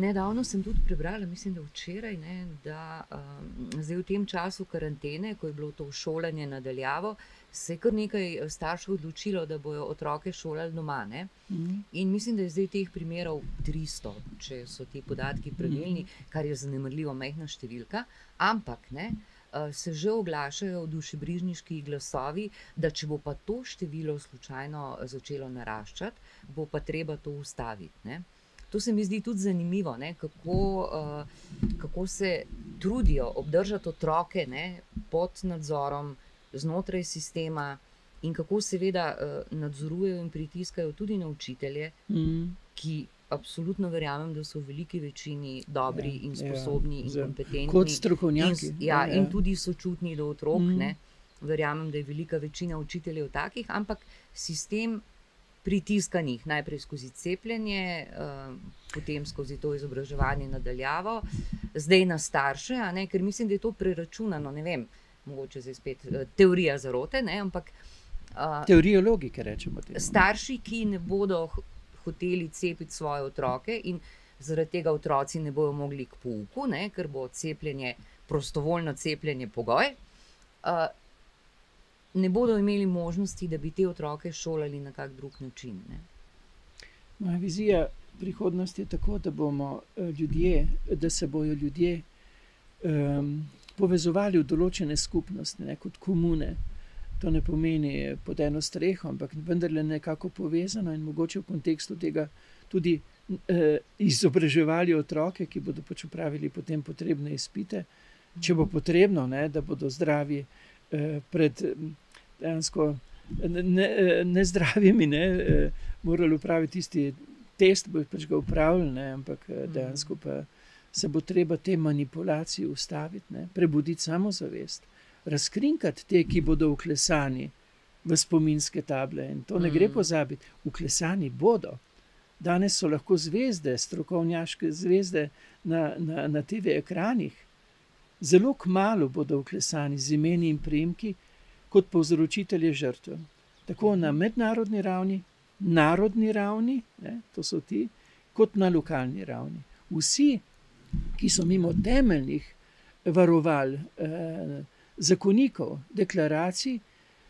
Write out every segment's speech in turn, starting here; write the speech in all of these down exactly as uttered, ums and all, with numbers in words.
nedavno sem tudi prebrala, mislim, da včeraj, ne, da um, zdaj v tem času karantene, ko je bilo to šolanje nadaljavo, se je kar nekaj staršev odločilo, da bojo otroke šolali doma. Ne? Mm. In mislim, da je zdaj teh primerov tristo, če so ti podatki pravilni, mm. kar je zanemarljivo majhna številka, ampak ne, se že oglašajo dušebrižniški glasovi, da če bo pa to število slučajno začelo naraščati, bo pa treba to ustaviti. Ne? To se mi zdi tudi zanimivo, ne? Kako, uh, kako se trudijo obdržati otroke, ne, pod nadzorom, znotraj sistema in kako seveda uh, nadzorujejo in pritiskajo tudi na učitelje, mm. ki absolutno verjamem, da so v veliki večini dobri ja, in sposobni ja, in kompetentni. Kot strokovnjaki. In, ja, ja. in tudi sočutni do otrok. Mm. Ne? Verjamem, da je velika večina učiteljev takih, ampak sistem pritiska njih najprej skozi cepljenje, uh, potem skozi to izobraževanje nadaljavo, zdaj na starše, a ne? Ker mislim, da je to preračunano, ne vem, mogoče zdaj spet uh, teorija zarote, ne? Ampak uh, teorija logike, rečemo temu. Starši, ki ne bodo hoteli cepiti svoje otroke in zaradi tega otroci ne bojo mogli k pouku, ne? Ker bo cepljenje, prostovoljno cepljenje pogoj, uh, ne bodo imeli možnosti, da bi te otroke šolali na kak drug način. Ne? Moja vizija prihodnosti je tako, da bomo ljudje, da se bojo ljudje um, povezovali v določene skupnosti, ne, kot komune. To ne pomeni pod eno streho, ampak vendarle nekako povezano in mogoče v kontekstu tega tudi eh, izobraževali otroke, ki bodo pač opravili potem potrebne izpite, če bo potrebno, ne, da bodo zdravi eh, pred dejansko nezdravimi, ne, ne, morali upraviti tisti test, bo pač ga upravili, ne, ampak dejansko pa se bo treba te manipulacije ustaviti, ne, prebuditi samozavest, razkrinkati te, ki bodo vklesani v spominske table in to ne gre pozabiti, vklesani bodo. Danes so lahko zvezde, strokovnjaške zvezde na, na, na te ve ekranih. Zelo kmalu bodo vklesani z imeni in priimki kot povzročitelje žrtve. Tako na mednarodni ravni, narodni ravni, ne, to so ti, kot na lokalni ravni. Vsi, ki so mimo temeljnih varoval, eh, zakonikov, deklaracij,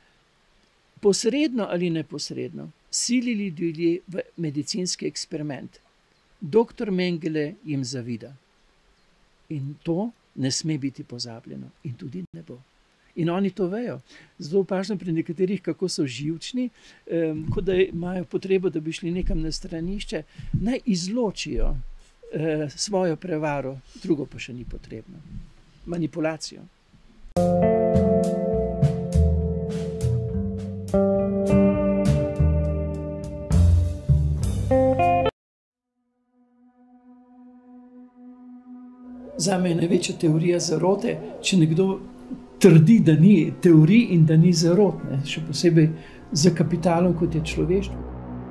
posredno ali neposredno, silili ljudje v medicinski eksperiment. Doktor Mengele jim zavida. In to ne sme biti pozabljeno. In tudi ne bo. In oni to vejo. Zato opažam pri nekaterih, kako so živčni, um, kot da imajo potrebo, da bi šli nekam na stranišče, naj izločijo uh, svojo prevaro, drugo pa še ni potrebno. Manipulacijo. Zame je največja teorija zarote, če nekdo trdi, da ni teorij in da ni zarot, ne? Še posebej za kapitalom, kot je človeštvo.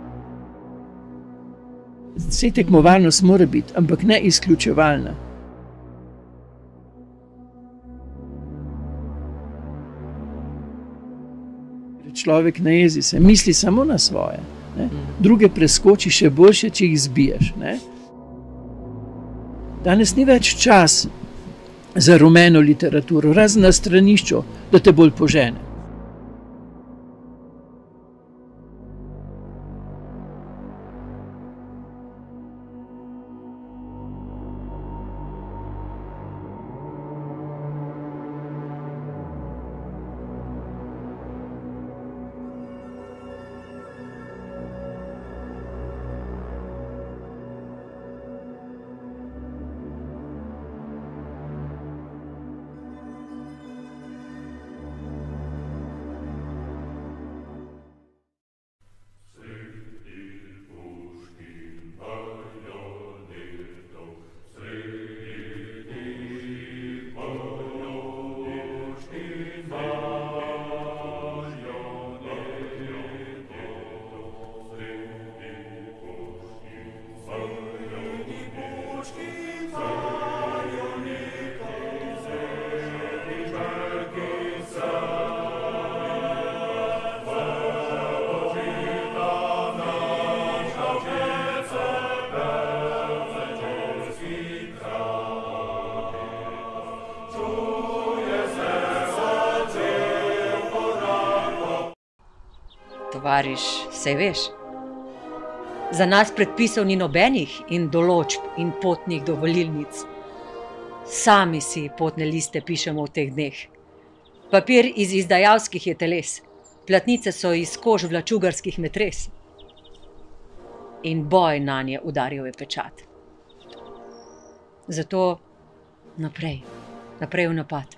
Saj tekmovalnost mora biti, ampak ne izključevalna. Človek najezi se, misli samo na svoje, ne? Druge preskoči še boljše, če jih zbiješ. Ne? Danes ni več čas za rumeno literaturo, razen na stranišču, da te bolj požene. tovariš, saj veš. Za nas predpisov ni nobenih in določb in potnih dovolilnic. Sami si potne liste pišemo v teh dneh. Papir iz izdajalskih je teles, platnice so iz kož vlačugarskih metres. In boj nanje udaril je pečat. Zato naprej, naprej v napad.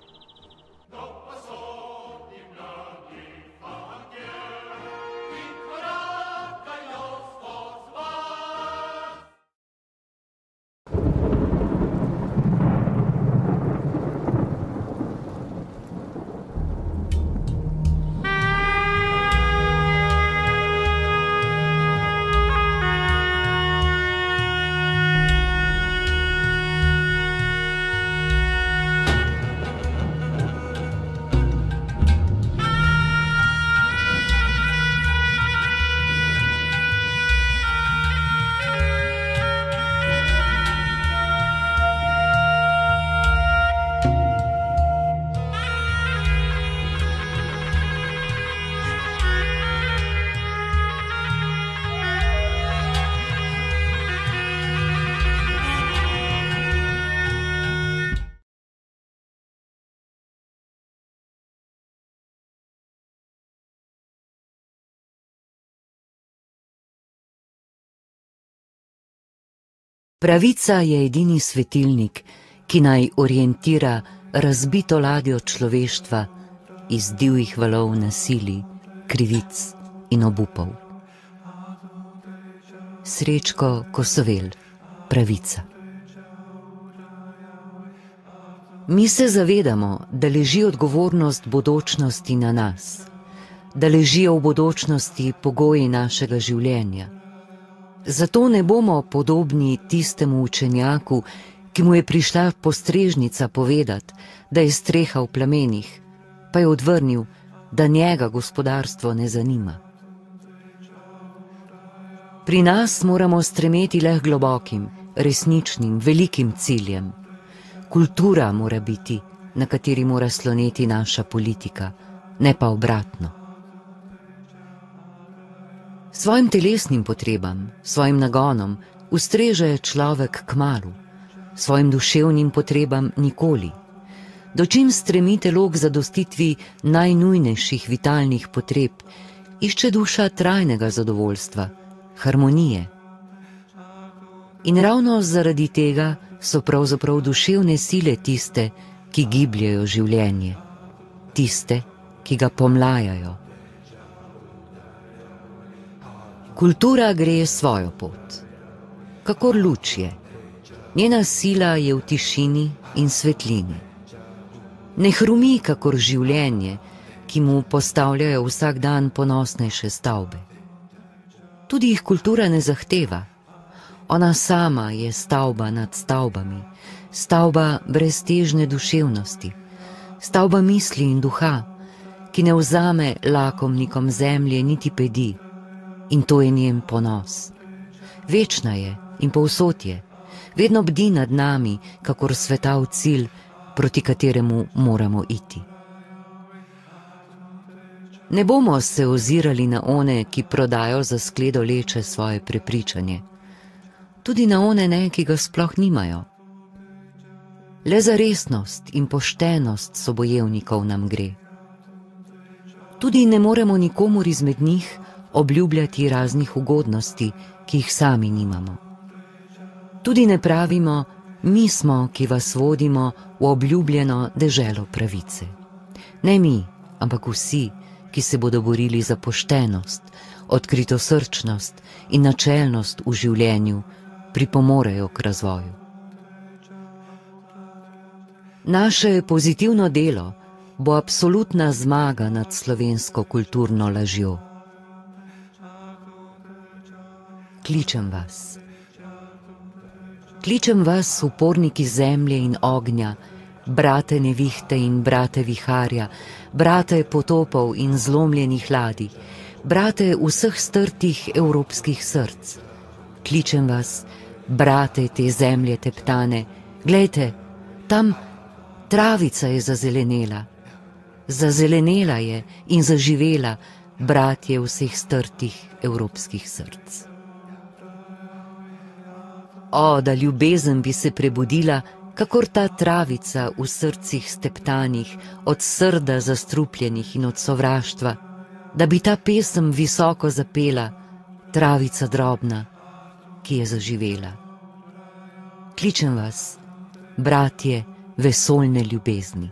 Pravica je edini svetilnik, ki naj orientira razbito ladjo človeštva iz divjih valov nasilij, krivic in obupov. Srečko Kosovel, Pravica. Mi se zavedamo, da leži odgovornost bodočnosti na nas, da ležijo v bodočnosti pogoji našega življenja. Zato ne bomo podobni tistemu učenjaku, ki mu je prišla postrežnica povedati, da je streha v plamenih, pa je odvrnil, da njega gospodarstvo ne zanima. Pri nas moramo stremeti le globokim, resničnim, velikim ciljem. Kultura mora biti, na kateri mora sloneti naša politika, ne pa obratno. Svojim telesnim potrebam, svojim nagonom ustreže človek kmalu, svojim duševnim potrebam nikoli. Dočim stremi telo k zadostitvi najnujnejših vitalnih potreb, išče duša trajnega zadovoljstva, harmonije. In ravno zaradi tega so pravzaprav duševne sile tiste, ki gibljejo življenje, tiste, ki ga pomlajajo. Kultura gre svojo pot, kakor luč je. Njena sila je v tišini in svetlini. Ne hrumi kakor življenje, ki mu postavljajo vsak dan ponosnejše stavbe. Tudi jih kultura ne zahteva. Ona sama je stavba nad stavbami, stavba breztežne duševnosti, stavba misli in duha, ki ne vzame lakomnikom zemlje niti pedi. In to je njen ponos. Večna je in povsod je, vedno bdi nad nami, kakor svetav cilj, proti kateremu moramo iti. Ne bomo se ozirali na one, ki prodajo za skledo leče svoje prepričanje. Tudi na one ne, ki ga sploh nimajo. Le za resnost in poštenost sobojevnikov nam gre. Tudi ne moremo nikomur izmed njih obljubljati raznih ugodnosti, ki jih sami nimamo. Tudi ne pravimo, mi smo, ki vas vodimo v obljubljeno deželo pravice. Ne mi, ampak vsi, ki se bodo borili za poštenost, odkritosrčnost in načelnost v življenju, pripomorejo k razvoju. Naše pozitivno delo bo absolutna zmaga nad slovensko kulturno lažjo. Kličem vas. Kličem vas, uporniki zemlje in ognja, brate nevihte in brate viharja, brate potopov in zlomljenih ladij, brate vseh strtih evropskih src. Kličem vas, brate te zemlje teptane, glejte, tam travica je zazelenela. Zazelenela je in zaživela, bratje vseh strtih evropskih src. O, da ljubezen bi se prebudila, kakor ta travica v srcih steptanih, od srda zastrupljenih in od sovraštva, da bi ta pesem visoko zapela, travica drobna, ki je zaživela. Kličem vas, bratje vesoljne ljubezni.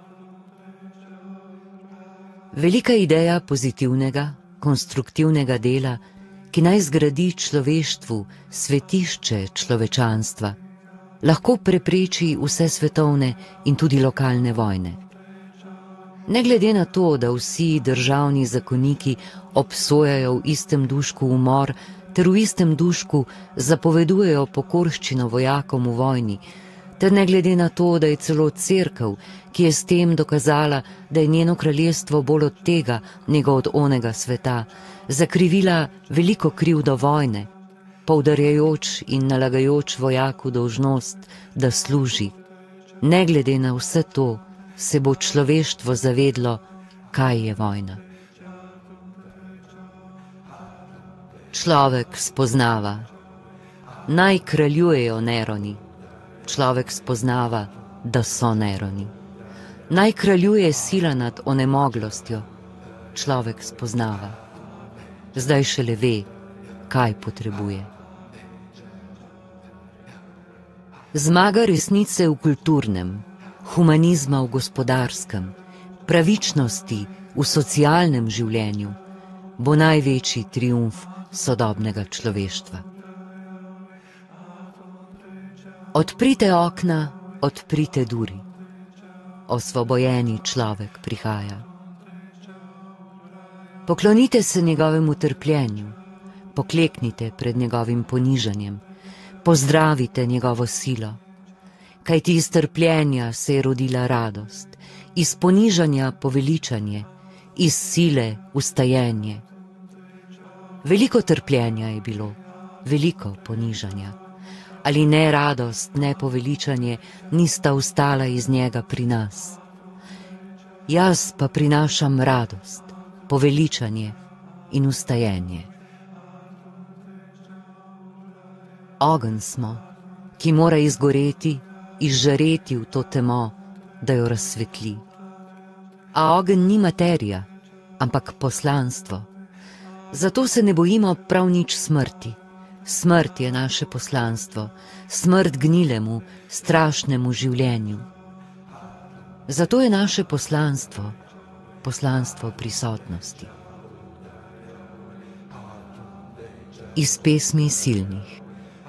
Velika ideja pozitivnega, konstruktivnega dela, ki naj zgradi človeštvu svetišče človečanstva, lahko prepreči vse svetovne in tudi lokalne vojne. Ne glede na to, da vsi državni zakoniki obsojajo v istem dušku umor, ter v istem dušku zapovedujejo pokorščino vojakom v vojni, ter ne glede na to, da je celo cerkev, ki je s tem dokazala, da je njeno kraljestvo bolj od tega, nego od onega sveta, zakrivila veliko krivdo vojne, poudarjajoč in nalagajoč vojaku dolžnost, da služi. Ne glede na vse to, se bo človeštvo zavedlo, kaj je vojna. Človek spoznava. Naj kraljujejo Neroni. Človek spoznava, da so Neroni. Naj kraljuje sila nad onemoglostjo. Človek spoznava. Zdaj šele ve, kaj potrebuje. Zmaga resnice v kulturnem, humanizma v gospodarskem, pravičnosti v socialnem življenju bo največji triumf sodobnega človeštva. Odprite okna, odprite duri. Osvobojeni človek prihaja. Poklonite se njegovemu trpljenju, pokleknite pred njegovim ponižanjem, pozdravite njegovo silo, kajti iz trpljenja se je rodila radost, iz ponižanja poveličanje, iz sile ustajenje. Veliko trpljenja je bilo, veliko ponižanja, ali ne radost, ne poveličanje nista ustala iz njega pri nas. Jaz pa prinašam radost, poveličanje in ustajenje. Ogenj smo, ki mora izgoreti, izžareti v to temo, da jo razsvetli. A ogenj ni materija, ampak poslanstvo. Zato se ne bojimo prav nič smrti. Smrt je naše poslanstvo, smrt gnilemu, strašnemu življenju. Zato je naše poslanstvo, poslanstvo prisotnosti. Iz pesmi silnih.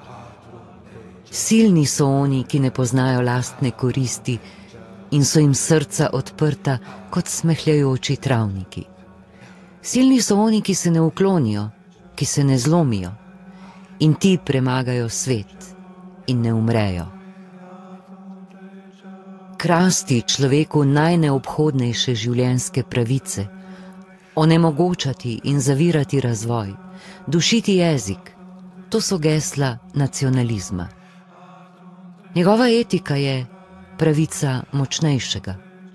Silni so oni, ki ne poznajo lastne koristi in so jim srca odprta kot smehljajoči travniki. Silni so oni, ki se ne uklonijo, ki se ne zlomijo in ti premagajo svet in ne umrejo. Krasti človeku najneobhodnejše življenjske pravice, onemogočati in zavirati razvoj, dušiti jezik, to so gesla nacionalizma. Njegova etika je pravica močnejšega.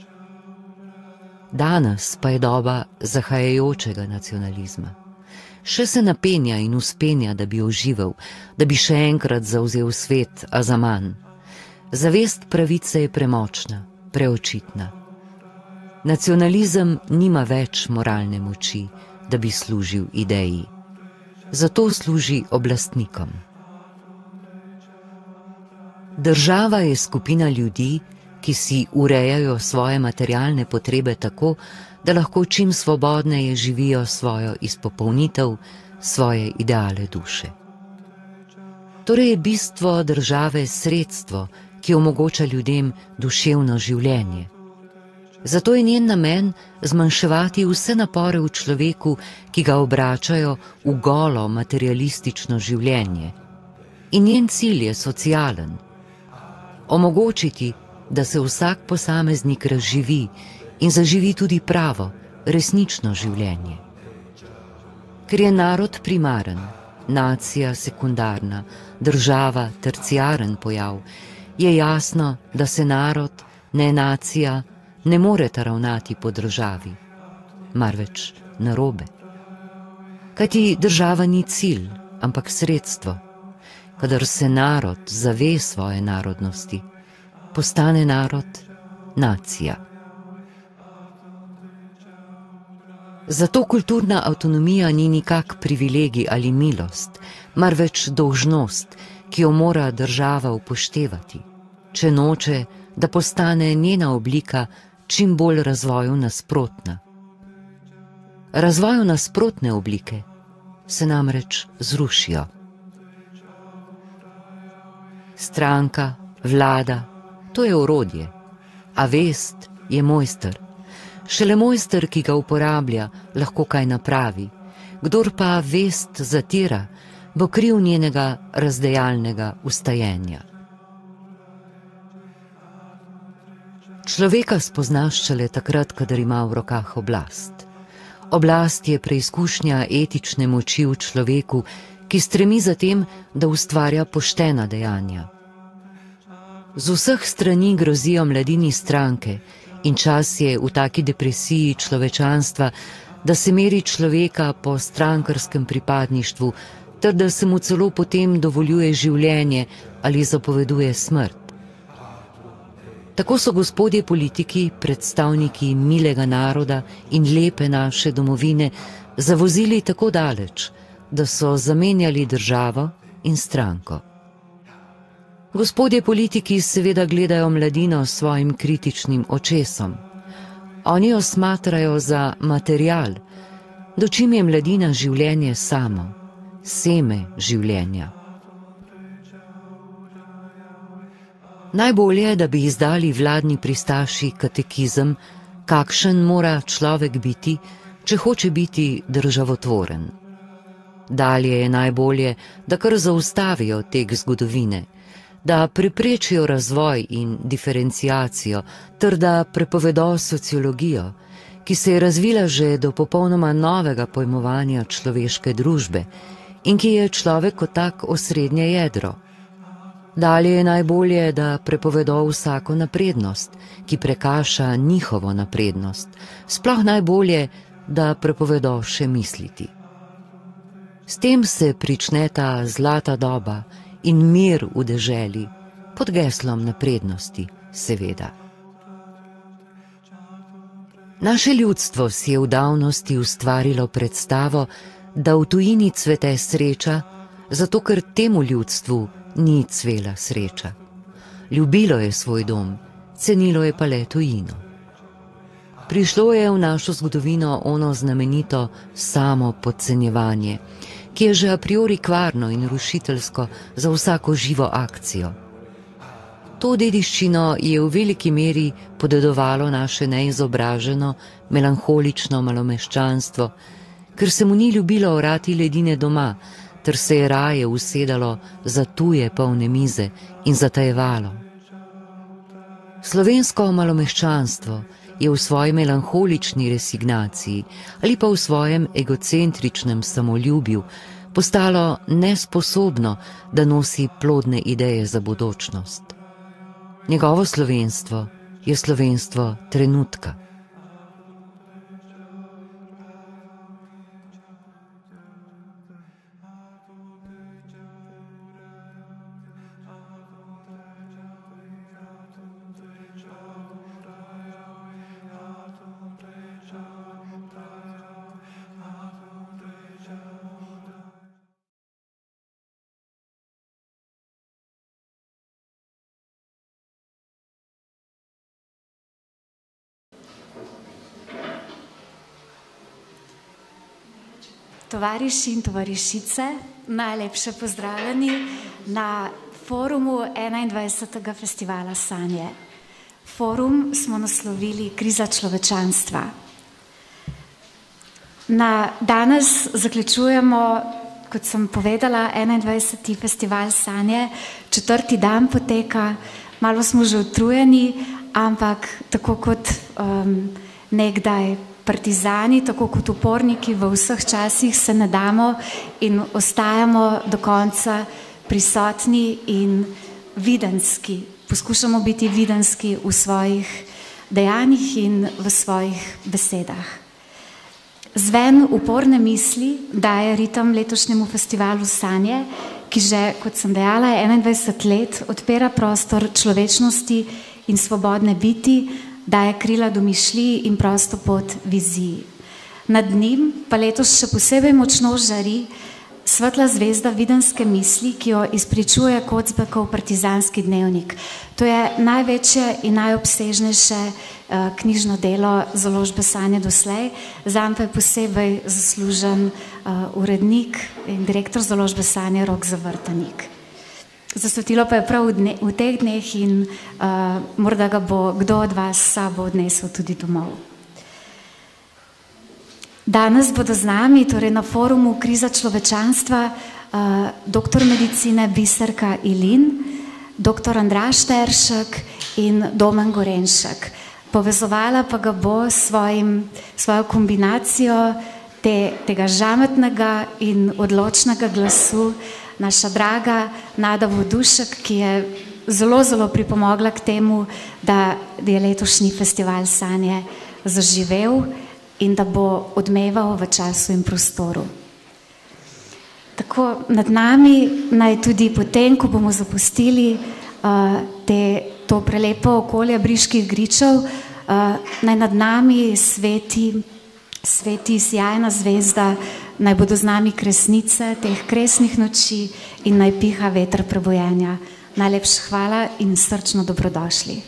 Danes pa je doba zahajajočega nacionalizma. Še se napenja in uspenja, da bi oživel, da bi še enkrat zavzel svet, a zaman. Zavest pravice je premočna, preočitna. Nacionalizem nima več moralne moči, da bi služil ideji. Zato služi oblastnikom. Država je skupina ljudi, ki si urejajo svoje materialne potrebe tako, da lahko čim svobodneje živijo svojo izpopolnitev, svoje ideale duše. Torej je bistvo države sredstvo, ki omogoča ljudem duševno življenje. Zato je njen namen zmanjševati vse napore v človeku, ki ga obračajo v golo materialistično življenje. In njen cilj je socialen. Omogočiti, da se vsak posameznik razživi in zaživi tudi pravo, resnično življenje. Ker je narod primaren, nacija sekundarna, država terciaren pojav, je jasno, da se narod, ne nacija, ne moreta ravnati po državi, marveč narobe. Kajti država ni cilj, ampak sredstvo. Kadar se narod zave svoje narodnosti, postane narod nacija. Zato kulturna avtonomija ni nikak privilegij ali milost, marveč dolžnost, ki jo mora država upoštevati, če noče, da postane njena oblika čim bolj razvoju nasprotna. Razvoju nasprotne oblike se namreč zrušijo. Stranka, vlada, to je orodje, a vest je mojster. Šele mojster, ki ga uporablja, lahko kaj napravi. Kdor pa vest zatira, bo kriv njenega razdejalnega ustajenja. Človeka spoznaš šele takrat, kadar ima v rokah oblast. Oblast je preizkušnja etične moči v človeku, ki stremi za tem, da ustvarja poštena dejanja. Z vseh strani grozijo mladini stranke in čas je v taki depresiji človečanstva, da se meri človeka po strankarskem pripadništvu, ter da se mu celo potem dovoljuje življenje ali zapoveduje smrt. Tako so gospodje politiki, predstavniki milega naroda in lepe naše domovine zavozili tako daleč, da so zamenjali državo in stranko. Gospodje politiki seveda gledajo mladino s svojim kritičnim očesom. Oni jo smatrajo za material, dočim je mladina življenje samo, seme življenja. Najbolje je, da bi izdali vladni pristaši katekizem, kakšen mora človek biti, če hoče biti državotvoren. Dalje je najbolje, da kar zaustavijo tek zgodovine, da preprečijo razvoj in diferenciacijo, ter da prepovedo sociologijo, ki se je razvila že do popolnoma novega pojmovanja človeške družbe in ki je človek kot tak osrednje jedro. Dalje je najbolje, da prepovedo vsako naprednost, ki prekaša njihovo naprednost, sploh najbolje, da prepovedo še misliti. S tem se prične ta zlata doba in mir v deželi, pod geslom naprednosti, seveda. Naše ljudstvo si je v davnosti ustvarilo predstavo, da v tujini cvete sreča, zato ker temu ljudstvu ni cvela sreča. Ljubilo je svoj dom, cenilo je pa le tujino. Prišlo je v našo zgodovino ono znamenito samo podcenjevanje, ki je že a priori kvarno in rušiteljsko za vsako živo akcijo. To dediščino je v veliki meri podedovalo naše neizobraženo, melanholično malomeščanstvo, ker se mu ni ljubilo orati ledine doma, ter se je raje usedalo za tuje polne mize in zatajevalo. Slovensko malomeščanstvo je v svoji melanholični resignaciji ali pa v svojem egocentričnem samoljubju postalo nesposobno, da nosi plodne ideje za bodočnost. Njegovo slovenstvo je slovenstvo trenutka. Tovariši in tovarišice, najlepše pozdravljeni na forumu enaindvajsetega festivala Sanje. Forum smo naslovili Kriza človečanstva. Na danes zaključujemo, kot sem povedala, enaindvajseti festival Sanje, četrti dan poteka, malo smo že utrujeni, ampak tako kot um, nekdaj partizani, tako kot uporniki v vseh časih se ne damo in ostajamo do konca prisotni in videnski. Poskušamo biti videnski v svojih dejanjih in v svojih besedah. Zven uporne misli daje ritem letošnjemu festivalu Sanje, ki že, kot sem dejala, enaindvajset let odpira prostor človečnosti in svobodne biti, daje krila domišljiji in prosto pot viziji. Nad njim pa letos še posebej močno žari svetla zvezda videnske misli, ki jo izpričuje Kocbekov partizanski dnevnik. To je največje in najobsežnejše uh, knjižno delo založbe Sanje doslej, zanj pa je posebej zaslužen uh, urednik in direktor založbe Sanje Rok Zavrtanik. Zasvetilo pa je prav v, dne, v teh dneh in uh, morda ga bo kdo od vas s sabo odnesel tudi domov. Danes bodo z nami, torej na forumu Kriza človečanstva, uh, doktor medicine Biserka Ilin, doktor Andraž Teršek in Domen Gorenšek. Povezovala pa ga bo s svojim, svojo kombinacijo te, tega žametnega in odločnega glasu naša draga Nada Vodušek, ki je zelo, zelo pripomogla k temu, da je letošnji festival Sanje zaživel in da bo odmeval v času in prostoru. Tako nad nami naj tudi potem, ko bomo zapustili uh, te, to prelepo okolje Briških gričev, uh, naj nad nami sveti, sveti sjajna zvezda, naj bodo z nami kresnice teh kresnih noči in naj piha veter prebojenja. Najlepša hvala in srčno dobrodošli.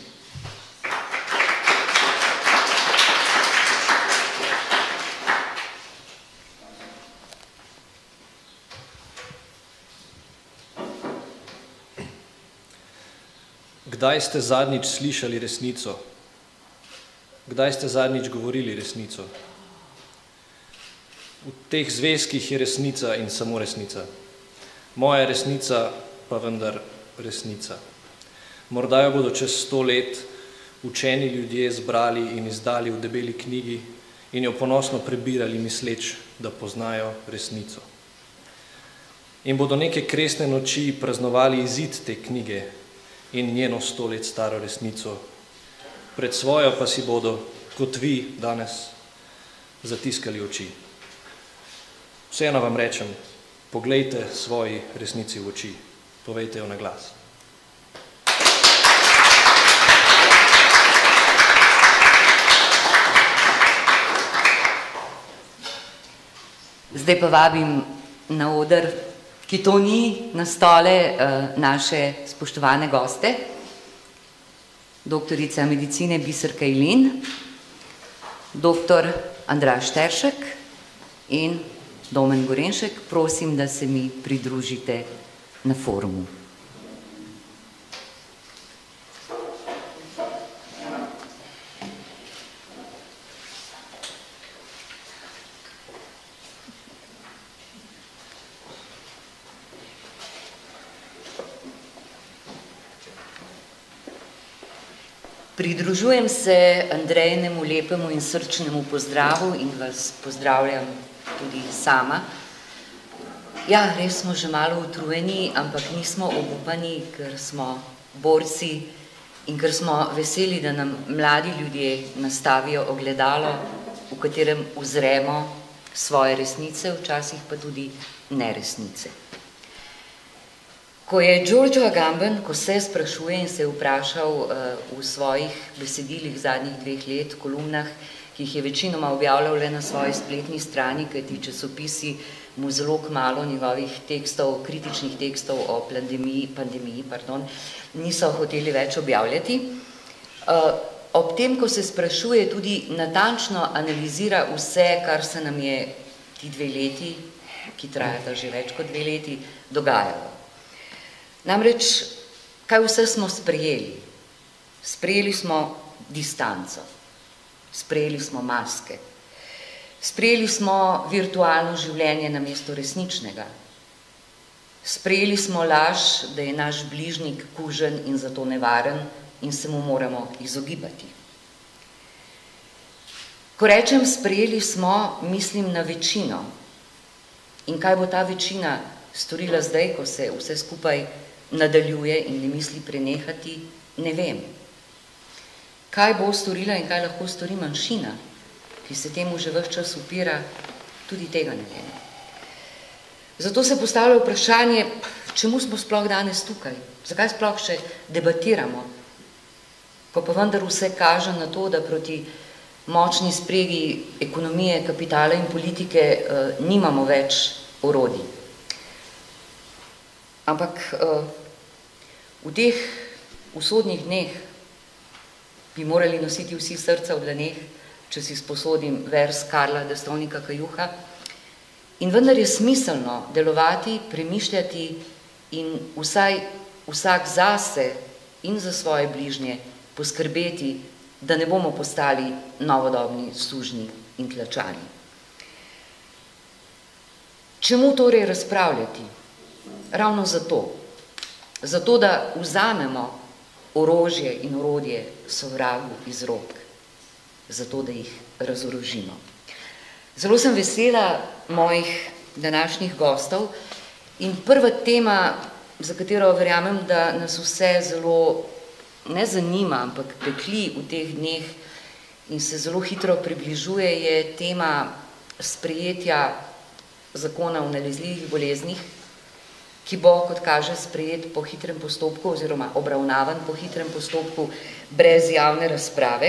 Kdaj ste zadnjič slišali resnico? Kdaj ste zadnjič govorili resnico? V teh zvezkih je resnica in samo resnica. Moja resnica pa vendar resnica. Morda jo bodo čez sto let učeni ljudje zbrali in izdali v debeli knjigi in jo ponosno prebirali, misleč, da poznajo resnico. In bodo neke kresne noči praznovali izid te knjige in njeno sto let staro resnico. Pred svojo pa si bodo, kot vi danes, zatiskali oči. Vseeno vam rečem, poglejte svoji resnici v oči, povejte jo na glas. Zdaj pa vabim na oder, ki to ni, na stole naše spoštovane goste, doktorica medicine Biserka Ilin, doktor Andraž Teršek in Domen Gorenšek. Prosim, da se mi pridružite na forumu. Pridružujem se Andrejnemu lepemu in srčnemu pozdravu in vas pozdravljam tudi sama. Ja, res smo že malo utrujeni, ampak nismo obupani, ker smo borci in ker smo veseli, da nam mladi ljudje nastavijo ogledalo, v katerem uzremo svoje resnice, včasih pa tudi neresnice. Ko je Giorgio Agamben, ko se sprašuje in se je vprašal uh, v svojih besedilih zadnjih dveh let, kolumnah, ki jih je večinoma objavljal le na svoji spletni strani, kajti časopisi mu zelo kmalu njegovih tekstov, kritičnih tekstov o pandemiji, pandemiji pardon, niso hoteli več objavljati. Uh, ob tem, ko se sprašuje, tudi natančno analizira vse, kar se nam je ti dve leti, ki trajata že več kot dve leti, dogajalo. Namreč, kaj vse smo sprejeli? Sprejeli smo distanco, sprejeli smo maske, sprejeli smo virtualno življenje namesto resničnega, sprejeli smo laž, da je naš bližnjik kužen in zato nevaren in se mu moramo izogibati. Ko rečem sprejeli smo, mislim na večino. In kaj bo ta večina storila zdaj, ko se vse skupaj nadaljuje in ne misli prenehati, ne vem. Kaj bo storila in kaj lahko stori manjšina? ki se temu že ves čas upira, tudi tega ne vemo. Zato se postavlja vprašanje, čemu smo sploh danes tukaj? Zakaj sploh še debatiramo? Ko pa vendar vse kaže na to, da proti močni spregi ekonomije, kapitala in politike eh, nimamo več orodij. Ampak eh, v teh usodnih dneh bi morali nositi vsi srca v dlaneh, če si sposodim vers Karla Destovnika Kajuha. In vendar je smiselno delovati, premišljati in vsaj vsak zase in za svoje bližnje poskrbeti, da ne bomo postali novodobni sužnji in tlačani. Čemu torej razpravljati? Ravno zato. Zato, da vzamemo orožje in orodje sovragu iz rok. Zato, da jih razorožimo. Zelo sem vesela mojih današnjih gostov in prva tema, za katero verjamem, da nas vse zelo ne zanima, ampak pekli v teh dneh in se zelo hitro približuje, je tema sprejetja zakona o nalezljivih boleznih, ki bo, kot kaže, sprejet po hitrem postopku oziroma obravnavan po hitrem postopku brez javne razprave.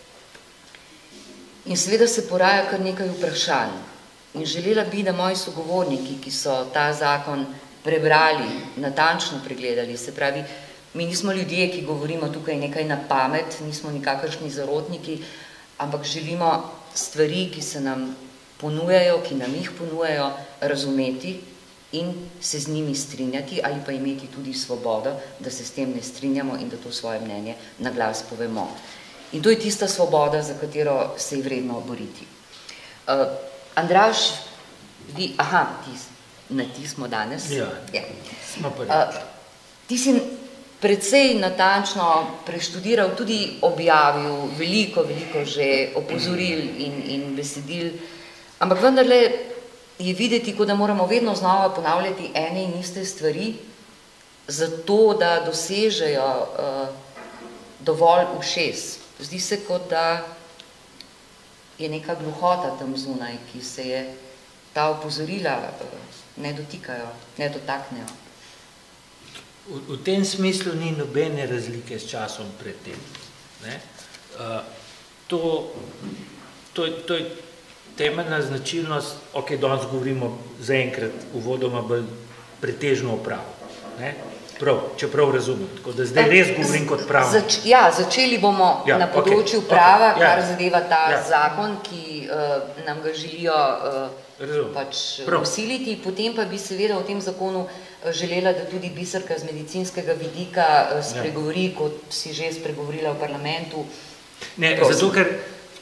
In seveda se poraja kar nekaj vprašanj. In želela bi, da moji sogovorniki, ki so ta zakon prebrali, natančno pregledali, se pravi, mi nismo ljudje, ki govorimo tukaj nekaj na pamet, nismo nikakršni zarotniki, ampak želimo stvari, ki se nam ponujajo, ki nam jih ponujajo, razumeti in se z njimi strinjati ali pa imeti tudi svobodo, da se s tem ne strinjamo in da to svoje mnenje na glas povemo. In to je tista svoboda, za katero se je vredno boriti. Uh, Andraž, vi, aha, ti, na ti smo danes. Ja, ja. Smo pa uh, Ti si precej natančno preštudiral, tudi objavil veliko, veliko že opozoril in, in besedil, ampak vendarle je videti, kot da moramo vedno znova ponavljati ene in iste stvari, zato da dosežejo uh, dovolj ušes. Zdi se, kot da je neka gluhota tam zunaj, ki se je ta opozorila ne dotikajo, ne dotaknejo. V, v tem smislu ni nobene razlike s časom pred tem. Ne? Uh, to, to, to je temeljna značilnost, ok, danes govorimo zaenkrat uvodoma bolj pretežno o pravu. Ne? Prav, čeprav razumem, tako da zdaj res govorim kot pravnik. Zač, ja, začeli bomo ja, na področju okay, prava, okay, kar ja, zadeva ta ja. zakon, ki uh, nam ga želijo uh, pač usiliti. Potem pa bi seveda o tem zakonu želela, da tudi Biserka z medicinskega vidika uh, spregovori, ja. kot si že spregovorila v parlamentu. Ne, Prosim. zato ker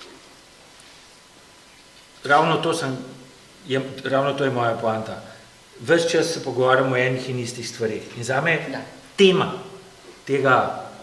ravno to, sem, je, ravno to je moja poanta. Ves čas se pogovarjamo o enih in istih stvarih. In zame da. tema tega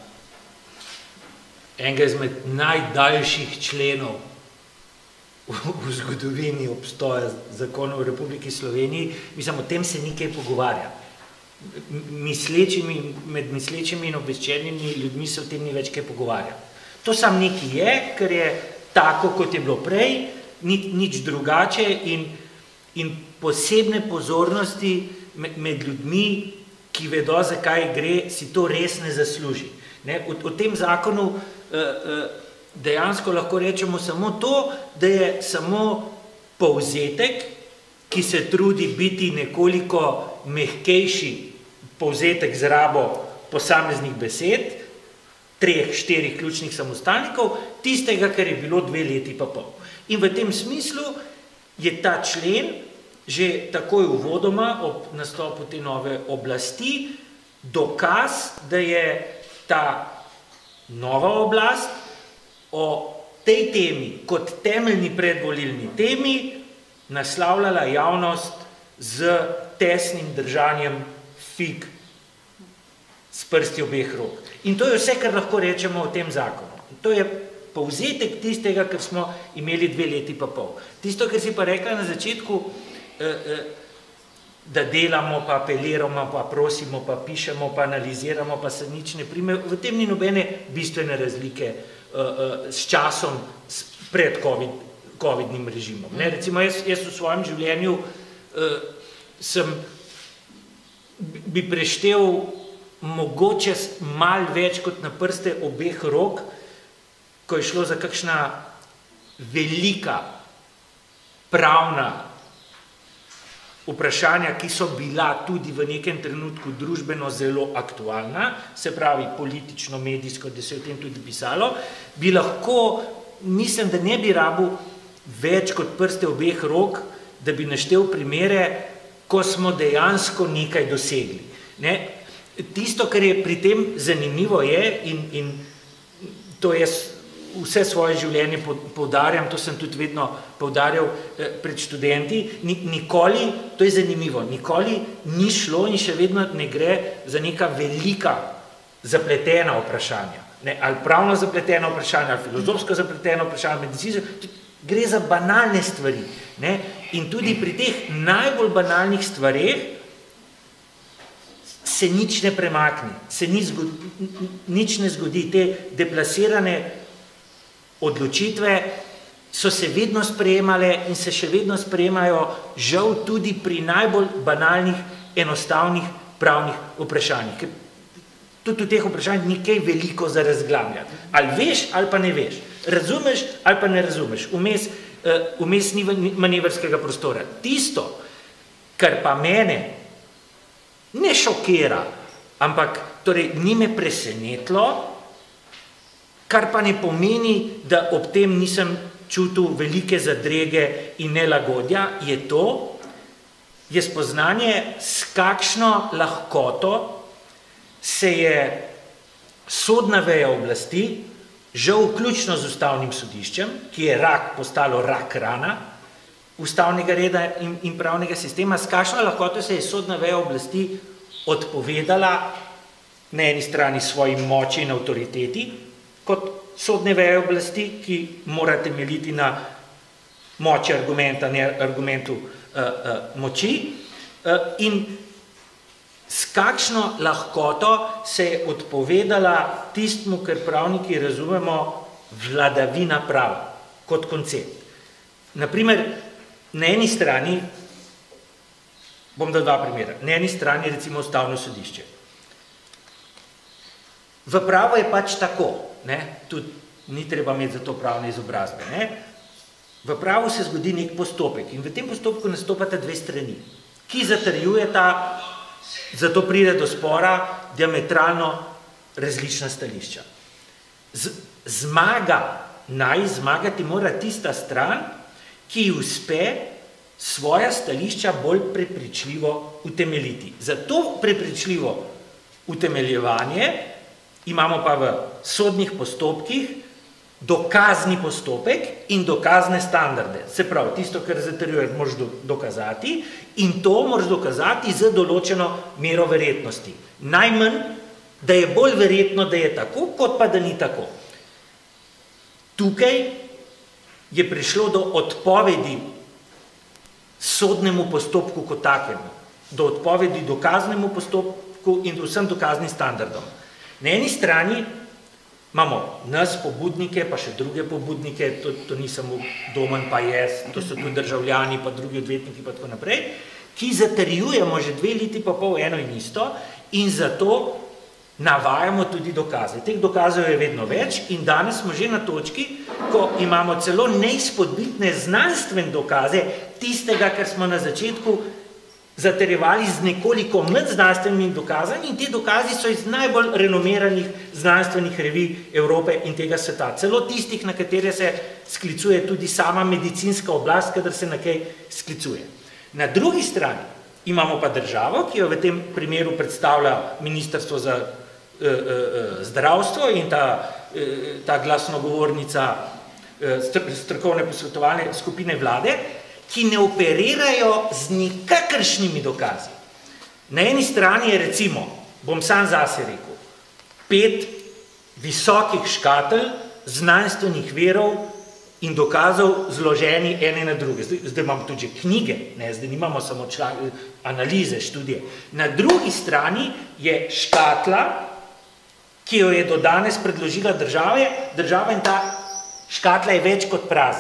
enega izmed najdaljših členov v, v zgodovini obstoja zakonov v Republiki Sloveniji, mislim, o tem se nikaj pogovarja. Mislečimi, med mislečimi in obveščenimi ljudmi se o tem ni več kaj pogovarja. To sam nekaj je, ker je tako, kot je bilo prej, ni, nič drugače in in posebne pozornosti med ljudmi, ki vedo, zakaj gre, si to res ne zasluži. Ne? V, v tem zakonu eh, eh, dejansko lahko rečemo samo to, da je samo povzetek, ki se trudi biti nekoliko mehkejši povzetek z rabo posameznih besed, treh, štirih ključnih samostalnikov, tistega, kar je bilo dve leti pa pol. In v tem smislu je ta člen že takoj uvodoma ob nastopu te nove oblasti dokaz, da je ta nova oblast o tej temi kot temeljni predvolilni temi naslavljala javnost z tesnim držanjem fig s prsti obeh rok. In to je vse, kar lahko rečemo o tem zakonu. To je povzetek tistega, kar smo imeli dve leti pa pol. Tisto, kar si pa rekla na začetku, da delamo, pa apeliramo, pa prosimo, pa pišemo, pa analiziramo, pa se nič ne prime. V tem ni nobene bistvene razlike s časom pred COVID, covidnim režimom. Ne? Recimo jaz, jaz v svojem življenju uh, sem, bi preštel mogoče malo več kot na prste obeh rok, ko je šlo za kakšna velika pravna vprašanja, ki so bila tudi v nekem trenutku družbeno zelo aktualna, se pravi politično, medijsko, da se je o tem tudi pisalo, bi lahko, mislim, da ne bi rabil več kot prste obeh rok, da bi naštel primere, ko smo dejansko nekaj dosegli. Ne? Tisto, kar je pri tem zanimivo je, in, in to jaz vse svoje življenje poudarjam, to sem tudi vedno poudarjal pred študenti, nikoli, to je zanimivo, nikoli ni šlo in še vedno ne gre za neka velika zapletena vprašanja. Ne, ali pravno zapletena vprašanja, ali filozofsko zapletena vprašanja, medicinsko, gre za banalne stvari. Ne? In tudi pri teh najbolj banalnih stvareh se nič ne premakne, se ni zgodi, nič ne zgodi. Te deplasirane odločitve so se vedno sprejemale in se še vedno sprejemajo, žal tudi pri najbolj banalnih, enostavnih pravnih vprašanjih. Ker tudi v teh vprašanjih ni kaj veliko za razglabljati. Ali veš, ali pa ne veš. Razumeš, ali pa ne razumeš. Vmes, uh, vmes ni manevrskega prostora. Tisto, kar pa mene ne šokira, ampak torej ni me presenetilo, kar pa ne pomeni, da ob tem nisem čutil velike zadrege in nelagodja, je to, je spoznanje, s kakšno lahkoto se je sodna veja oblasti, žal vključno z ustavnim sodiščem, ki je rak postalo rak rana ustavnega reda in, in pravnega sistema, s kakšno lahkoto se je sodna veja oblasti odpovedala na eni strani svoji moči in avtoriteti, kot sodne veje oblasti, ki mora temeljiti na moči argumenta, ne argumentu uh, uh, moči, uh, in s kakšno lahkoto se je odpovedala tistmu, kar pravniki razumemo, vladavina prava kot koncept. Naprimer, na eni strani, bom dal dva primera, na eni strani recimo ustavno sodišče. V pravo je pač tako, ne? Tudi ni treba imeti za to pravne izobrazbe. Ne? V pravu se zgodi nek postopek in v tem postopku nastopata dve strani, ki zatrjujeta, zato pride do spora, diametralno različna stališča. Z, zmaga, naj zmagati mora tista stran, ki uspe svoja stališča bolj prepričljivo utemeljiti. Za to prepričljivo utemeljevanje imamo pa v sodnih postopkih dokazni postopek in dokazne standarde. Se pravi, tisto, kar zatrjuje, moraš dokazati in to moraš dokazati z določeno mero verjetnosti. Najmanj, da je bolj verjetno, da je tako, kot pa da ni tako. Tukaj je prišlo do odpovedi sodnemu postopku kot takemu, do odpovedi dokaznemu postopku in vsem dokaznim standardom. Na eni strani imamo nas, pobudnike, pa še druge pobudnike, to, to ni samo Domen pa jaz, to so tudi državljani, pa drugi odvetniki, pa tako naprej, ki zatrjujemo že dve leti pa pol eno in isto in zato navajamo tudi dokaze. Teh dokazov je vedno več in danes smo že na točki, ko imamo celo neizpodbitne znanstvene dokaze tistega, kar smo na začetku zatrjevali z nekoliko manj znanstvenimi dokazami in te dokazi so iz najbolj renomiranih znanstvenih revij Evrope in tega sveta. Celo tistih, na katere se sklicuje tudi sama medicinska oblast, kadar se na kaj sklicuje. Na drugi strani imamo pa državo, ki jo v tem primeru predstavlja Ministrstvo za uh, uh, zdravstvo in ta, uh, ta glasnogovornica uh, strokovne posvetovalne skupine vlade, ki ne operirajo z nikakršnimi dokazi. Na eni strani je recimo, bom sam zase rekel, pet visokih škatelj znanstvenih verov in dokazov zloženi ene na druge. Zdaj, zdaj imamo tudi knjige, ne, zdaj nimamo samo član, analize, študije. Na drugi strani je škatla, ki jo je do danes predložila države, država in ta škatla je več kot prazna.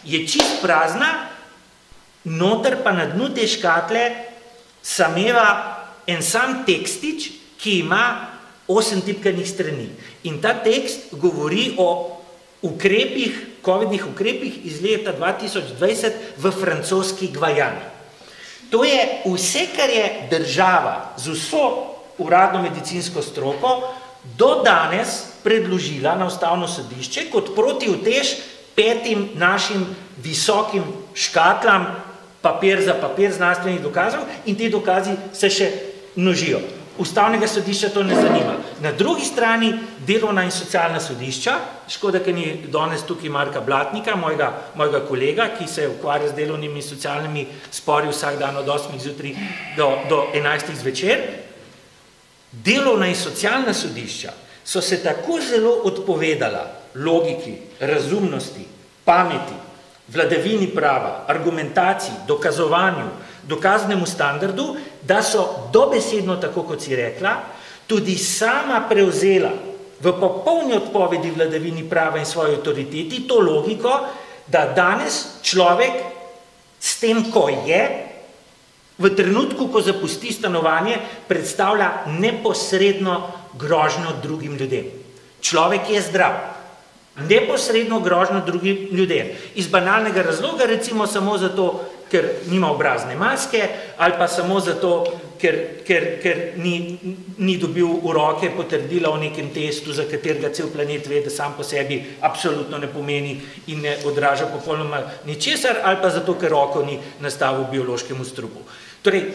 je čist prazna, noter pa na dnu te škatle sameva en sam tekstič, ki ima osem tipkanih strani. In ta tekst govori o ukrepih, covidnih ukrepih iz leta dva tisoč dvajset v francoski Gvajani. To je vse, kar je država z vso uradno medicinsko stroko do danes predložila na Ustavno sodišče kot protiutež petim našim visokim škatlam, papir za papir znanstvenih dokazov, in ti dokazi se še množijo. Ustavnega sodišča to ne zanima. Na drugi strani delovna in socialna sodišča, škoda, ker ni danes tukaj Marka Blatnika, mojega, mojega kolega, ki se ukvarja z delovnimi in socialnimi spori vsak dan od osmih zjutraj do, do enajstih zvečer. Delovna in socialna sodišča so se tako zelo odpovedala logiki, razumnosti, pameti, vladavini prava, argumentaciji, dokazovanju, dokaznemu standardu, da so dobesedno, tako kot si rekla, tudi sama prevzela v popolni odpovedi vladavini prava in svoji avtoriteti to logiko, da danes človek s tem, ko je, v trenutku, ko zapusti stanovanje, predstavlja neposredno grožnjo drugim ljudem. Človek je zdrav. Neposredno grožnjo drugim ljudem. Iz banalnega razloga, recimo samo zato, ker nima obrazne maske, ali pa samo zato, ker, ker, ker ni, ni dobil v roke potrdila o nekem testu, za katerega cel planet ve, da sam po sebi absolutno ne pomeni in ne odraža popolnoma ničesar, ali pa zato, ker roko ni nastavil biološkemu strupu. Torej,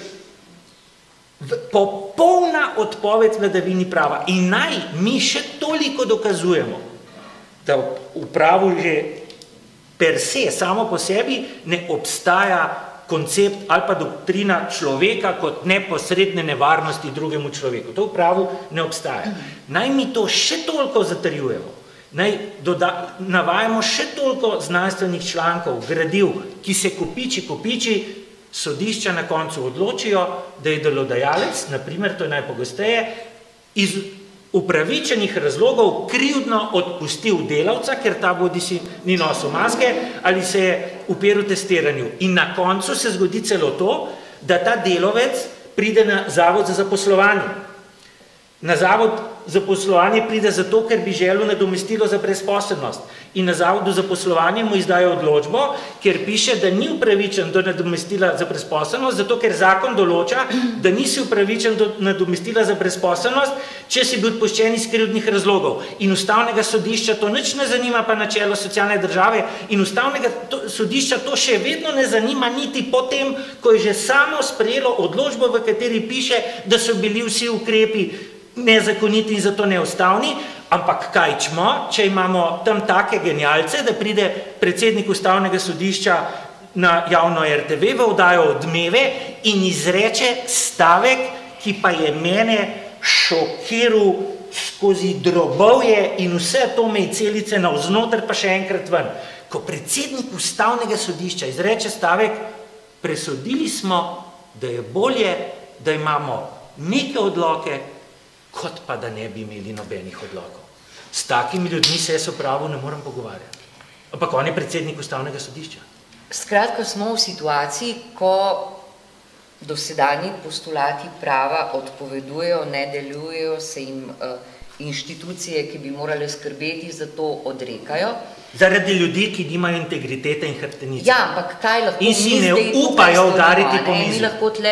popolna odpoved vladavini prava. In naj mi še toliko dokazujemo, da v pravu že per se, samo po sebi, ne obstaja koncept ali pa doktrina človeka kot neposredne nevarnosti drugemu človeku. To v pravu ne obstaja. Naj mi to še toliko zatrjujemo, naj doda, navajamo še toliko znanstvenih člankov, gradiv, ki se kopiči, kopiči, sodišča na koncu odločijo, da je delodajalec, na primer, to je najpogosteje, iz upravičenih razlogov krivdno odpustil delavca, ker ta bodisi ni nosil maske ali se je uperil testiranju. In na koncu se zgodi celo to, da ta delavec pride na zavod za zaposlovanje. Na zavod za zaposlovanje pride zato, ker bi želel nadomestilo za brezposelnost. In na zavodu za zaposlovanje mu izdajo odločbo, ker piše, da ni upravičen do nadomestila za brezposelnost, zato ker zakon določa, da nisi upravičen do nadomestila za brezposelnost, če si bil odpuščen iz krivdnih razlogov. In Ustavnega sodišča to nič ne zanima, pa načelo socialne države, in Ustavnega to, sodišča to še vedno ne zanima, niti potem, ko je že samo sprejelo odločbo, v kateri piše, da so bili vsi ukrepi nezakoniti in zato neustavni, ampak kaj čmo, če imamo tam take genialce, da pride predsednik Ustavnega sodišča na javno er te ve v oddajo Odmeve in izreče stavek, ki pa je mene šokiral skozi drobovje in vse atome in celice navznoter pa še enkrat ven. Ko predsednik Ustavnega sodišča izreče stavek, presodili smo, da je bolje, da imamo neke odloke, kot pa da ne bi imeli nobenih odlokov. S takimi ljudmi se jaz v pravu ne morem pogovarjati. Ampak on je predsednik Ustavnega sodišča. Skratka, smo v situaciji, ko dosedanji postulati prava odpovedujejo, ne delujejo, se jim uh, inštitucije, ki bi morale skrbeti, za to odrekajo. Zaradi ljudi, ki nimajo integritete in hrbtenice. Ja, ampak kaj lahko in si ne upajo udariti po mizi. Mi lahko tle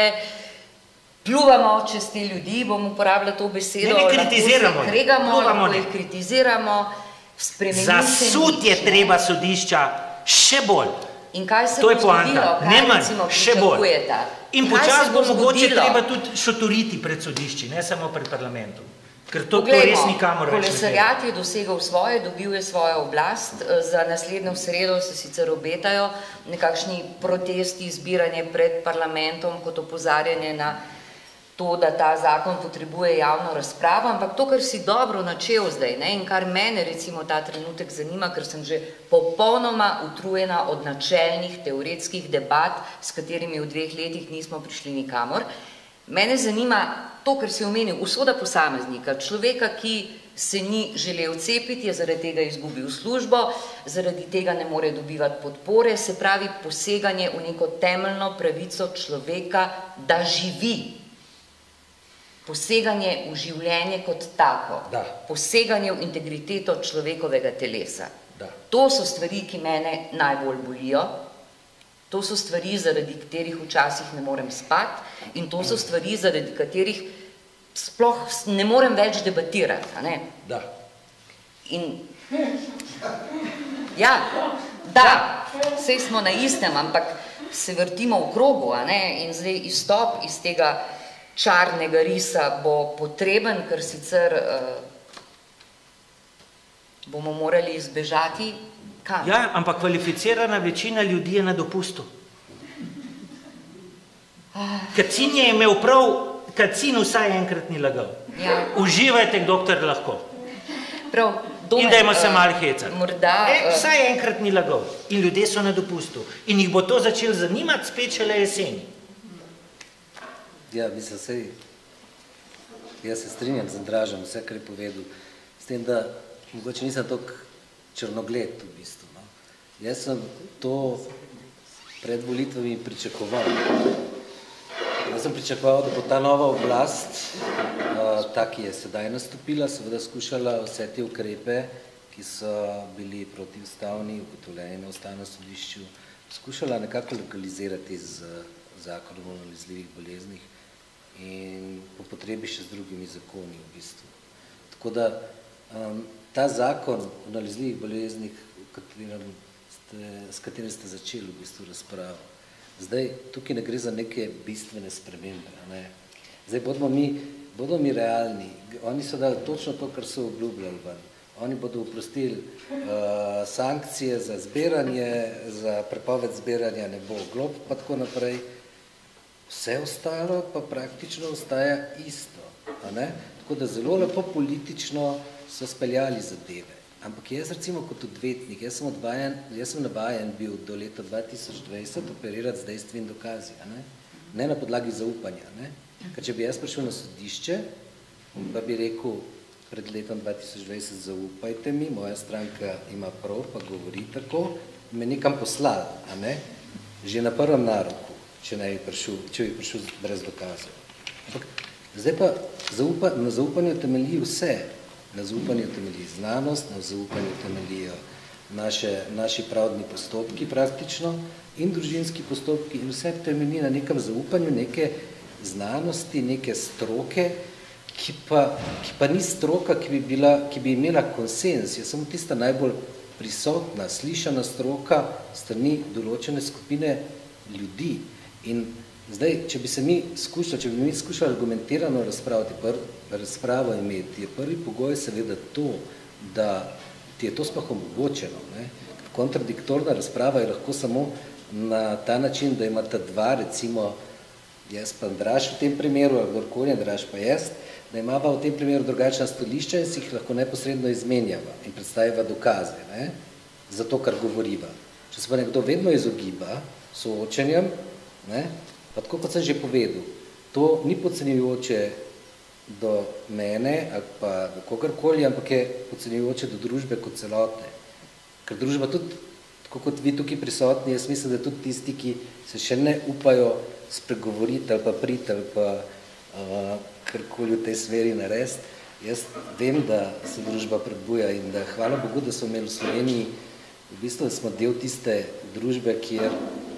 pljuvamo čez te ljudi, bom uporabila to besedo, ne, ne kritiziramo, lahko se kregamo, lahko ne. jih kritiziramo, spremeniti se Zasud je nič, treba sodišča še bolj. In kaj se to bo je poanta. zgodilo, kaj ne manj, recimo še bolj. pričakujete? In Kaj počas se bo bo mogoče zgodilo? treba tudi šotoriti pred sodišči, ne samo pred parlamentom. Ker to, to Poglejmo, res nikamor več ne gre. kolesarjat je dosegal svoje, dobil je svojo oblast, za naslednjo sredo se sicer obetajo nekakšni protesti, zbiranje pred parlamentom kot opozarjanje na to, da ta zakon potrebuje javno razpravo, ampak to, kar si dobro načel zdaj, ne, in kar mene recimo ta trenutek zanima, ker sem že popolnoma utrujena od načelnih teoretskih debat, s katerimi v dveh letih nismo prišli nikamor, mene zanima to, kar si omenil, usoda posameznika, človeka, ki se ni želel cepiti, je zaradi tega izgubil službo, zaradi tega ne more dobivati podpore, se pravi poseganje v neko temeljno pravico človeka, da živi. Poseganje v življenje kot tako, Da. poseganje v integriteto človekovega telesa. Da. To so stvari, ki mene najbolj bolijo, to so stvari, zaradi katerih včasih ne morem spati in to so stvari, zaradi katerih sploh ne morem več debatirati, a ne? Da. In ja, da, saj smo na istem, ampak se vrtimo v krogu, a ne? In zdaj izstop iz tega čarnega risa bo potreben, ker sicer uh, bomo morali izbežati kam? Ja, ampak kvalificirana večina ljudi je na dopustu. Kacin je imel prav, Kacin vsaj enkrat ni lagal. Ja. Uživajte, doktor lahko. Prav, Domen, In dajmo se uh, malo hecati. Morda... E, uh, vsaj enkrat ni lagal. In ljudje so na dopustu. In jih bo to začelo zanimati spet šele jeseni. Ja, mislim, sej, jaz se strinjam z Andražem, vse, kar je povedal, s tem, da mogoče nisem toliko črnogled v bistvu. No. Jaz sem to pred volitvami pričakoval. Jaz sem pričakoval, da bo ta nova oblast, uh, ta, ki je sedaj nastopila, seveda skušala vse te ukrepe, ki so bili protiustavni, ugotovljeni na ustavnem sodišču, skušala nekako lokalizirati z zakonom o nalezljivih boleznih in po potrebi še z drugimi zakoni v bistvu. Tako da um, ta zakon o nalezljivih boleznih, v katerem ste, s katerim ste začeli v bistvu razpravo, zdaj tukaj ne gre za neke bistvene spremembe. Ne? Zdaj bodimo mi, bodo mi realni, oni so dali točno to, kar so obljubljali ven. Oni bodo oprostili uh, sankcije za zbiranje, za prepoved zbiranja ne bo glob, pa tako naprej. Vse ostalo pa praktično ostaja isto. A ne? Tako da zelo lepo politično so speljali zadeve. Ampak jaz recimo kot odvetnik, jaz sem, odvajan, jaz sem navajen bil do leta dva tisoč dvajset operirati z dejstvi in dokazi, a ne? Ne na podlagi zaupanja. Ne? Ker če bi jaz prišel na sodišče, pa bi rekel pred letom dva tisoč dvajset zaupajte mi, moja stranka ima prav, pa govori tako, me nekam poslali, a ne? Že na prvem naroku, če ne bi prišel, če bi prišel brez dokazov. Ampak zdaj pa zaupa, na zaupanju temelji vse. Na zaupanju temelji znanost, na zaupanju temeljijo naše, naši pravdni postopki praktično in družinski postopki in vse temelji na nekem zaupanju neke znanosti, neke stroke, ki pa, ki pa ni stroka, ki bi, bila, ki bi imela konsens. Je samo tista najbolj prisotna, slišana stroka strani določene skupine ljudi. In zdaj, če bi se mi skušali, če bi mi skušali argumentirano razpravati, pr, razpravo imeti, je prvi pogoj seveda to, da ti je to sploh omogočeno. Ne? Kontradiktorna razprava je lahko samo na ta način, da imata dva, recimo jaz pa Andraž v tem primeru, ali kdorkoli Andraž pa jaz, da imava v tem primeru drugačna stališča in si jih lahko neposredno izmenjava in predstaviva dokaze, ne? Za to, kar govoriva. Če se pa nekdo vedno izogiba soočenjem, ne? Pa tako kot sem že povedal, to ni podcenjujoče do mene ali pa do kogarkoli, ampak je podcenjujoče do družbe kot celotne. Ker družba tudi, tako kot vi tukaj prisotni, jaz mislim, da tudi tisti, ki se še ne upajo spregovoriti ali pa priti ali pa uh, karkoli v tej sferi narediti, jaz vem, da se družba prebuja in da hvala Bogu, da smo imeli v Sloveniji, v bistvu, da smo del tiste družbe, kjer,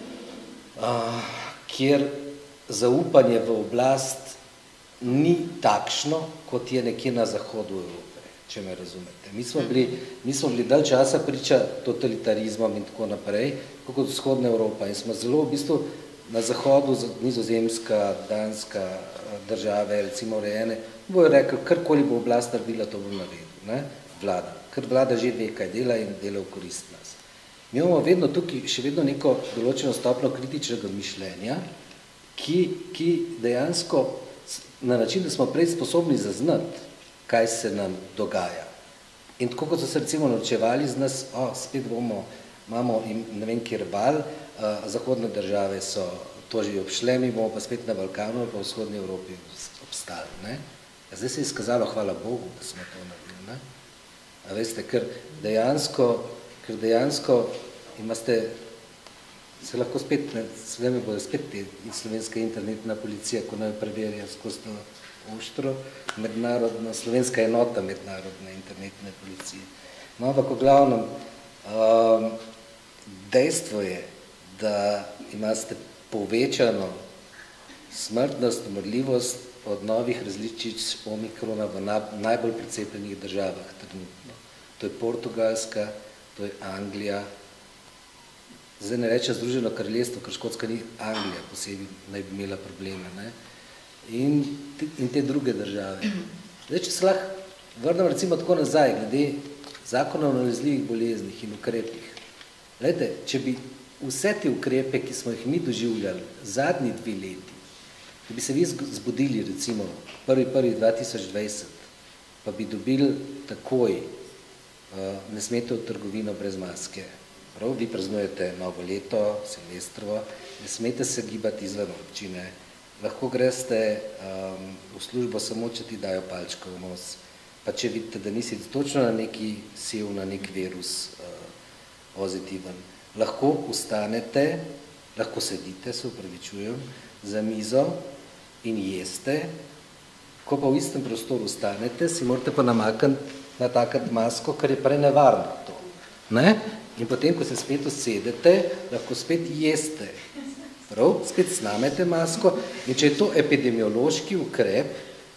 uh, kjer zaupanje v oblast ni takšno, kot je nekje na zahodu Evrope, če me razumete. Mi smo bili, mi smo bili dalj časa priča totalitarizmom in tako naprej, kot vzhodna Evropa in smo zelo v bistvu na zahodu, Nizozemska, Danska države, recimo urejene, bojo rekli, karkoli bo oblast naredila, to bo naredil, ne? Vlada. Ker vlada že ve, kaj dela in dela v korist nas. Mi imamo vedno tukaj še vedno neko določeno stopnjo kritičnega mišljenja, ki, ki dejansko na način, da smo prej sposobni zaznati, kaj se nam dogaja. In tako kot so se recimo naučevali z nas, o, spet bomo, imamo ne vem kjer val, zahodne države so to že obšle, mi bomo pa spet na Balkanu, pa v vzhodni Evropi obstali. Ne? Zdaj se je izkazalo, hvala Bogu, da smo to naredili. Ne? A veste, ker dejansko, ker dejansko imate, se lahko spet, ne, sveme bodo spet te slovenska internetna policija, ko naj preverja skozi to oštro, mednarodna, slovenska enota mednarodne internetne policije. No, ampak v glavnem, um, dejstvo je, da imate povečano smrtnost, umrljivost od novih različic omikrona v najbolj precepljenih državah trenutno. To je Portugalska, to je Anglija, zdaj ne reče Združeno kraljestvo, ker Škotska ni Anglija, posebej naj bi imela probleme, ne? In, in te druge države. Zdaj, če se lahko vrnem recimo tako nazaj, glede zakona o nalezljivih boleznih in ukrepih. Glede, če bi vse te ukrepe, ki smo jih mi doživljali zadnji dve leti, da bi se vi zbudili recimo prvi prvega dva tisoč dvajset, pa bi dobili takoj, uh, ne smete v trgovino brez maske. Prav, vi praznujete novo leto, silvestrovo, ne smete se gibati izven občine, lahko greste um, v službo samo, če ti dajo palčko v nos, pa če vidite, da nisi točno na neki sev, na nek virus uh, pozitiven. Lahko ustanete, lahko sedite, se upravičujem, za mizo in jeste, ko pa v istem prostoru ustanete, si morate pa namakniti, natakati masko, kar je prej nevarno to. Ne? In potem, ko se spet usedete, lahko spet jeste. Prav, spet snamete masko in če je to epidemiološki ukrep,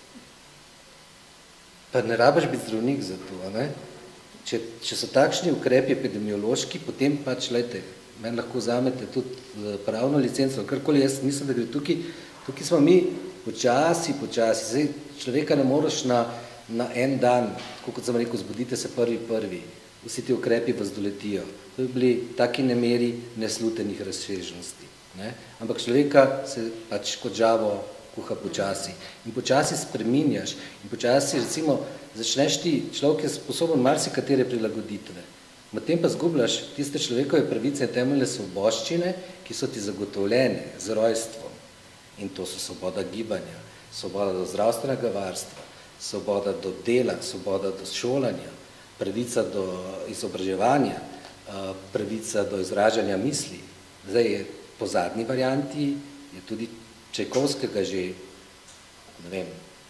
pa ne rabiš biti zdravnik za to, ne? Če, če so takšni ukrepi epidemiološki, potem pač, lejte, meni lahko vzamete tudi pravno licenco, karkoli jaz mislim, da gre tukaj, tukaj smo mi počasi, počasi, zdaj človeka ne moreš na, na en dan, tako kot sem rekel, zbudite se prvi prvi, vsi ti ukrepi vas doletijo. To bi bili taki nemeri neslutenih razsežnosti. Ne? Ampak človeka se pač kot žabo kuha počasi. In počasi spreminjaš. In počasi, recimo, začneš ti, človek je sposoben marsikatere prilagoditve. Medtem pa zgubljaš tiste človekove pravice in temeljne svoboščine, ki so ti zagotovljene z rojstvom. In to so svoboda gibanja, svoboda do zdravstvenega varstva, svoboda do dela, svoboda do šolanja, pravica do izobraževanja, pravica do izražanja misli. Zdaj je po zadnji varianti, je tudi Čajkovskega že, ne vem,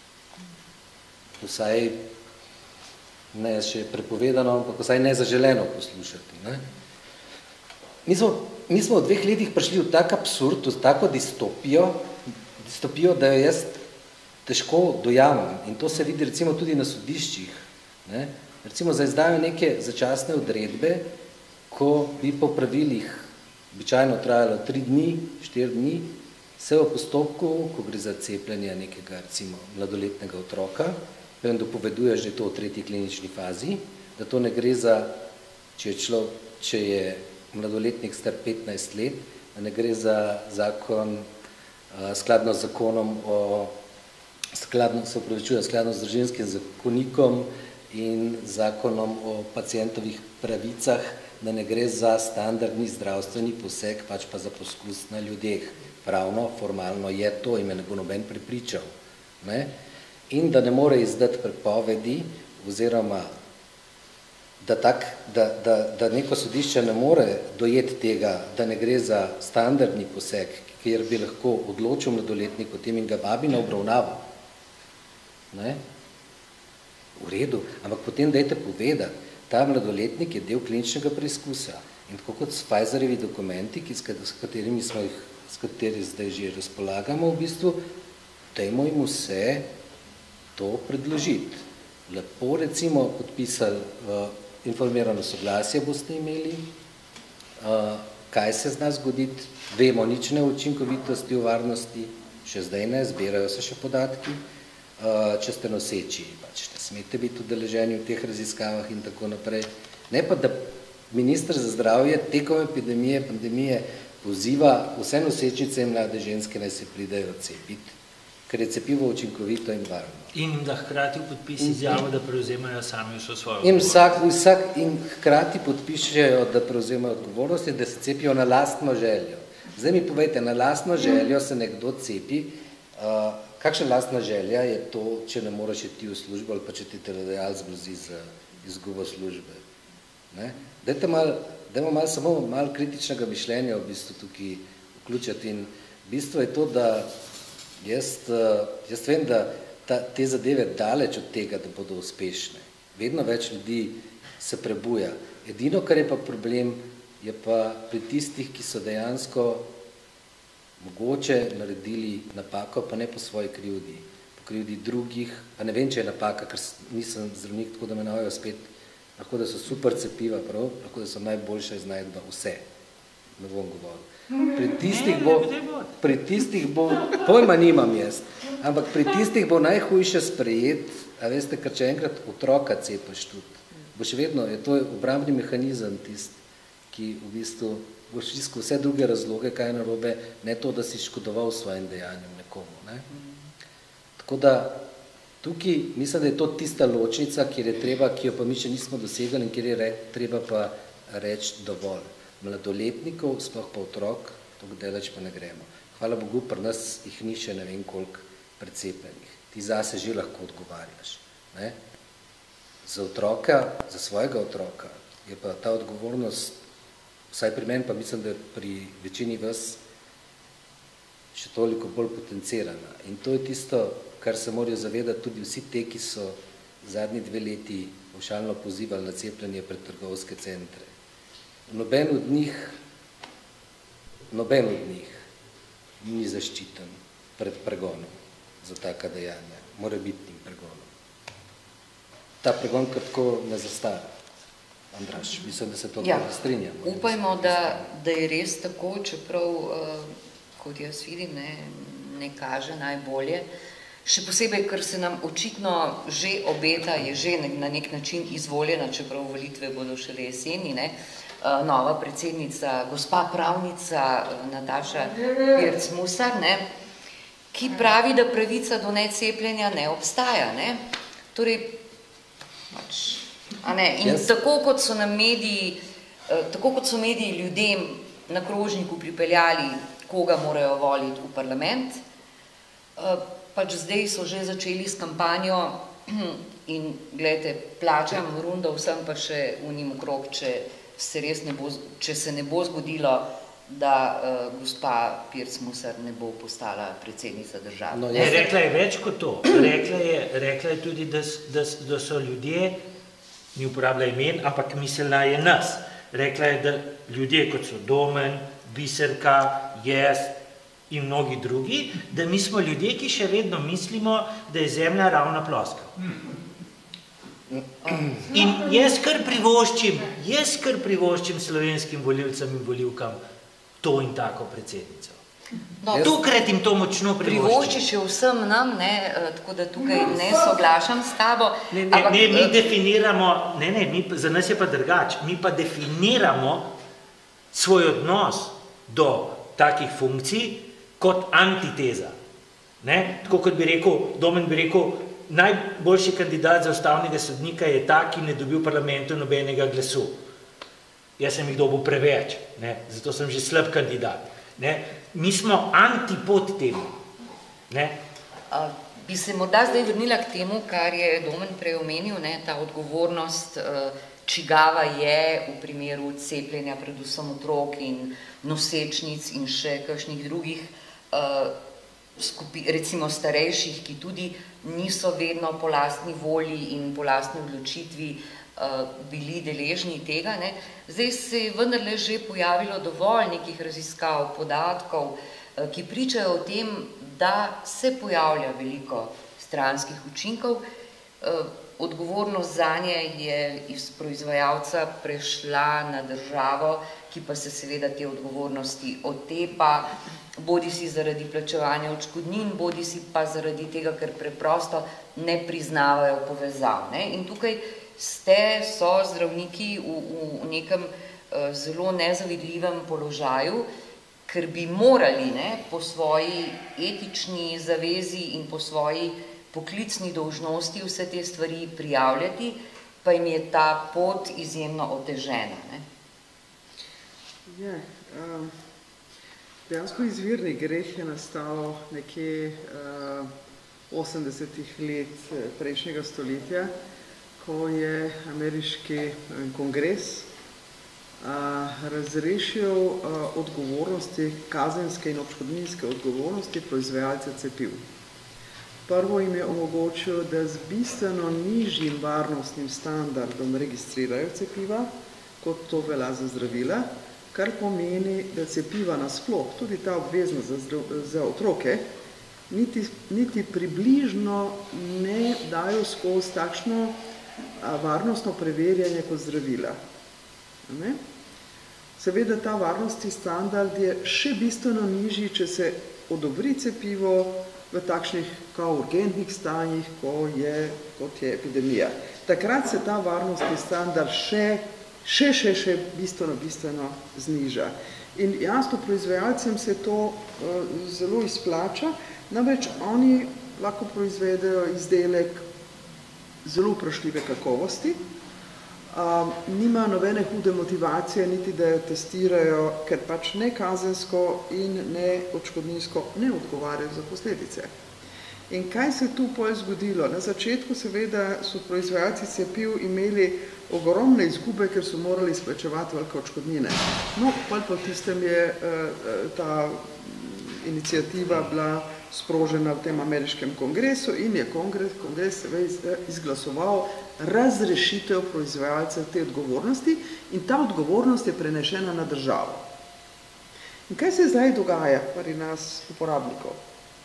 vsaj ne še prepovedano, ampak vsaj nezaželeno poslušati. Ne? Mi smo, mi smo v dveh letih prišli v tak absurd, v tako distopijo, distopijo, da jo jaz težko dojamem. In to se vidi recimo tudi na sodiščih. Ne? Recimo za izdajo neke začasne odredbe, ko bi po pravilih običajno trajalo tri dni, štiri dni, se v postopku, ko gre za cepljenje nekega recimo mladoletnega otroka, vem, dopoveduješ, da je to v tretji klinični fazi, da to ne gre za, če je, člo, če je mladoletnik star petnajst let, da ne gre za zakon, uh, skladno z zakonom o, skladno, se upravičuje, skladno z družinskim zakonikom in zakonom o pacientovih pravicah, da ne gre za standardni zdravstveni poseg, pač pa za poskus na ljudeh. Pravno, formalno je to in me ne bo noben prepričal. Ne? In da ne more izdati prepovedi, oziroma da, tak, da, da, da neko sodišče ne more dojeti tega, da ne gre za standardni poseg, kjer bi lahko odločil mladoletnik o tem in ga vabi na obravnavo. Ne? V redu, ampak potem dajte povedati, ta mladoletnik je del kliničnega preizkusa in tako kot s Pfizerjevi dokumenti, ki, s katerimi smo jih, s kateri zdaj že razpolagamo v bistvu, dajmo jim vse to predložiti. Lepo recimo podpisali uh, informirano soglasje boste imeli, uh, kaj se zna zgoditi, vemo nič ne o učinkovitosti, o varnosti, še zdaj ne, zbirajo se še podatki, uh, če ste noseči, pač ne smete biti udeleženi v teh raziskavah in tako naprej. Ne pa, da minister za zdravje tekom epidemije, pandemije poziva vse nosečnice in mlade ženske, naj se pridejo cepiti, ker je cepivo učinkovito in varno. In da hkrati podpis izjavo, da prevzemajo sami vso svojo in vsak, vsak in hkrati podpišejo, da prevzemajo odgovornost in da se cepijo na lastno željo. Zdaj mi povejte, na lastno željo se nekdo cepi, uh, kakšna lastna želja je to, če ne moreš iti v službo ali pa če ti delodajalec grozi za izgubo službe. Ne? Dajte mal, dajmo mal samo malo kritičnega mišljenja v bistvu tukaj vključiti in bistvo je to, da jaz, jaz vem, da ta, te zadeve daleč od tega, da bodo uspešne. Vedno več ljudi se prebuja. Edino, kar je pa problem, je pa pri tistih, ki so dejansko mogoče naredili napako, pa ne po svoji krivdi, po krivdi drugih, pa ne vem, če je napaka, ker nisem zdravnik, tako da me navajo spet, lahko da so super cepiva, prav, lahko da so najboljša iznajdba, vse, ne bom govoril. Pri tistih bo, pri tistih bo, pojma nimam jaz, ampak pri tistih bo najhujše sprejet, a veste, ker če enkrat otroka cepaš tudi, bo še vedno, je to obrambni mehanizem tist, ki v bistvu boš iskal vse druge razloge, kaj je narobe, ne to, da si škodoval svojim dejanjem nekomu. Ne? Tako da tukaj mislim, da je to tista ločnica, kjer je treba, ki jo pa mi še nismo dosegali in kjer je re, treba pa reči dovolj. Mladoletnikov, sploh pa otrok, tako daleč pa ne gremo. Hvala Bogu, pri nas jih ni še ne vem koliko precepljenih. Ti zase že lahko odgovarjaš. Ne? Za otroka, za svojega otroka je pa ta odgovornost, vsaj pri meni pa mislim, da pri večini vas še toliko bolj potencirana. In to je tisto, kar se morajo zavedati tudi vsi te, ki so zadnji dve leti pavšalno pozivali na cepljenje pred trgovske centre. Noben od njih, noben od njih ni zaščiten pred pregonom za taka dejanja, morebitnim pregonom. Ta pregon kratko ne zastara. Andraž, mislim, da se to ja, strinjamo. Upajmo, da, da je res tako, čeprav, uh, kot jaz vidim, ne, ne kaže najbolje. Še posebej, ker se nam očitno že obeta, je že na nek način izvoljena, čeprav volitve bodo šele jeseni, ne, uh, nova predsednica, gospa pravnica Nataša Pirc Musar, ne, ki pravi, da pravica do necepljenja ne obstaja. Ne. Torej, pač, a ne, in yes. tako kot so nam mediji, tako kot so mediji ljudem na krožniku pripeljali, koga morajo voliti v parlament, pač zdaj so že začeli s kampanjo in gledajte, plačam rundo vsem pa še unim okrog, če se res ne bo, če se ne bo zgodilo, da uh, gospa Pirc Musar ne bo postala predsednica države. No, ne, rekla je več kot to. Rekla je, rekla je tudi, da, da, da so ljudje, ni uporabila imen, ampak mislila je nas. Rekla je, da ljudje, kot so Domen, Biserka, jaz in mnogi drugi, da mi smo ljudje, ki še vedno mislimo, da je zemlja ravna ploska. In jaz kar privoščim, jaz kar privoščim slovenskim volivcem in volivkam to in tako predsednico. No, Tukrat jim to močno privoščim. Privoščiš je vsem nam, ne, tako da tukaj ne soglašam s tabo. Ne, ne, ne, mi definiramo, ne, ne, mi, za nas je pa drugač, mi pa definiramo svoj odnos do takih funkcij kot antiteza. Ne? Tako kot bi rekel, Domen bi rekel, najboljši kandidat za ustavnega sodnika je ta, ki ne dobi v parlamentu nobenega glasu. Jaz sem jih dobil preveč, ne? Zato sem že slab kandidat. Ne? Mi smo antipod temu. Ne? A, bi se morda zdaj vrnila k temu, kar je Domen prej omenil, ne? Ta odgovornost, čigava je v primeru cepljenja predvsem otrok in nosečnic in še kakšnih drugih skupi, recimo starejših, ki tudi niso vedno po lastni volji in po lastni odločitvi bili deležni tega. Ne. Zdaj se je vendarle že pojavilo dovolj nekih raziskav, podatkov, ki pričajo o tem, da se pojavlja veliko stranskih učinkov. Odgovornost zanje je iz proizvajalca prešla na državo, ki pa se seveda te odgovornosti otepa, bodi si zaradi plačevanja odškodnin, bodi si pa zaradi tega, ker preprosto ne priznavajo povezav. Ne. In tukaj ste, so zdravniki v, v nekem uh, zelo nezavidljivem položaju, ker bi morali ne, po svoji etični zavezi in po svoji poklicni dolžnosti vse te stvari prijavljati, pa jim je ta pot izjemno otežena. Ne? Je, um, dejansko izvirni greh je nastal nekje uh, osemdesetih let prejšnjega stoletja, ko je ameriški kongres razrešil odgovornosti, kazenske in odškodninske odgovornosti proizvajalca cepiv. Prvo jim je omogočil, da z bistveno nižjim varnostnim standardom registrirajo cepiva, kot to velja za zdravila, kar pomeni, da cepiva nasploh, tudi ta obveznost za, za otroke, niti, niti približno ne dajo skozi takšno varnostno preverjanje kot zdravila. Ne? Seveda ta varnostni standard je še bistveno nižji, če se odobri cepivo v takšnih kao urgentnih stanjih, ko je, kot je epidemija. Takrat se ta varnostni standard še, še, še, še bistveno, bistveno zniža. In jasno, proizvajalcem se to uh, zelo izplača, namreč oni lahko proizvedejo izdelek zelo vprašljive kakovosti, Uh, nima nobene hude motivacije, niti da jo testirajo, ker pač ne kazensko in ne odškodninsko ne odgovarjajo za posledice. In kaj se tu potem zgodilo? Na začetku seveda so proizvajalci cepiv imeli ogromne izgube, ker so morali izplačevati velike odškodnine. No, potem po tistem je uh, ta iniciativa bila sprožena v tem ameriškem kongresu in je kongres, kongres seveda izglasoval razrešitev proizvajalcev te odgovornosti in ta odgovornost je prenešena na državo. In kaj se zdaj dogaja pri nas uporabnikov?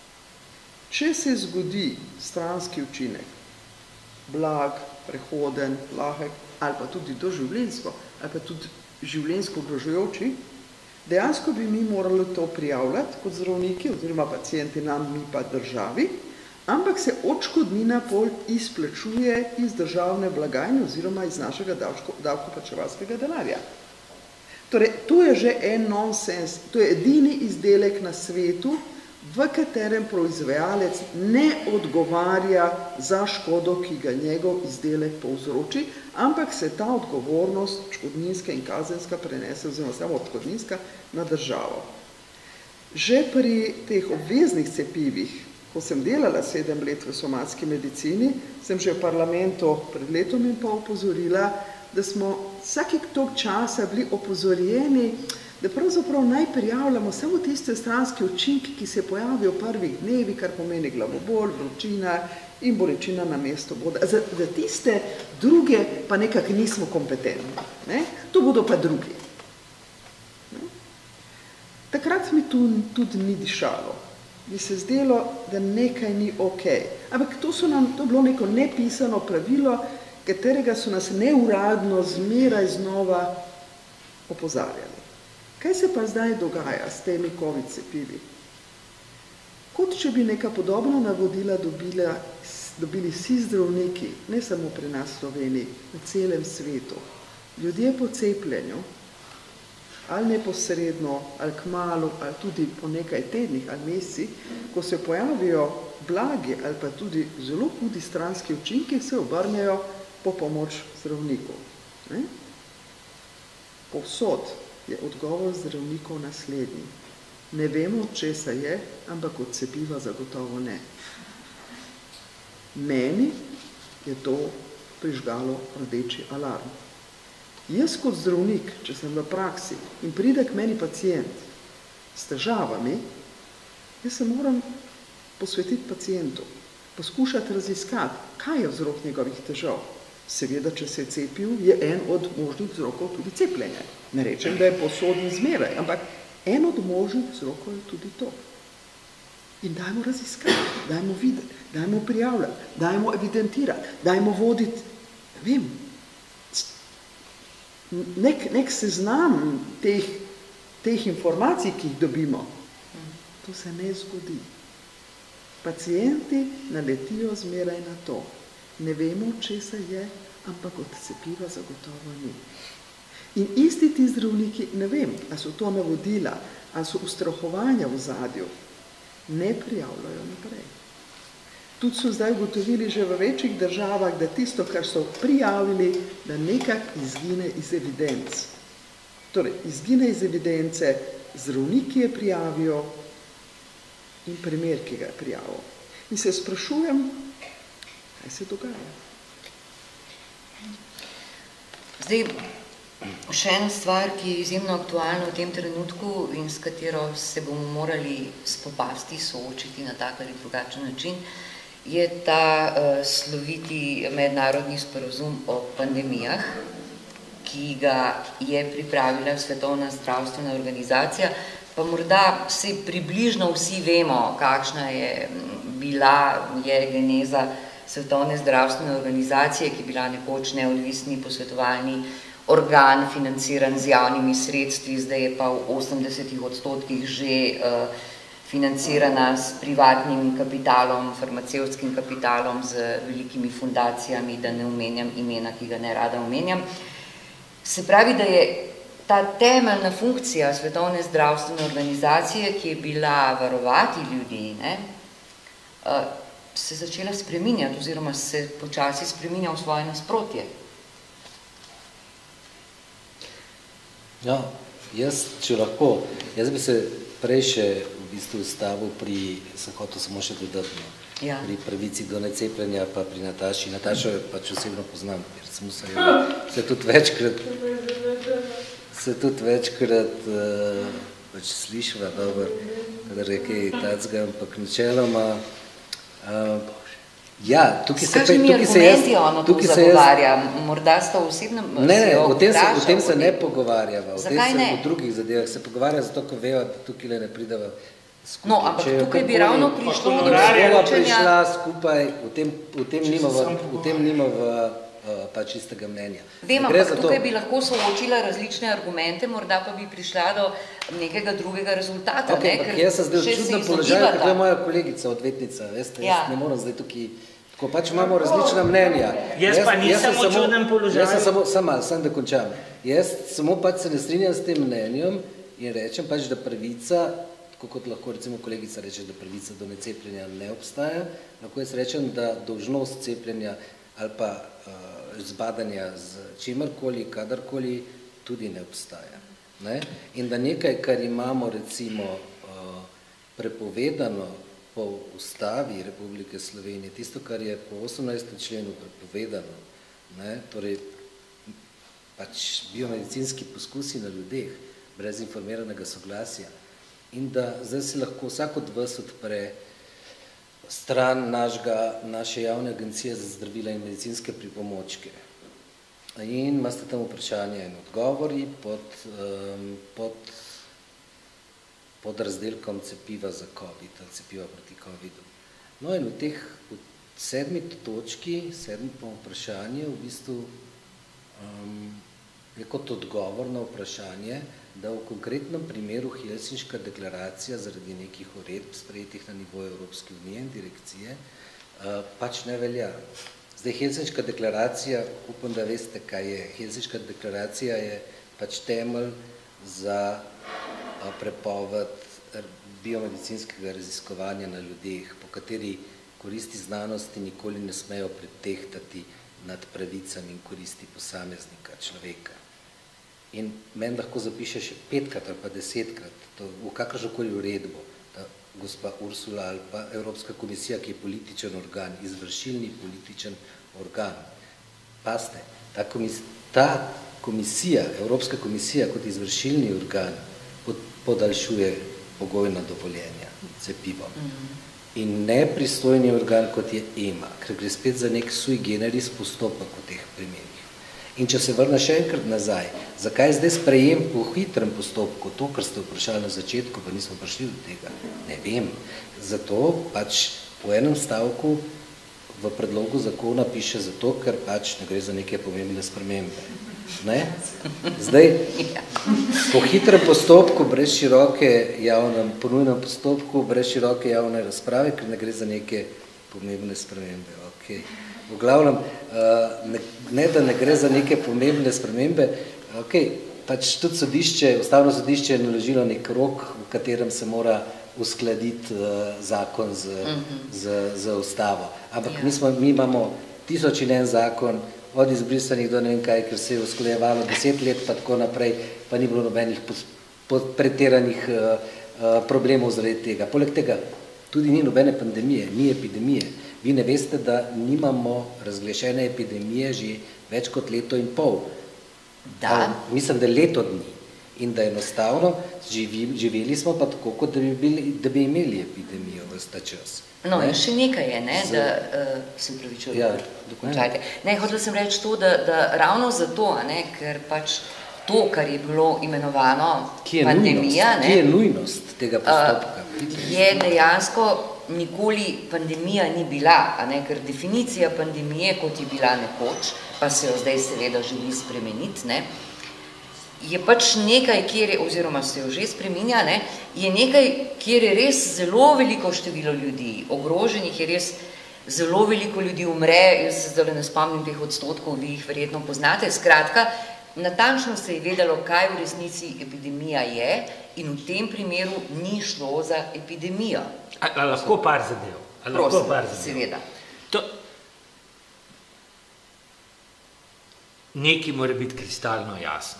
Če se zgodi stranski učinek, blag, prehoden, lahek ali pa tudi doživljenjsko ali pa tudi življenjsko ogrožajoči, dejansko bi mi morali to prijavljati kot zdravniki oziroma pacienti nam, mi pa državi, ampak se odškodnina pol izplačuje iz državne blagajne oziroma iz našega davkoplačevalskega denarja. Torej, to je že en nonsens, to je edini izdelek na svetu, v katerem proizvajalec ne odgovarja za škodo, ki ga njegov izdelek povzroči, ampak se ta odgovornost, odškodninska in kazenska, prenese, oziroma samo odškodninska, na državo. Že pri teh obveznih cepivih, ko sem delala sedem let v somatski medicini, sem že v parlamentu pred letom in pol opozorila, da smo vsakih toliko časa bili opozorjeni, da pravzaprav naj prijavljamo samo tiste stranske učinke, ki se pojavijo v prvih dnevi, kar pomeni glavobol, vročina in bolečina na mestu boda. Za, za tiste druge pa nekako nismo kompetentni. Ne? To bodo pa drugi. Ne? Takrat mi tu tudi ni dišalo. Mi se zdelo, da nekaj ni okej. Ampak to, so nam, to je bilo neko nepisano pravilo, katerega so nas neuradno zmeraj znova opozarjali. Kaj se pa zdaj dogaja s temi covid cepivi? Kot če bi neka podobna navodila dobila, dobili vsi zdravniki, ne samo pri nas v Sloveniji, v celem svetu. Ljudje po cepljenju, ali neposredno, ali kmalu, ali tudi po nekaj tednih ali mesecih, ko se pojavijo blagi ali pa tudi zelo hudi stranski učinki, se obrnejo po pomoč zdravniku. Ne? Povsod je odgovor zdravnikov naslednji. Ne vemo, od česa je, ampak od cepiva zagotovo ne. Meni je to prižgalo rdeči alarm. Jaz kot zdravnik, če sem v praksi in pride k meni pacient s težavami, jaz se moram posvetiti pacientu, poskušati raziskati, kaj je vzrok njegovih težav. Seveda, če se je cepil, je en od možnih vzrokov tudi cepljenje. Ne rečem, da je posodni zmeraj, ampak en od možnih vzrokov je tudi to. In dajmo raziskati, dajmo videti, dajmo prijavljati, dajmo evidentirati, dajmo voditi, ne vem, nek, nek seznam teh, teh informacij, ki jih dobimo. To se ne zgodi. Pacienti naletijo zmeraj na to. Ne vemo, česa je, ampak od cepiva zagotovo ni. In isti ti zdravniki, ne vem, ali so to navodila, ali so ustrahovanja v zadju, ne prijavljajo naprej. Tudi so zdaj ugotovili že v večjih državah, da tisto, kar so prijavili, da nekako izgine iz evidenc. Torej, izgine iz evidence, zdravniki je prijavijo in primer, ki ga je prijavil. In se sprašujem, kaj se dogaja. Zdaj, še ena stvar, ki je izjemno aktualna v tem trenutku in s katero se bomo morali spopasti, soočiti na tak ali drugačen način, je ta uh, sloviti mednarodni sporazum o pandemijah, ki ga je pripravila Svetovna zdravstvena organizacija, pa morda vsi približno vsi vemo, kakšna je bila, je geneza Svetovne zdravstvene organizacije, ki je bila nekoč neodvisni posvetovalni organ, financiran z javnimi sredstvi, zdaj je pa v osemdesetih odstotkih že uh, financirana s privatnim kapitalom, farmacevtskim kapitalom, z velikimi fundacijami, da ne omenjam imena, ki ga ne rada omenjam. Se pravi, da je ta temeljna funkcija Svetovne zdravstvene organizacije, ki je bila varovati ljudi, ne, se začela spreminjati oziroma se počasi spreminja v svoje nasprotje. Ja, jaz, če lahko, jaz bi se prej še v bistvu ustavil pri, sem hotel samo še dodatno, ja. Pri pravici do necepljenja, pa pri Nataši. Natašo pač osebno poznam, ker sem se, se tudi večkrat, se tudi večkrat uh, pač slišala, dobro, kadar je kaj tacga, ampak načeloma, uh, ja, tukaj se, tukaj tukaj se jaz, tukaj se jaz, morda sta v osebnem, ne, ne, o tem se, o tem se ne pogovarjava, o tem se ne? v drugih zadevah se pogovarja, zato ko vejo, da tukaj le ne pridava skupaj. No, ampak Če tukaj bi ravno prišlo do soočenja. Prišla skupaj, v tem, v tem nima v, v tem nima v uh, pač istega mnenja. Vem, ampak tukaj bi lahko soočila različne argumente, morda pa bi prišla do nekega drugega rezultata. Okay, ne, ker jaz sem zdaj v čudnem položaju, ker je moja kolegica, odvetnica, veste, ja. Jaz ne moram zdaj tukaj, tako pač imamo različna mnenja. Jaz, jaz pa nisem v čudnem položaju. Jaz sem samo, sama, sam da končam. Jaz samo pač se ne strinjam s tem mnenjem in rečem pač, da pravica, tako kot lahko recimo kolegica reče, da pravica do necepljenja ne obstaja, lahko jaz rečem, da dolžnost cepljenja ali pa uh, zbadanja z čemarkoli, kadarkoli tudi ne obstaja. Ne? In da nekaj, kar imamo recimo uh, prepovedano po ustavi Republike Slovenije, tisto, kar je po osemnajstem členu prepovedano, ne? Torej pač biomedicinski poskusi na ljudeh, brez informiranega soglasja, in da zdaj se lahko vsak od vas odpre stran našega, naše javne agencije za zdravila in medicinske pripomočke. In imate tam vprašanja in odgovori pod, um, pod, pod razdelkom cepiva za COVID, ali cepiva proti covidu. No in v teh v sedmi točki, sedmi vprašanje, v bistvu um, je kot odgovor na vprašanje, da v konkretnem primeru Helsinška deklaracija zaradi nekih uredb sprejetih na nivoju Evropske unije in direkcije pač ne velja. Zdaj, Helsinška deklaracija, upam, da veste, kaj je. Helsinška deklaracija je pač temelj za prepoved biomedicinskega raziskovanja na ljudeh, po kateri koristi znanosti nikoli ne smejo pretehtati nad pravicami in koristi posameznika, človeka. In meni lahko zapiše še petkrat ali pa desetkrat, to, v kakršnokoli uredbo, ta gospa Ursula ali pa Evropska komisija, ki je političen organ, izvršilni političen organ. Paste, ta, komis, ta komisija, Evropska komisija kot izvršilni organ pod, podaljšuje pogojna dovoljenja cepivom. In nepristojni organ kot je E M A, ker gre spet za nek sui generis postopek v teh primerih. In če se vrne še enkrat nazaj, zakaj zdaj sprejem po hitrem postopku, to, kar ste vprašali na začetku, pa nismo prišli do tega, ne vem. Zato pač po enem stavku v predlogu zakona piše zato, ker pač ne gre za neke pomembne spremembe. Ne? Zdaj, po hitrem postopku, brez široke javne, po nujnem postopku, brez široke javne razprave, ker ne gre za neke pomembne spremembe. Okay. V glavnem, ne, ne da ne gre za neke pomembne spremembe, okay, pač tudi sodišče, ustavno sodišče je naložilo nek rok, v katerem se mora uskladiti uh, zakon z, uh-huh. z, z ustavo. Ampak ja. mi, smo, mi imamo tisoč in en zakon, od izbrisanih do ne vem kaj, ker se je usklajevalo deset let, pa tako naprej, pa ni bilo nobenih pretiranih uh, uh, problemov zaradi tega. Poleg tega, tudi ni nobene pandemije, ni epidemije. Vi ne veste, da nimamo razglašene epidemije že več kot leto in pol. Da. Mislim, da leto dni. In da enostavno živi, živeli smo pa tako, kot da bi, bili, da bi imeli epidemijo ves ta čas. No, ne? In še nekaj je, ne, Z... da uh, se upravičujem, ja, dokončajte. Ne, hotel sem reči to, da, da ravno zato, ne, ker pač to, kar je bilo imenovano Kje je pandemija, nujnost? Kje je nujnost tega postopka? Uh, je dejansko nikoli pandemija ni bila, a ne, ker definicija pandemije, kot je bila nekoč, pa se jo zdaj seveda želi spremeniti, ne, je pač nekaj, kjer je, oziroma se jo že spreminja, ne, je nekaj, kjer je res zelo veliko število ljudi, ogroženih je res zelo veliko ljudi umre, jaz se zdaj ne spomnim teh odstotkov, vi jih verjetno poznate, skratka, natančno se je vedelo, kaj v resnici epidemija je in v tem primeru ni šlo za epidemijo. A, a lahko par zadev? A lahko Prosim, par zadev? seveda. To... Nekaj mora biti kristalno jasno.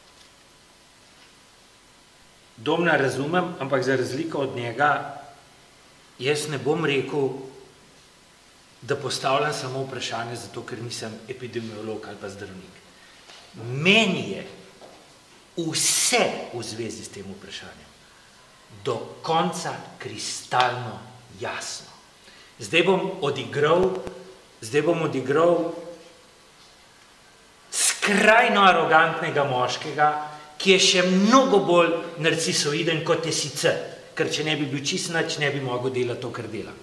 Domna razumem, ampak za razliko od njega, jaz ne bom rekel, da postavljam samo vprašanje zato, ker nisem epidemiolog ali pa zdravnik. Meni je vse v zvezi s tem vprašanjem do konca kristalno jasno. Zdaj bom odigral, zdaj bom odigral skrajno arogantnega moškega, ki je še mnogo bolj narcisoiden, kot je sicer, ker če ne bi bil čist nič, ne bi mogel delati to, kar dela.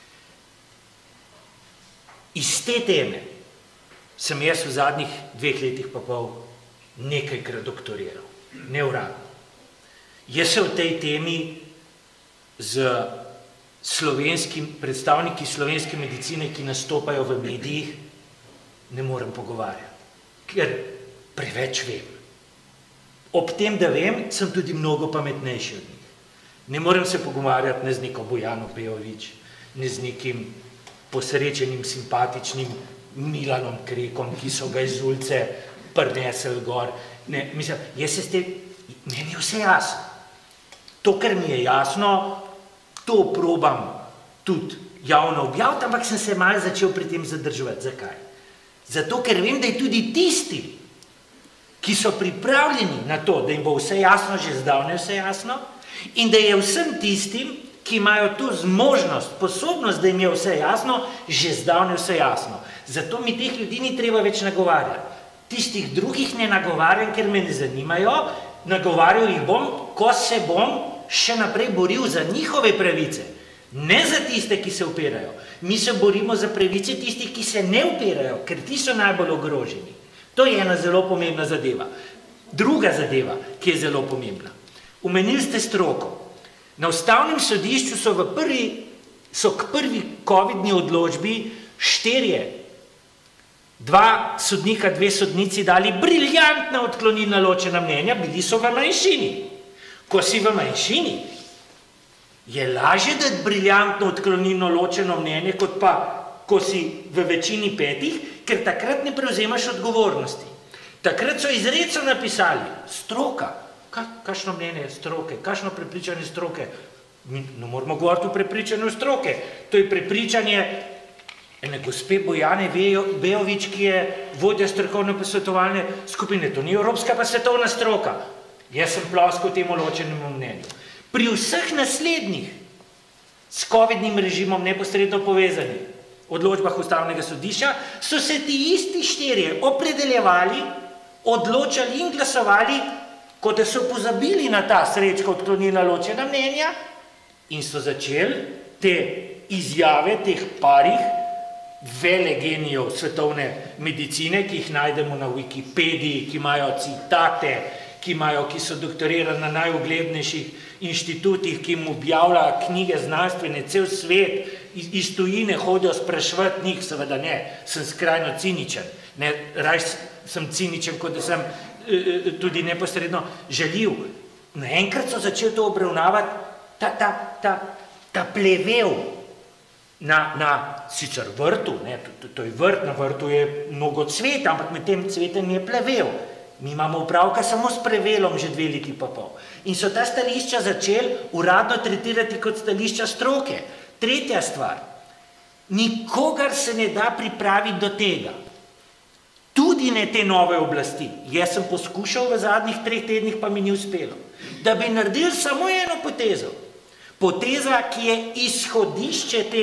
Iz te teme sem jaz v zadnjih dveh letih pa pol nekajkrat doktoriral, neuradno. Jaz se v tej temi z slovenskim, predstavniki slovenske medicine, ki nastopajo v medijih, ne morem pogovarjati, ker preveč vem. Ob tem, da vem, sem tudi mnogo pametnejši od njih. Ne morem se pogovarjati ne z neko Bojano Beović, ne z nekim posrečenim, simpatičnim Milanom Krekom, ki so ga iz ulice prinesli gor. Ne, mislim, jaz se s tem, meni je vse jasno. To, kar mi je jasno, to probam tudi javno objaviti, ampak sem se malo začel pri tem zadrževati. Zakaj? Zato, ker vem, da je tudi tisti, ki so pripravljeni na to, da jim bo vse jasno, že zdavnaj vse jasno, in da je vsem tistim, ki imajo to zmožnost, sposobnost, da jim je vse jasno, že zdavnaj vse jasno. Zato mi teh ljudi ni treba več nagovarjati. Tistih drugih ne nagovarjam, ker me ne zanimajo, nagovarjal jih bom, ko se bom še naprej boril za njihove pravice. Ne za tiste, ki se upirajo. Mi se borimo za pravice tistih, ki se ne upirajo, ker ti so najbolj ogroženi. To je ena zelo pomembna zadeva. Druga zadeva, ki je zelo pomembna. Omenili ste stroko. Na Ustavnem sodišču so, v prvi, so k prvi covidni odločbi štirje, dva sodnika, dve sodnici dali briljantna odklonilna ločena mnenja, bili so v manjšini. Ko si v manjšini, je lažje dati briljantno odklonilno ločeno mnenje, kot pa, ko si v večini petih, ker takrat ne prevzemaš odgovornosti. Takrat so izrecno napisali, stroka, ka, kakšno mnenje stroke, kakšno prepričanje stroke, mi ne moramo govoriti o prepričanju stroke, to je prepričanje ene gospe Bojane Beović, ki je vodja strokovne posvetovalne skupine, to ni evropska pa svetovna stroka. Jaz sem ploskal temu ločenemu mnenju. Pri vseh naslednjih s covidnim režimom neposredno povezanih odločbah Ustavnega sodišča so se ti isti štirje opredeljevali, odločali in glasovali, kot da so pozabili na ta srečka odklonilna ločena mnenja in so začeli te izjave teh parih velegenijev svetovne medicine, ki jih najdemo na Wikipediji, ki imajo citate, ki, imajo, ki so doktorirali na najuglednejših inštitutih, ki jim objavlja knjige znanstvene, cel svet, iz, iz tujine hodijo spraševati njih, seveda ne, sem skrajno ciničen, ne, raj sem ciničen, kot da sem e, tudi neposredno žaljiv. Naenkrat so začeli to obravnavati, ta, ta, ta, ta plevel na, na sicer vrtu, ne, to, to je vrt, na vrtu je mnogo cveta, ampak med tem cvetem je plevel. Mi imamo upravka samo s prevelom že dve leti pa pol. In so ta stališča začeli uradno tretirati kot stališča stroke. Tretja stvar, nikogar se ne da pripraviti do tega. Tudi ne te nove oblasti. Jaz sem poskušal v zadnjih treh tednih, pa mi ni uspelo. Da bi naredili samo eno potezo. Poteza, ki je izhodišče te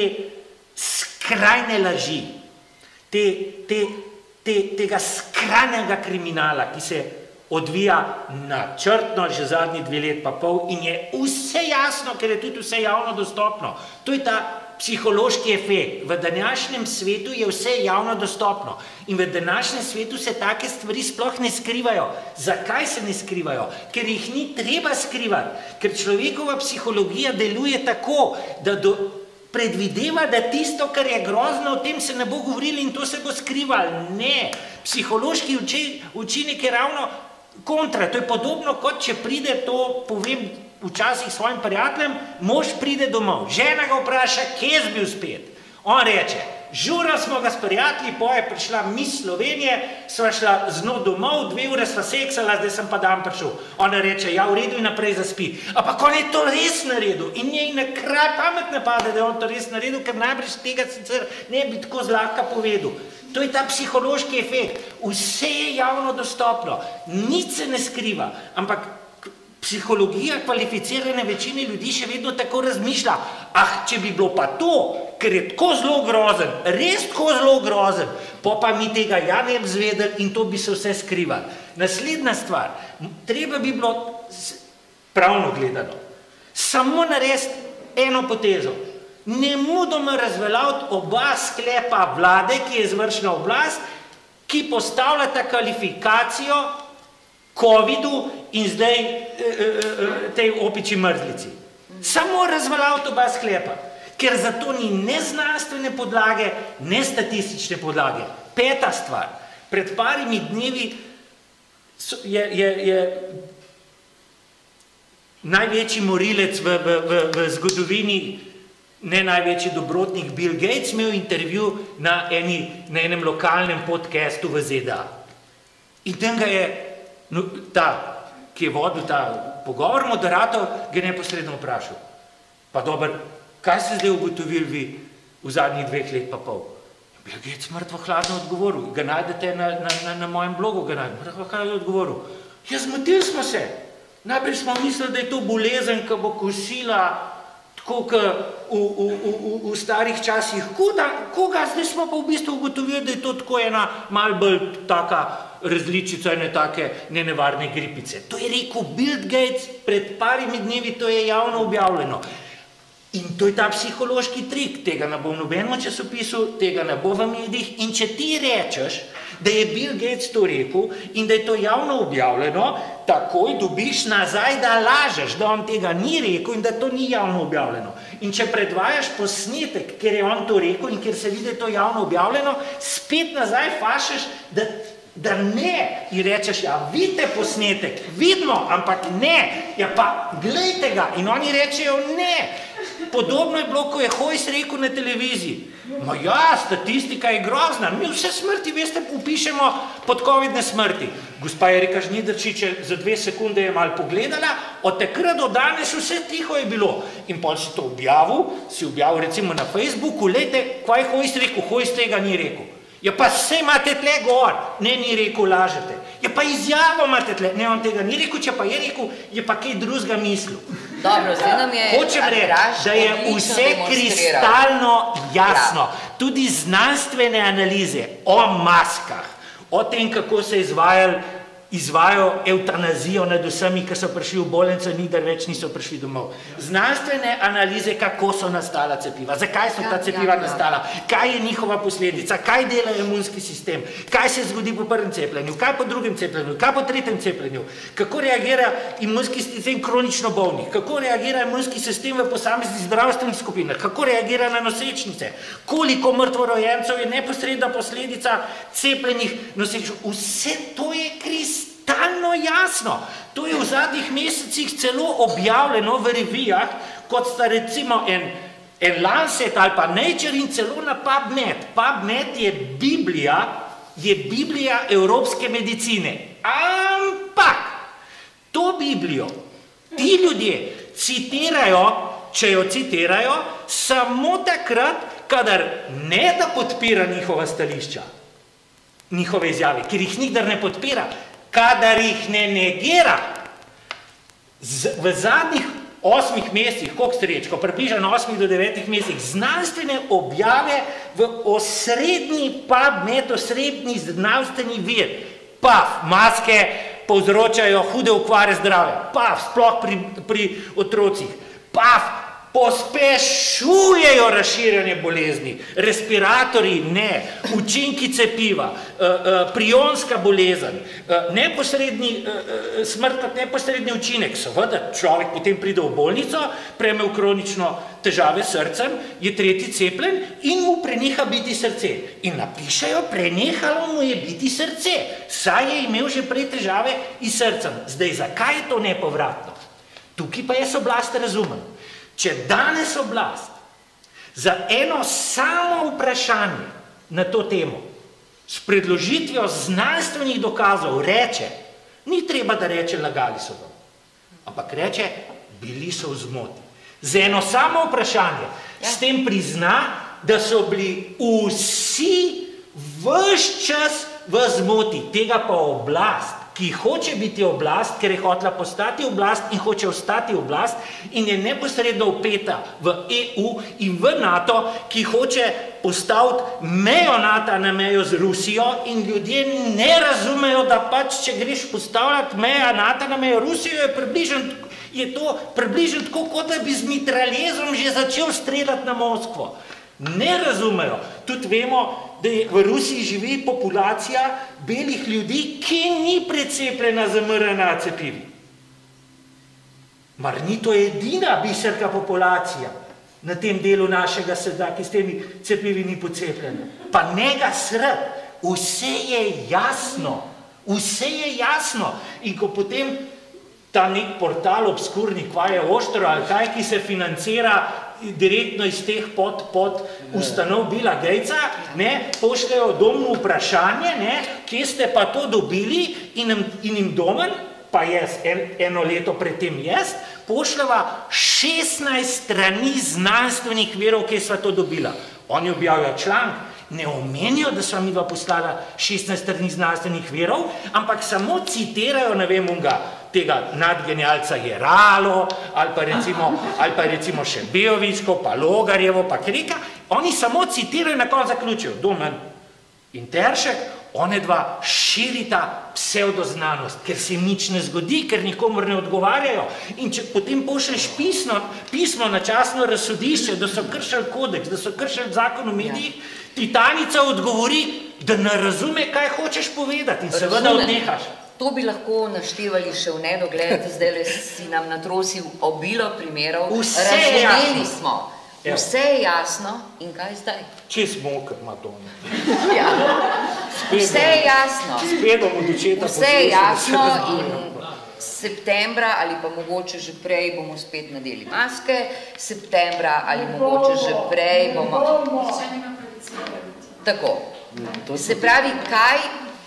skrajne laži, te, te, te, tega skrajnega kriminala, ki se odvija načrtno že zadnji dve let pa pol in je vse jasno, ker je tudi vse javno dostopno. To je ta psihološki efekt. V današnjem svetu je vse javno dostopno in v današnjem svetu se take stvari sploh ne skrivajo. Zakaj se ne skrivajo? Ker jih ni treba skrivati, ker človekova psihologija deluje tako, da do, predvideva, da tisto, kar je grozno, o tem se ne bo govorilo in to se bo skrivalo. Ne, psihološki učinek je ravno kontra. To je podobno, kot če pride, to povem včasih svojim prijateljem, mož pride domov, žena ga vpraša, kje je bil spet. On reče, žurali smo ga s prijatelji, poje prišla mis Slovenije, sva šla z njo domov, dve ure sva seksala, zdaj sem pa dan prišel. Ona reče, ja, v redu in naprej zaspi. Ampak on je to res naredil in njej na kraj pamet ne pade, da je on to res naredil, ker najbrž tega sicer ne bi tako zlahka povedal. To je ta psihološki efekt. Vse je javno dostopno, nič se ne skriva, ampak psihologija kvalificirane večine ljudi še vedno tako razmišlja, ah, če bi bilo pa to, ker je tako zelo grozen, res tako zelo grozen, pa pa mi tega ja ne bi zvedeli in to bi se vse skrivali. Naslednja stvar, treba bi bilo pravno gledano, samo narediti eno potezo, nemudoma razveljaviti oba sklepa vlade, ki je izvršna oblast, ki postavljata kvalifikacijo covidu in zdaj tej opiči mrzlici. Samo razveljaviti oba sklepa, ker za to ni ne znanstvene podlage, ne statistične podlage. Peta stvar, pred parimi dnevi je, je, je največji morilec v, v, v, v zgodovini, ne največji dobrotnik Bill Gates, imel intervju na, eni, na enem lokalnem podcastu v Z D A. In tam ga je no, ta, ki je vodil ta pogovor, moderator, ga je neposredno vprašal. Pa dober, kaj ste zdaj ugotovili vi v zadnjih dveh let pa pol? Bill Gates mrtvo hladno odgovoril. Ga najdete na, na, na, na mojem blogu, ga najdete. Mrtvo hladno odgovoril. Ja, zmotili smo se. Najprej smo mislili, da je to bolezen, ki bo kosila tako, kot v, v, v, v starih časih. Koga, koga? Zdaj smo pa v bistvu ugotovili, da je to tako ena malo bolj taka različica ene take nenevarne gripice. To je rekel Bill Gates pred parimi dnevi, to je javno objavljeno. In to je ta psihološki trik, tega ne bo v nobenem časopisu, tega ne bo v medijih. In če ti rečeš, da je Bill Gates to rekel in da je to javno objavljeno, takoj dobiš nazaj, da lažeš, da on tega ni rekel in da to ni javno objavljeno. In če predvajaš posnetek, ker je on to rekel in ker se vidi, da je to javno objavljeno, spet nazaj fašeš, da da ne, in rečeš, ja, vidite posnetek, vidimo, ampak ne, ja pa, glejte ga, in oni rečejo ne. Podobno je bilo, ko je Hojs rekel na televiziji, ma ja, statistika je grozna, mi vse smrti, veste, upišemo pod covidne smrti. Gospa Erika Žnidarčič je za dve sekunde je malo pogledala, od takrat do danes vse tiho je bilo. In potem si to objavil, si objavil recimo na Facebooku, lejte, kaj je Hojs rekel, Hojs tega ni rekel. Ja pa vse imate tle gor, ne, ni rekel, lažete. Ja pa izjavo imate tle, ne, on tega ni rekel, če pa je rekel, je pa kaj drugega mislil. Dobro, zdaj nam je hočem reči, da je vse kristalno jasno, tudi znanstvene analize o maskah, o tem, kako se izvajali, izvajajo eutanazijo nad vsemi, ki so prišli v bolnico in nikdar več niso prišli domov. Znanstvene analize, kako so nastala cepiva, zakaj so ta cepiva nastala, kaj je njihova posledica, kaj dela imunski sistem, kaj se zgodi po prvem cepljenju, kaj po drugem cepljenju, kaj po tretjem cepljenju, kako reagira imunski sistem kronično bolnih, kako reagira imunski sistem v posameznih zdravstvenih skupinah, kako reagira na nosečnice, koliko mrtvorojencev je neposredna posledica cepljenih nosečnic. Vse to je kristalno Stalno jasno. To je v zadnjih mesecih celo objavljeno v revijah, kot sta recimo en, en Lancet ali pa Nature in celo na PubMed. PubMed je biblija je Biblija evropske medicine. Ampak to Biblijo ti ljudje citirajo, če jo citirajo, samo takrat, kadar ne da podpira njihova stališča, njihove izjave, ker jih nikdar ne podpira, kadar jih ne negira. Z, v zadnjih osmih mesecih, koliko ste reči, ko približno osmih do devetih mesecih, znanstvene objave v osrednji PubMed, osrednji znanstveni vir, paf, maske povzročajo hude okvare zdravja, paf, sploh pri, pri otrocih, paf, pospešujejo razširjanje bolezni, respiratorji ne, učinki cepiva, prionska bolezen, neposredni, smrt kot neposredni učinek. Seveda, človek potem pride v bolnico, prejme v kronično težave s srcem, je tretji cepljen in mu preneha biti srce. In napišejo, prenehalo mu je biti srce, saj je imel že prej težave in srcem. Zdaj, zakaj je to nepovratno? Tukaj pa jaz oblast razumem. Če danes oblast za eno samo vprašanje na to temo s predložitvijo znanstvenih dokazov reče, ni treba, da reče lagali so vam, ampak reče, bili so v zmoti. Za eno samo vprašanje s tem prizna, da so bili vsi ves čas v zmoti, tega pa oblast, ki hoče biti oblast, ker je hotela postati oblast in hoče ostati oblast in je neposredno vpeta v E U in v NATO, ki hoče postaviti mejo NATO na mejo z Rusijo in ljudje ne razumejo, da pač, če greš postavljati meja NATO na mejo Rusijo, je približno, je to približno tako, kot da bi z mitraljezom že začel streljati na Moskvo. Ne razumejo. Tudi vemo, da je v Rusiji živi populacija belih ljudi, ki ni precepljena z M R N A cepivi. Mar ni to edina biserka populacija na tem delu našega sveta, ki s temi cepivi ni pocepljena? Pa ne ga sred. Vse je jasno. Vse je jasno. In ko potem ta nek portal obskurni, kva je Oštro ali kaj, ki se financira direktno iz teh pod, pod ustanov Billa Gatesa, ne, pošljajo domno vprašanje, ne, kje ste pa to dobili in, in jim domen, pa jaz, en, eno leto predtem jaz, pošljava šestnajst strani znanstvenih virov, kje sva to dobila. Oni objavijo članek, ne omenijo, da sva midva poslala šestnajst strani znanstvenih virov, ampak samo citirajo, ne vem, unga, tega nadgenialca Jeralo, ali pa recimo, ali pa recimo še Bejovičko, pa Logarjevo, pa Krika. Oni samo citirajo, na koncu zaključijo. Domen in Teršek, one dva širita psevdoznanost, ker se jim nič ne zgodi, ker nikomor ne odgovarjajo. In če potem pošlješ pismo, pismo na častno razsodišče, da so kršili kodeks, da so kršili zakon o medijih, ti Tanica odgovori, da ne razume, kaj hočeš povedati in seveda odnehaš. To bi lahko naštevali še v nedogled, zdaj si nam natrosil obilo primerov. Razumeli smo. Vse je jasno in kaj zdaj? Če smo, ker Madonna. Ja. Vse je jasno. Spet bomo dočeta. Vse je jasno in septembra ali pa mogoče že prej bomo spet nadeli maske, septembra ali mogoče že prej bomo... Tako. Se pravi, kaj...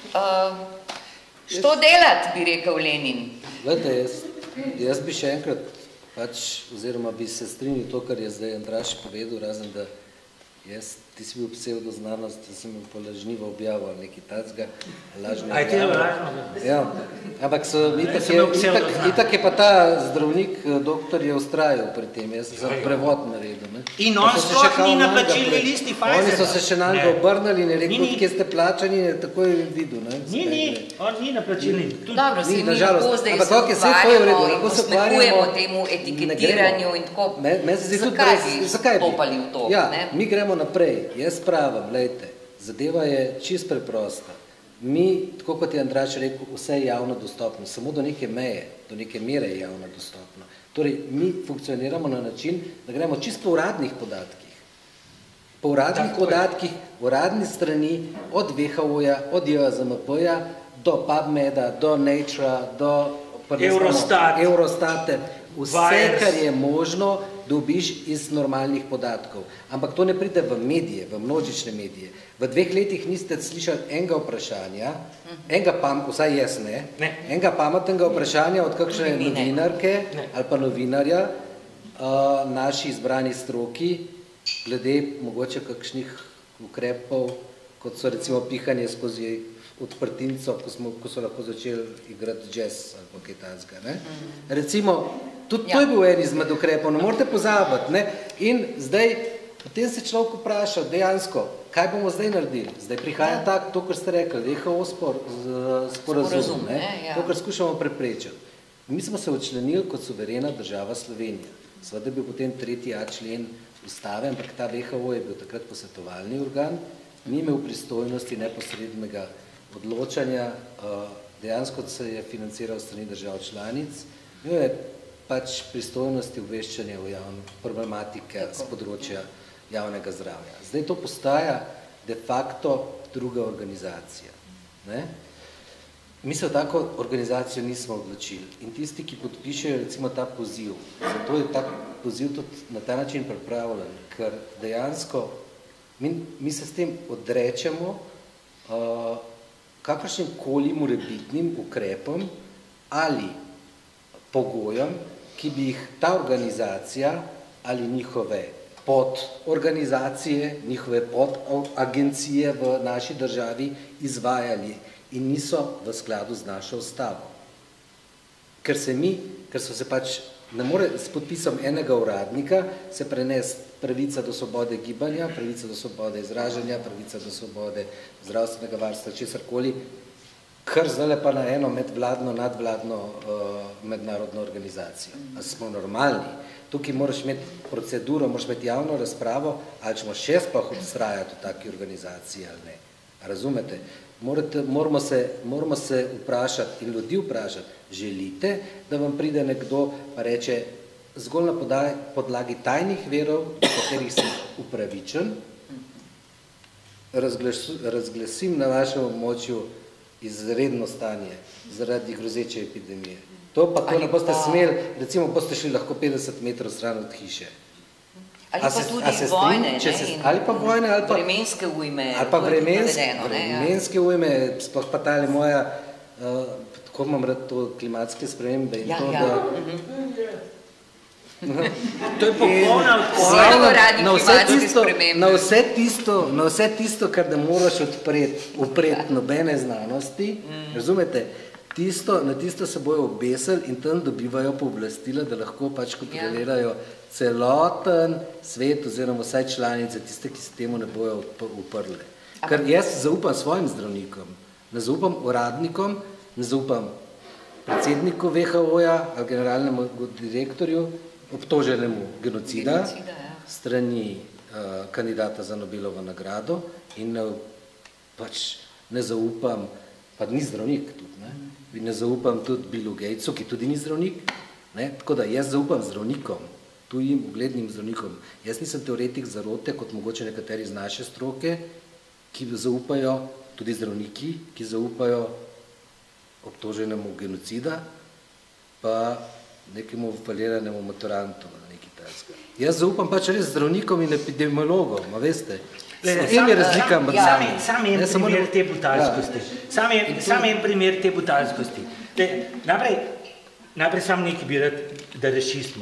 Što delati, bi rekel Lenin? Glede, jaz, jaz bi še enkrat, pač, oziroma bi se strinil to, kar je zdaj Andraž povedal, razen da jaz, ti si bil psevdoznanost, da sem bil pa lažnivo objavil nekaj tacga, lažne objavil. Aj, te je lažno? Ja, ampak so, itak je, itak, itak je pa ta zdravnik, doktor je ustrajal pri tem, jaz sem prevod naredil. Ne? In on sploh ni na plačilni listi Pfizera. Oni so se še na njega obrnali in je rekel, kje ste plačani, in je takoj videl. Ne? Ni, ni, on ni na plačilni. Dobro, si mi lahko zdaj se ukvarjamo in posmekujemo temu etiketiranju in tako. Zakaj bi popali v to? Ja, mi gremo naprej. Jaz pravim, lejte, zadeva je čist preprosta. Mi, tako kot je Andraž rekel, vse je javno dostopno, samo do neke meje, do neke mere je javno dostopno. Torej, mi funkcioniramo na način, da gremo čist po uradnih podatkih. Po uradnih podatkih, uradni strani, od V H O-ja, od J Z M P-ja, do PubMeda, do Nature-a, do Eurostat. Eurostate, vse, kar je možno, dobiš iz normalnih podatkov. Ampak to ne pride v medije, v množične medije. V dveh letih niste slišali enega vprašanja, enega pam, vsaj jaz ne, ne. enega pametnega vprašanja od kakšne novinarke ali pa novinarja, uh, naši izbrani stroki, glede mogoče kakšnih ukrepov, kot so recimo pihanje skozi odprtinco, ko, smo, ko so lahko začeli igrati jazz ali pa kaj takega, ne. Recimo, tudi to je bil en izmed ukrepov, ne morate pozabiti, ne. In zdaj, potem se človek vpraša, dejansko, kaj bomo zdaj naredili? Zdaj prihaja tak, to, kar ste rekli, V H O spor, sporazum, ne, to, kar skušamo preprečiti. Mi smo se odčlenili kot suverena država Slovenija. Seveda je bil potem tretji A člen ustave, ampak ta V H O je bil takrat posvetovalni organ, ni imel pristojnosti neposrednega odločanja, dejansko se je financiral strani držav članic, imel je pač pristojnosti obveščanja o javni problematike z področja javnega zdravja. Zdaj to postaja de facto druga organizacija. Ne? Mi se v tako organizacijo nismo odločili in tisti, ki podpišejo recimo ta poziv, zato je ta poziv tudi na ta način pripravljen, ker dejansko mi, mi se s tem odrečemo uh, kakršnim koli morebitnim ukrepom ali pogojem, ki bi jih ta organizacija ali njihove podorganizacije, njihove podagencije v naši državi izvajali in niso v skladu z našo ustavo. Ker se mi, ker so se pač, ne more s podpisom enega uradnika se prenesti pravica do svobode gibanja, pravica do svobode izražanja, pravica do svobode zdravstvenega varstva, česarkoli, kar zdaj pa na eno medvladno, nadvladno uh, mednarodno organizacijo. A smo normalni? Tukaj moraš imeti proceduro, moraš imeti javno razpravo, ali ćemo še sploh obstrajati v taki organizaciji ali ne. Razumete? Morate, moramo, se, moramo se vprašati in ljudi vprašati, želite, da vam pride nekdo pa reče, zgolj na podaj, podlagi tajnih verov, v katerih sem upravičen, razglas, razglasim na vašem območju izredno stanje zaradi grozeče epidemije. To pa to ne boste smeli, recimo boste šli lahko petdeset metrov stran od hiše. Ali pa tudi vojne, ali pa vojne, ali pa vremenske ujme, ali pa vremenske ujme, sploh pa tale moja, tako imam rad to klimatske spremembe in to, da... To je popolna odpornost na vse tisto, na vse tisto, na vse tisto, kar da moraš odpreti, upreti nobene znanosti, razumete? Tisto, na tisto se bojo obesili in tam dobivajo pooblastila, da lahko pač kontrolirajo celoten svet oziroma vsaj članice, tiste, ki se temu ne bojo uprle. Ker jaz zaupam svojim zdravnikom, ne zaupam uradnikom, ne zaupam predsedniku V H O-ja ali generalnemu direktorju, obtoženemu genocida, genocida ja. strani uh, kandidata za Nobelovo nagrado in uh, pač ne zaupam, pa ni zdravnik tudi, ne? In ne zaupam tudi Billu Gatesu, ki tudi ni zdravnik, ne? Tako da jaz zaupam zdravnikom, tujim uglednim zdravnikom. Jaz nisem teoretik zarote, kot mogoče nekateri iz naše stroke, ki zaupajo, tudi zdravniki, ki zaupajo obtoženemu genocida, pa nekemu faliranemu maturantu ali neki takega. Jaz zaupam pač res zdravnikom in epidemiologom, a veste? Sam en primer te butalskosti. Sam en primer te butalskosti. Najprej sam nekaj bi rad, da rešimo.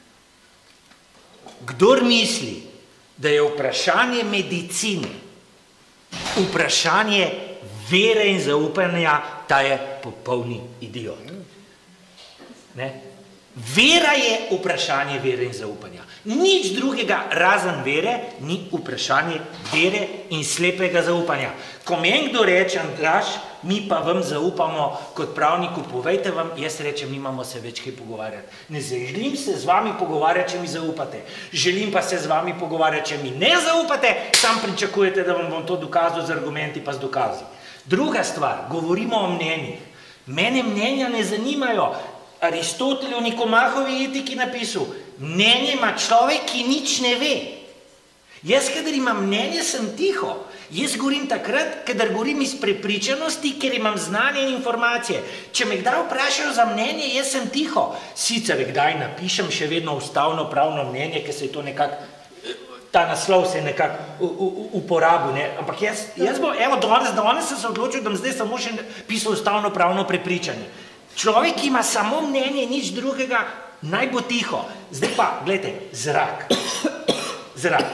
Kdor misli, da je vprašanje medicine, vprašanje vere in zaupanja, ta je popolni idiot. Ne? Vera je vprašanje vere in zaupanja. Nič drugega razen vere ni vprašanje vere in slepega zaupanja. Ko meni kdo reče, Andraž, mi pa vam zaupamo kot pravniku, povejte vam, jaz rečem, nimamo se več kaj pogovarjati. Ne želim se z vami pogovarjati, če mi zaupate. Želim pa se z vami pogovarjati, če mi ne zaupate, sam pričakujete, da vam bom to dokazal z argumenti pa z dokazi. Druga stvar, govorimo o mnenjih. Mene mnenja ne zanimajo. Aristotel v Nikomahovi etiki napisal, mnenje ima človek, ki nič ne ve. Jaz, kadar imam mnenje, sem tiho. Jaz govorim takrat, kadar govorim iz prepričanosti, ker imam znanje in informacije. Če me kdaj vprašajo za mnenje, jaz sem tiho. Sicer kdaj napišem še vedno ustavno pravno mnenje, ker se je to nekako, ta naslov se je nekako uporabil, ne? Ampak jaz, jaz bom, evo, danes, danes sem se odločil, da bom zdaj samo še pisal ustavno pravno prepričanje. Človek, ki ima samo mnenje, nič drugega, naj bo tiho. Zdaj pa, gledajte, zrak. Zrak.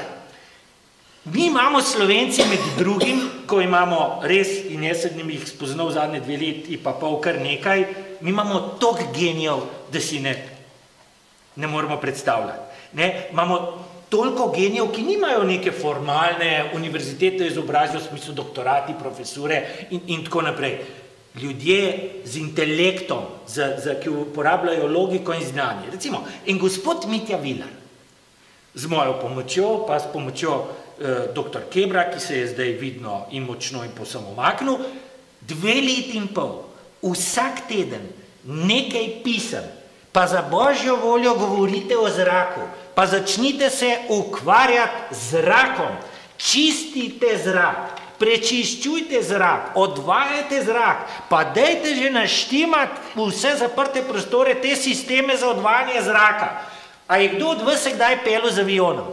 Mi imamo Slovenci med drugim, ko imamo res, in jaz sem jih spoznal zadnje dve leti pa pol kar nekaj, mi imamo toliko genijev, da si ne, ne moramo predstavljati. Ne? Imamo toliko genijev, ki nimajo neke formalne univerzitetne izobrazbe, v smislu doktorati, profesure in, in tako naprej. Ljudje z intelektom, z, z, ki uporabljajo logiko in znanje. Recimo, en gospod Mitja Vilar, z mojo pomočjo, pa s pomočjo eh, doktor Kebra, ki se je zdaj vidno in močno in povsem umaknil, dve leti in pol, vsak teden nekaj pisem, pa za božjo voljo govorite o zraku, pa začnite se ukvarjati z zrakom, čistite zrak, prečiščujte zrak, odvajajte zrak, pa dajte že naštimati vse zaprte prostore, te sisteme za odvajanje zraka. A je kdo od vas kdaj pelil z avionom?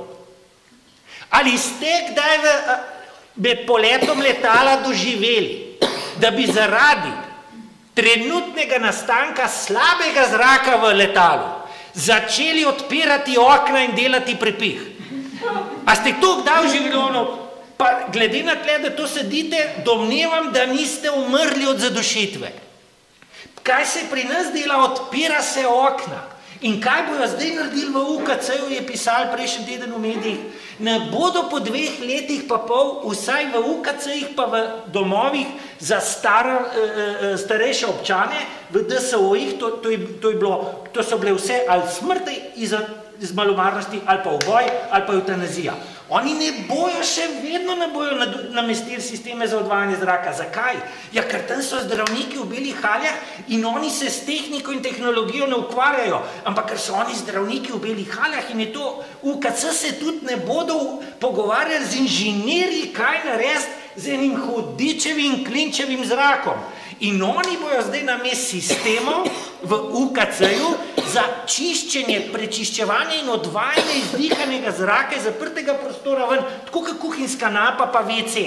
Ali ste kdaj v, med poletom letala doživeli, da bi zaradi trenutnega nastanka slabega zraka v letalu začeli odpirati okna in delati prepih? A ste to kdaj v življenju? Pa glede na tle, da to sedite, domnevam, da niste umrli od zadušitve. Kaj se pri nas dela? Odpira se okna. In kaj bojo zdaj naredili v U K C-ju, je pisal prejšnji teden v medijih? Ne bodo po dveh letih pa pol, vsaj v U K C-jih pa v domovih za stara, e, starejše občane, v D S O-jih, to, to, to, to so bile vse ali smrti iz, iz malomarnosti, ali pa uboj, ali pa eutanazija. Oni ne bojo, še vedno ne bojo namestili sisteme za odvajanje zraka. Zakaj? Ja, ker tam so zdravniki v belih haljah in oni se s tehniko in tehnologijo ne ukvarjajo, ampak ker so oni zdravniki v belih haljah in je to, U K C se tudi ne bodo pogovarjali z inženirji, kaj narediti z enim hudičevim klinčevim zrakom. In oni bojo zdaj namest sistemov v U K C-ju za čiščenje, prečiščevanje in odvajanje izdihanega zraka iz zaprtega prostora ven, tako kot kuhinjska napa pa ve ce.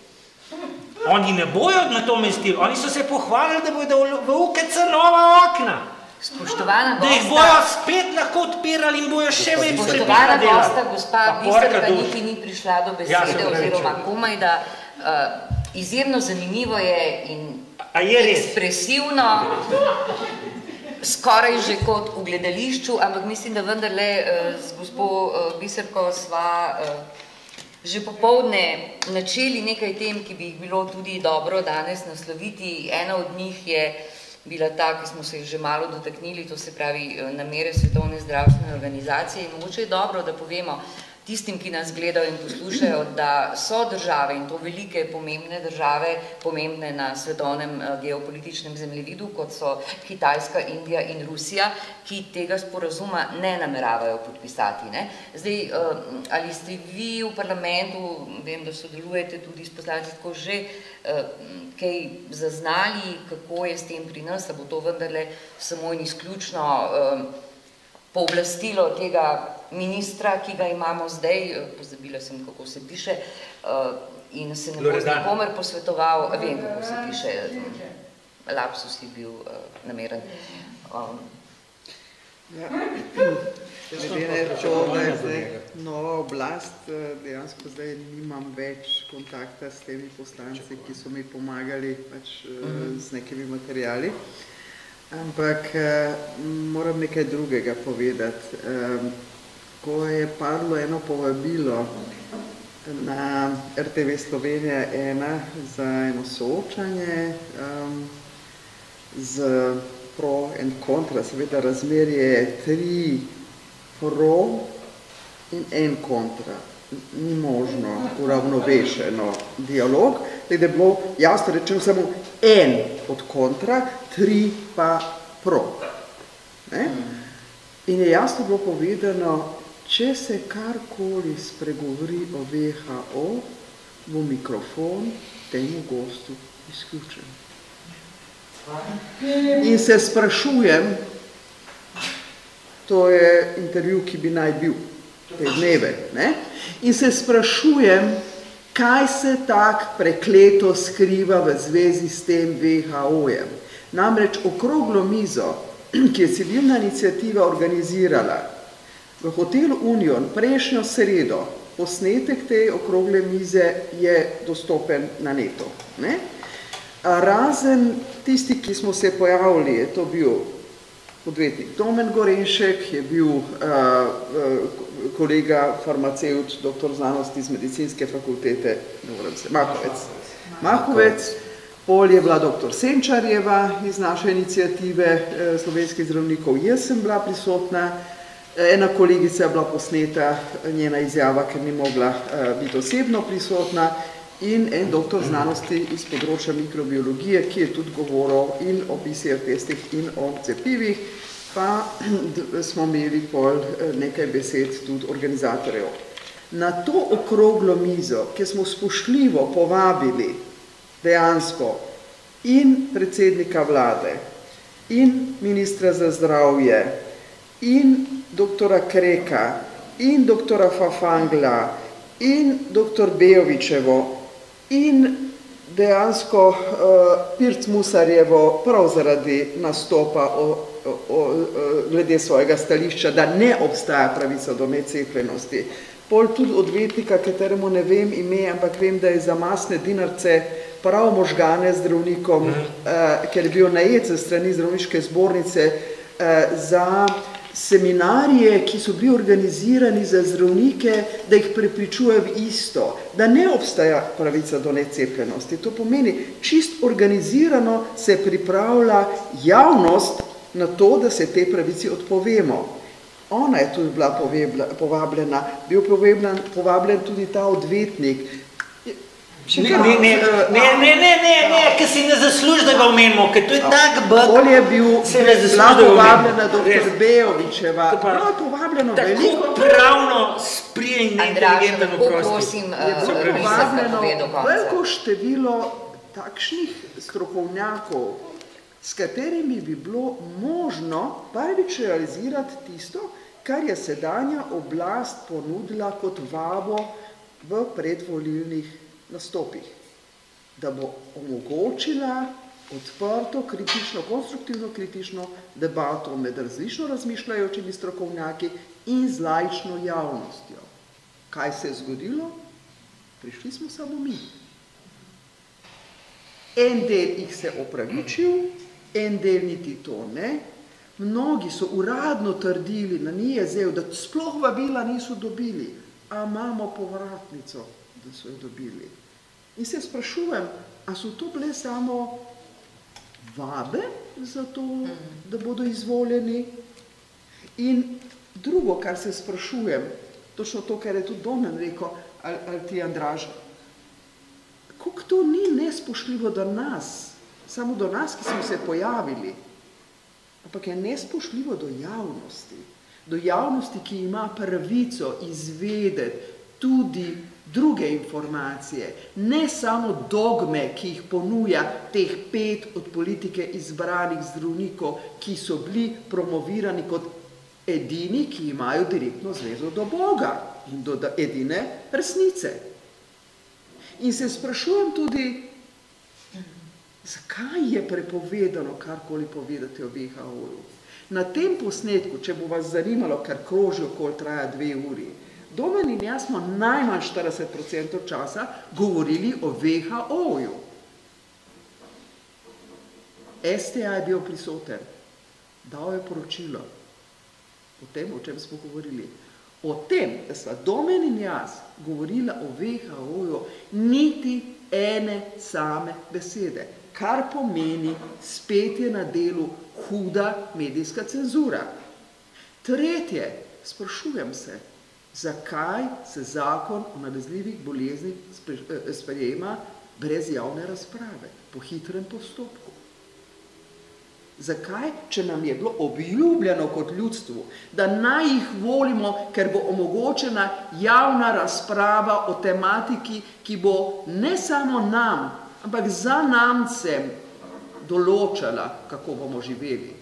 Oni ne bojo na to mestili, oni so se pohvalili, da bodo v U K C nova okna. Spoštovana gosta, da jih bojo spet lahko odpirali in bojo še več prepiha delali. Spoštovana gosta, gospa Biserka niti ni prišla do besede, ja, oziroma komaj, da uh, izjemno zanimivo je in je ekspresivno, skoraj že kot v gledališču, ampak mislim, da vendarle z gospo Biserko sva že popoldne načeli nekaj tem, ki bi jih bilo tudi dobro danes nasloviti. Ena od njih je bila ta, ki smo se že malo dotaknili, to se pravi namere Svetovne zdravstvene organizacije, in mogoče je dobro, da povemo tistim, ki nas gledajo in poslušajo, da so države, in to velike, pomembne države, pomembne na svetovnem geopolitičnem zemljevidu, kot so Kitajska, Indija in Rusija, ki tega sporazuma ne nameravajo podpisati. Ne? Zdaj, ali ste vi v parlamentu, vem, da sodelujete tudi s poslanci, tako že kaj zaznali, kako je s tem pri nas, da bo to vendarle samo in izključno pooblastilo tega ministra, ki ga imamo zdaj, pozabila sem, kako se piše, in se ne bo z nikomer posvetoval, vem, kako se piše, lapsus je bil nameren. Ja, glede na to, da je zdaj nova oblast, dejansko zdaj nimam več kontakta s temi poslanci, ki so mi pomagali pač z nekimi materijali. Ampak moram nekaj drugega povedati. Ko je padlo eno povabilo na R T V Slovenija ena za eno soočanje z pro in kontra, seveda razmerje je tri pro in en kontra. Ni možno uravnovešeno dialog, da je bilo jasno rečeno samo en od kontra, tri pa pro. Ne? In je jasno bilo povedano, če se karkoli spregovori o V H O, bo mikrofon temu gostu izključen. In se sprašujem, to je intervju, ki bi naj bil te dneve, ne? In se sprašujem, kaj se tak prekleto skriva v zvezi s tem V H O-jem. Namreč okroglo mizo, ki je civilna iniciativa organizirala v hotelu Union prejšnjo sredo, posnetek te okrogle mize je dostopen na netu. Ne? Razen tisti, ki smo se pojavili, je to bil odvetnik Domen Gorenšek, je bil uh, uh, kolega farmacevt, doktor znanosti iz medicinske fakultete, ne moram se, Makovec. Makovec, pol je bila doktor Senčarjeva iz naše iniciative uh, slovenskih zdravnikov, jaz sem bila prisotna, ena kolegica je bila posneta, njena izjava, ker ni mogla uh, biti osebno prisotna, in en doktor znanosti iz področja mikrobiologije, ki je tudi govoril in o P C R testih in o cepivih, pa smo imeli pol nekaj besed tudi organizatorjev. Na to okroglo mizo, ki smo spoštljivo povabili dejansko in predsednika vlade, in ministra za zdravje, in doktora Kreka, in doktora Fafangla, in doktor Bejovičevo, in dejansko uh, Pirc Musarjevo prav zaradi nastopa o, o, o, glede svojega stališča, da ne obstaja pravica do necepljenosti. Pol tudi odvetnika, kateremu ne vem ime, ampak vem, da je za masne dinarce prav možgane zdravnikom, uh, ker je bil najet za strani zdravniške zbornice uh, za seminarije, ki so bili organizirani za zdravnike, da jih prepričuje v isto, da ne obstaja pravica do necepljenosti. To pomeni, čist organizirano se pripravlja javnost na to, da se te pravici odpovemo. Ona je tudi bila povabljena, bil povabljen, povabljen tudi ta odvetnik. Ne, ne, ne, ne, ne, ne, ne, ne, ker si ne zasluži, da ga omenimo, ker to je tak bak, bolj je bil, se ne zasluži, bila povabljena doktor Bejovičeva, bilo je povabljeno veliko. Tako pravno sprije in neinteligentno prosti. Je bilo povabljeno veliko število takšnih strokovnjakov, s katerimi bi bilo možno prvič realizirati tisto, kar je sedanja oblast ponudila kot vabo v predvolilnih nastopih, da bo omogočila odprto, kritično, konstruktivno kritično debato med različno razmišljajočimi strokovnjaki in z laično javnostjo. Kaj se je zgodilo? Prišli smo samo mi. En del jih se opravičil, en del niti to ne. Mnogi so uradno trdili na N I J Z, da sploh vabila niso dobili, a imamo povratnico, da so jo dobili. In se sprašujem, a so to bile samo vabe za to, da bodo izvoljeni? In drugo, kar se sprašujem, točno to, kar je tudi Domen rekel, ali, ali ti Andraž, koliko to ni nespoštljivo do nas, samo do nas, ki smo se pojavili, ampak je nespoštljivo do javnosti, do javnosti, ki ima pravico izvedeti tudi druge informacije, ne samo dogme, ki jih ponuja teh pet od politike izbranih zdravnikov, ki so bili promovirani kot edini, ki imajo direktno zvezo do Boga in do edine resnice. In se sprašujem tudi, zakaj je prepovedano karkoli povedati o V H O-ju. Na tem posnetku, če bo vas zanimalo, kar kroži okoli traja dve uri, Domen in jaz smo najmanj štirideset procentov časa govorili o V H O-ju. S T A je bil prisoten, dal je poročilo o tem, o čem smo govorili. O tem, da sva Domen in jaz govorila o V H O-ju, niti ene same besede, kar pomeni, spet je na delu huda medijska cenzura. Tretje, sprašujem se, zakaj se zakon o nalezljivih boleznih sprejema brez javne razprave, po hitrem postopku. Zakaj? Če nam je bilo obljubljeno kot ljudstvu, da naj jih volimo, ker bo omogočena javna razprava o tematiki, ki bo ne samo nam, ampak za namcem določala, kako bomo živeli.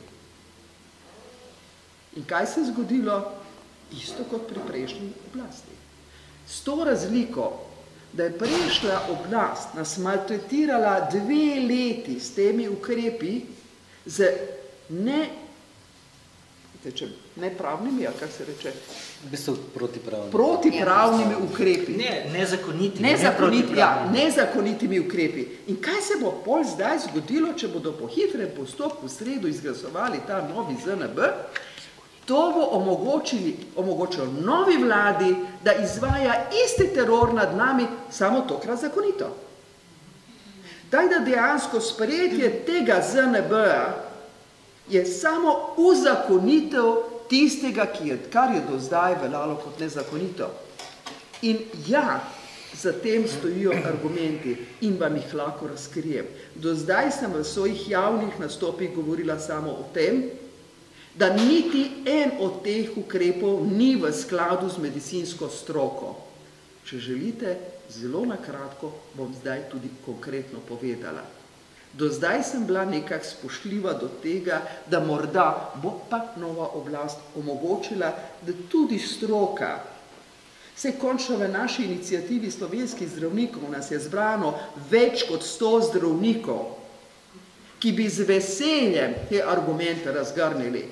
In kaj se je zgodilo? Isto kot pri prejšnji oblasti. S to razliko, da je prejšnja oblast nas maltretirala dve leti s temi ukrepi, z ne, teče, nepravnimi, ali kak se reče? V bistvu protipravnimi. Protipravnimi ukrepi. Ne, nezakonitimi. Nezakoniti, ja, nezakonitimi ukrepi. In kaj se bo pol zdaj zgodilo, če bodo po hitrem postopku v sredo izglasovali ta novi Z N B? To bo omogočili, omogočilo novi vladi, da izvaja isti teror nad nami, samo tokrat zakonito. Daj, da dejansko sprejetje tega Z N B-a je samo uzakonitev tistega, ki je, kar je do zdaj veljalo kot nezakonito. In ja, za tem stojijo argumenti in vam jih lahko razkrijem. Do zdaj sem v svojih javnih nastopih govorila samo o tem, da niti en od teh ukrepov ni v skladu z medicinsko stroko. Če želite, zelo na kratko bom zdaj tudi konkretno povedala. Do zdaj sem bila nekako spoštljiva do tega, da morda bo pa nova oblast omogočila, da tudi stroka, se končno v naši inicijativi slovenskih zdravnikov nas je zbrano več kot sto zdravnikov, ki bi z veseljem te argumente razgrnili.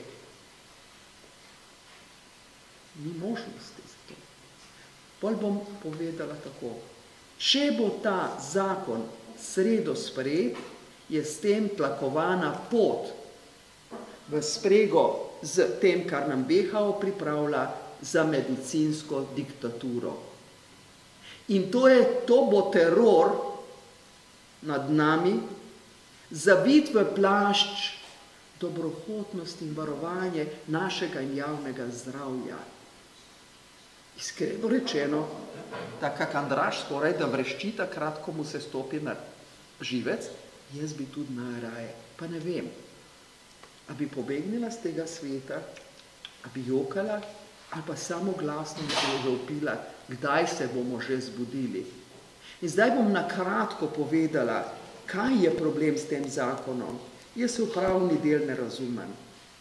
Ni možnosti za to. Bolj bom povedala tako. Če bo ta zakon sredo sprejet, je s tem tlakovana pot v sprego z tem, kar nam V H O pripravlja za medicinsko diktaturo. In to, je, to bo teror nad nami, zavit v plašč dobrohotnosti in varovanje našega in javnega zdravja. Iskreno rečeno, tako kak Andraž skoraj, da vrešči takrat, ko mu se stopi na živec, jaz bi tudi najraje, pa ne vem, a bi pobegnila z tega sveta, a bi jokala, ali pa samo glasno zavpila, kdaj se bomo že zbudili. In zdaj bom na kratko povedala, kaj je problem s tem zakonom. Jaz se v pravni del ne razumem.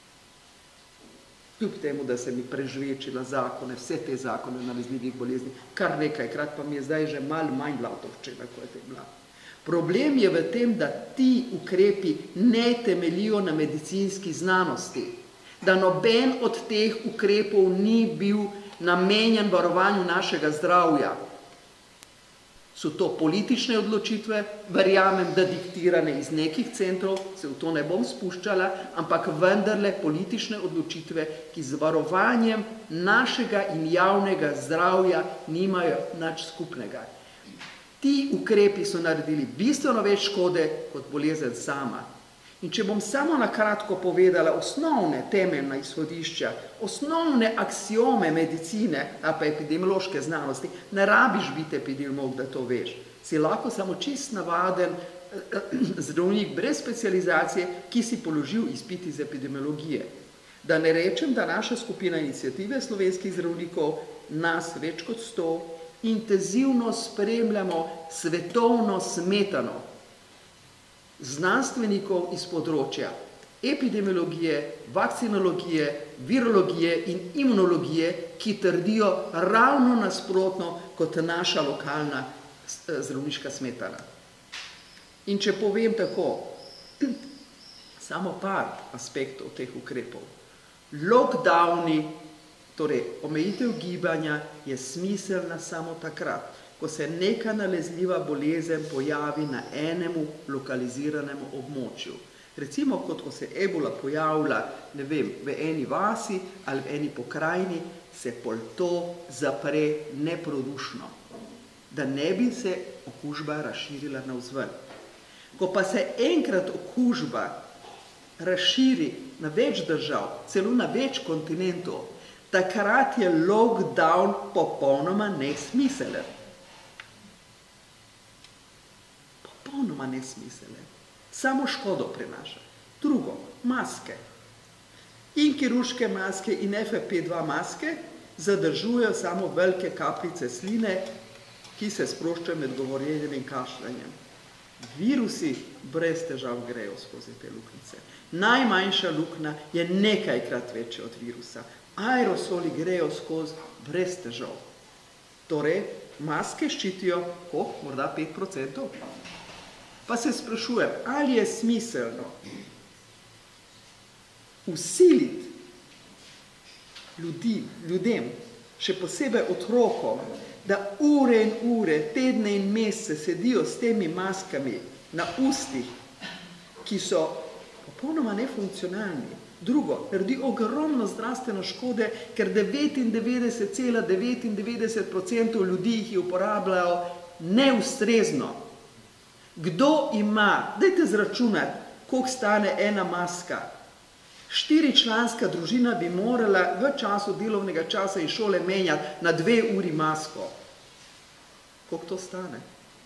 Kljub temu, da sem mi prežvečila zakone, vse te zakone o nalezljivih bolezni, kar nekajkrat, pa mi je zdaj že malo manj blatovčena, kot je bila. Problem je v tem, da ti ukrepi ne temelijo na medicinski znanosti, da noben od teh ukrepov ni bil namenjen varovanju našega zdravja. So to politične odločitve, verjamem, da diktirane iz nekih centrov, se v to ne bom spuščala, ampak vendarle politične odločitve, ki z varovanjem našega in javnega zdravja nimajo nič skupnega. Ti ukrepi so naredili bistveno več škode kot bolezen sama. In če bom samo na kratko povedala osnovne temeljna izhodišča, osnovne aksiome medicine, a pa epidemiološke znanosti, ne rabiš biti epidemiolog, da to veš. Si lahko samo čist navaden zdravnik brez specializacije, ki si položil izpit iz epidemiologije. Da ne rečem, da naša skupina iniciative slovenskih zdravnikov, nas več kot sto, intenzivno spremljamo svetovno smetano znanstvenikov iz področja epidemiologije, vakcinologije, virologije in imunologije, ki trdijo ravno nasprotno kot naša lokalna zdravniška smetana. In če povem tako, samo par aspektov teh ukrepov. Lockdowni, torej omejitev gibanja, je smiselna samo takrat, ko se neka nalezljiva bolezen pojavi na enemu lokaliziranemu območju. Recimo, kot ko se ebola pojavlja, ne vem, v eni vasi ali v eni pokrajini, se pol to zapre neprodušno, da ne bi se okužba razširila navzven. Ko pa se enkrat okužba razširi na več držav, celo na več kontinentov, takrat je lockdown popolnoma nesmiselen. Popolnoma nesmiselen. Samo škodo prenaša. Drugo, maske. In kirurške maske in F F P dva maske zadržujejo samo velike kapljice sline, ki se sproščajo med govorjenjem in kašljanjem. Virusi brez težav grejo skozi te luknjice. Najmanjša luknja je nekajkrat večja od virusa. Aerosoli grejo skozi brez težav. Torej, maske ščitijo, koliko? Morda pet procentov. Pa se sprašujem, ali je smiselno usiliti ljudi, ljudem, še posebej otrokom, da ure in ure, tedne in mesece sedijo s temi maskami na ustih, ki so popolnoma nefunkcionalni. Drugo, naredi ogromno zdravstveno škode, ker devetindevetdeset cela devetindevetdeset procentov ljudi jih uporabljajo neustrezno. Kdo ima, dajte zračunati, koliko stane ena maska. Štiričlanska družina bi morala v času delovnega časa iz šole menjati na dve uri masko. Koliko to stane?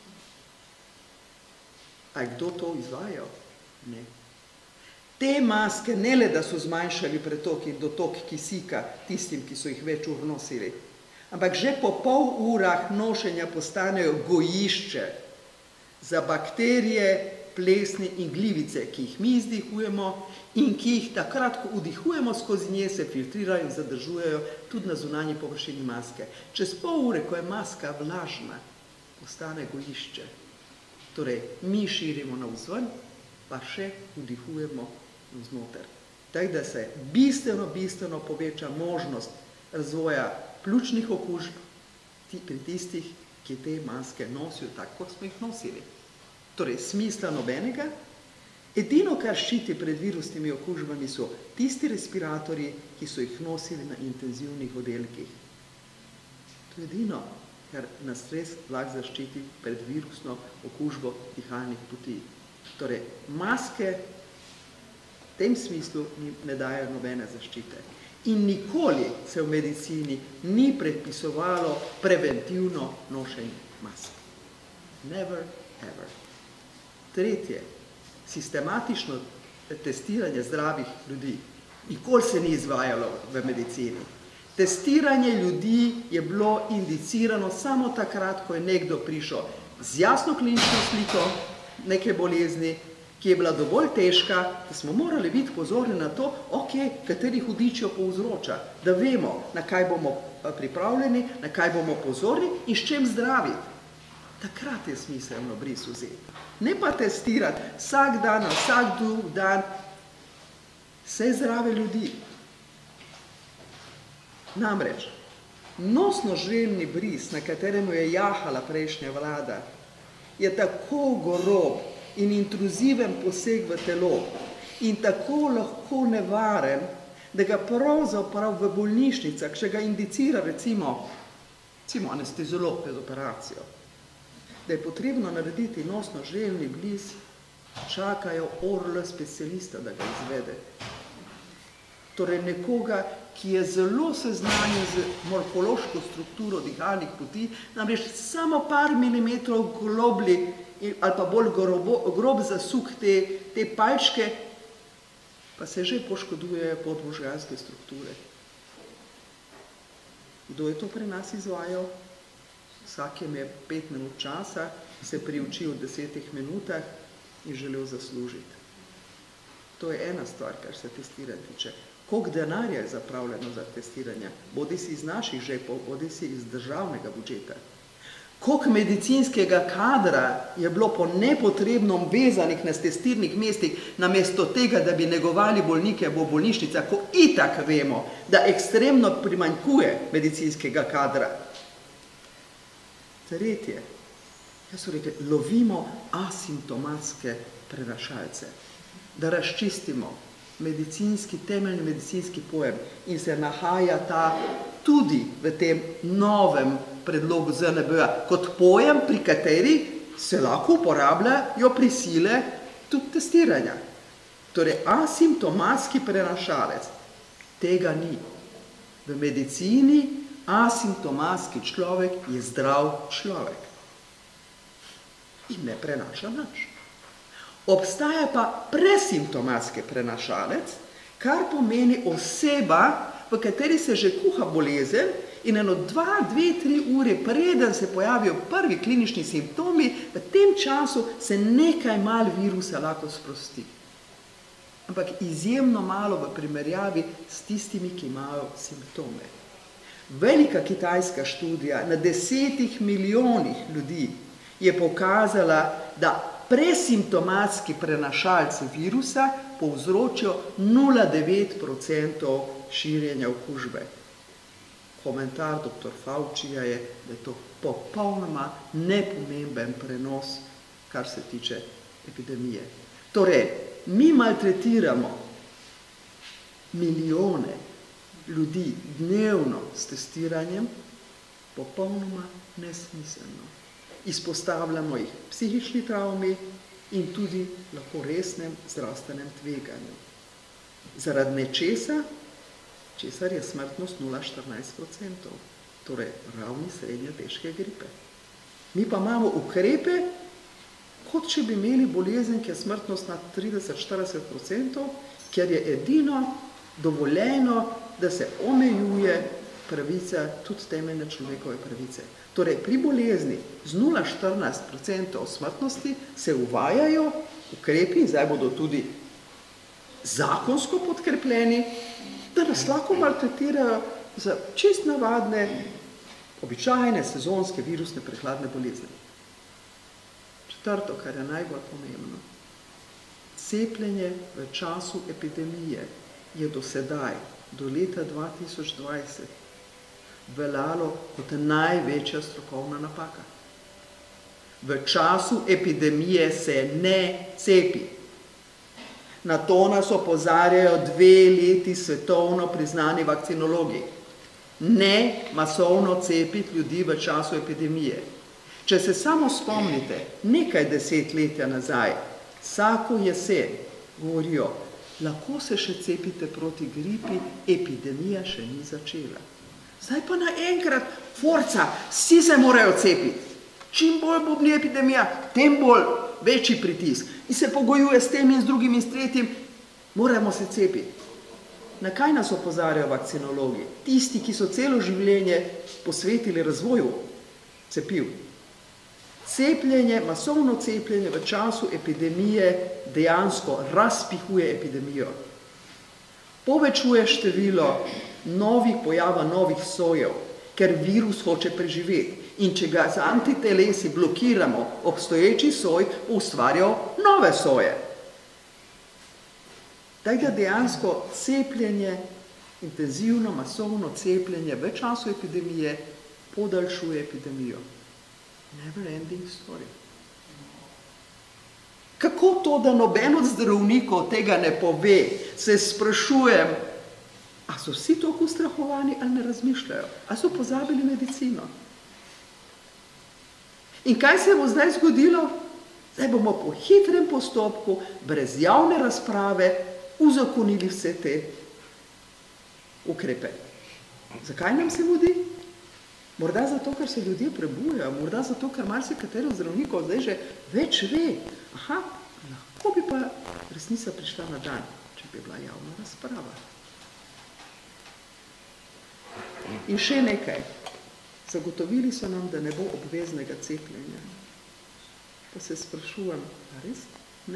A kdo to izvaja? Ne. Te maske ne le, da so zmanjšali pretok in dotok kisika tistim, ki so jih več ur nosili, ampak že po pol urah nošenja postanejo gojišče za bakterije, plesni in glivice, ki jih mi izdihujemo in ki jih takrat, ko vdihujemo skozi nje, se filtrirajo in zadržujejo tudi na zunanji površini maske. Čez pol ure, ko je maska vlažna, postane gojišče. Torej, mi širimo navzven, pa še vdihujemo vznoter. Tako da se bistveno, bistveno poveča možnost razvoja pljučnih okužb pri tistih, ki te maske nosijo tako, kot smo jih nosili. Torej, smisla nobenega. Edino, kar ščiti pred virusnimi okužbami, so tisti respiratorji, ki so jih nosili na intenzivnih oddelkih. To je edino, kar nas res lahko zaščiti pred virusno okužbo dihalnih poti. Torej, maske v tem smislu ne dajo nobene zaščite. In nikoli se v medicini ni predpisovalo preventivno nošenje mask. Never, ever. Tretje, sistematično testiranje zdravih ljudi. Nikoli se ni izvajalo v medicini. Testiranje ljudi je bilo indicirano samo takrat, ko je nekdo prišel z jasno klinično sliko neke bolezni, ki je bila dovolj težka, da smo morali biti pozorni na to, ok, kateri hudič jo povzroča, da vemo, na kaj bomo pripravljeni, na kaj bomo pozorni in s čem zdraviti. Takrat je smiselno bris vzeti. Ne pa testirati vsak dan, vsak drug dan vse zdrave ljudi. Namreč, nosno-žrelni bris, na kateremu je jahala prejšnja vlada, je tako grob in intruziven poseg v telo in tako lahko nevaren, da ga pravzaprav v bolnišnicah, če ga indicira recimo, recimo anesteziolog pred operacijo, da je potrebno narediti nosno-žrelni bris, čakajo O R L specialista, da ga izvede. Torej nekoga, ki je zelo seznanjen z morfološko strukturo dihalnih poti, namreč samo par milimetrov globli ali pa bolj grobo, grob zasuk te, te palčke, pa se že poškodujejo podmožganske strukture. Kdo je to pri nas izvajal? Vsakem je pet minut časa, se priuči v desetih minutah in želel zaslužiti. To je ena stvar, kar se testiranja tiče. Koliko denarja je zapravljeno za testiranje? Bodi si iz naših žepov, bodi si iz državnega budžeta. Koliko medicinskega kadra je bilo po nepotrebnom vezanih na testirnih mestih, namesto tega, da bi negovali bolnike v bolnišnicah, ko itak vemo, da ekstremno primanjkuje medicinskega kadra. Tretje, jaz so rekli, lovimo asimptomatske prenašalce, da razčistimo medicinski, temeljni medicinski pojem in se nahaja ta tudi v tem novem predlogu Z N B-a kot pojem, pri kateri se lahko uporabljajo prisile tudi testiranja. Torej, asimptomatski prenašalec, tega ni. V medicini asimptomatski človek je zdrav človek in ne prenaša nič. Obstaja pa presimptomatski prenašalec, kar pomeni oseba, v kateri se že kuha bolezen in eno dva, dve, tri ure preden se pojavijo prvi klinični simptomi, v tem času se nekaj mal virusa lahko sprosti. Ampak izjemno malo v primerjavi s tistimi, ki imajo simptome. Velika kitajska študija na desetih milijonih ljudi je pokazala, da presimptomatski prenašalci virusa povzročijo nula celih devet procentov širjenja okužbe. Komentar doktor Faucija je, da je to popolnoma nepomemben prenos, kar se tiče epidemije. Torej, mi maltretiramo milijone ljudi dnevno s testiranjem, popolnoma nesmiselno. Izpostavljamo jih psihični travmi in tudi lahko resnem zdravstvenem tveganju. Zaradi nečesa, česar je smrtnost nula celih štirinajst procentov, torej ravni srednje težke gripe. Mi pa imamo ukrepe, kot če bi imeli bolezen, ki je smrtnost na trideset do štirideset procentov, ker je edino dovoljeno, da se omejuje pravice, tudi temeljne človekove pravice. Torej, pri bolezni z nula celih štirinajst procentov smrtnosti se uvajajo ukrepi, zdaj bodo tudi zakonsko podkrepljeni, da nas lahko maltretirajo za čist navadne, običajne sezonske virusne prehladne bolezni. Četrto, kar je najbolj pomembno, cepljenje v času epidemije je do sedaj, do leta dva tisoč dvajset, veljalo kot največja strokovna napaka. V času epidemije se ne cepi. Na to nas opozarjajo dve leti svetovno priznani vakcinologi. Ne masovno cepiti ljudi v času epidemije. Če se samo spomnite, nekaj desetletja nazaj, vsako jesen govorijo, lahko se še cepite proti gripi, epidemija še ni začela. Zdaj pa naenkrat, forca, vsi se morajo cepiti. Čim bolj bobni epidemija, tem bolj večji pritisk. In se pogojuje s tem in z drugim in s tretjim, moramo se cepiti. Na kaj nas opozarjajo vakcinologi? Tisti, ki so celo življenje posvetili razvoju cepiv. Cepljenje, masovno cepljenje v času epidemije dejansko razpihuje epidemijo. Povečuje število novih pojava novih sojev, ker virus hoče preživeti. In če ga z antitelesi blokiramo, obstoječi soj ustvarjajo nove soje. Tako da dejansko cepljenje, intenzivno, masovno cepljenje v času epidemije podaljšuje epidemijo. Never ending story. Kako to, da noben od zdravnikov tega ne pove, se sprašujem, a so vsi toliko ustrahovani ali ne razmišljajo? A so pozabili medicino? In kaj se bo zdaj zgodilo? Zdaj bomo po hitrem postopku, brez javne razprave, uzakonili vse te ukrepe. Zakaj nam se mudi? Morda zato, ker se ljudje prebujajo, morda zato, ker marsikatero zdravnikov zdaj že več ve. Aha, lahko bi pa resnica prišla na dan, če bi bila javna razprava. In še nekaj. Zagotovili so nam, da ne bo obveznega cepljenja. Pa se sprašujem, a res? Ne?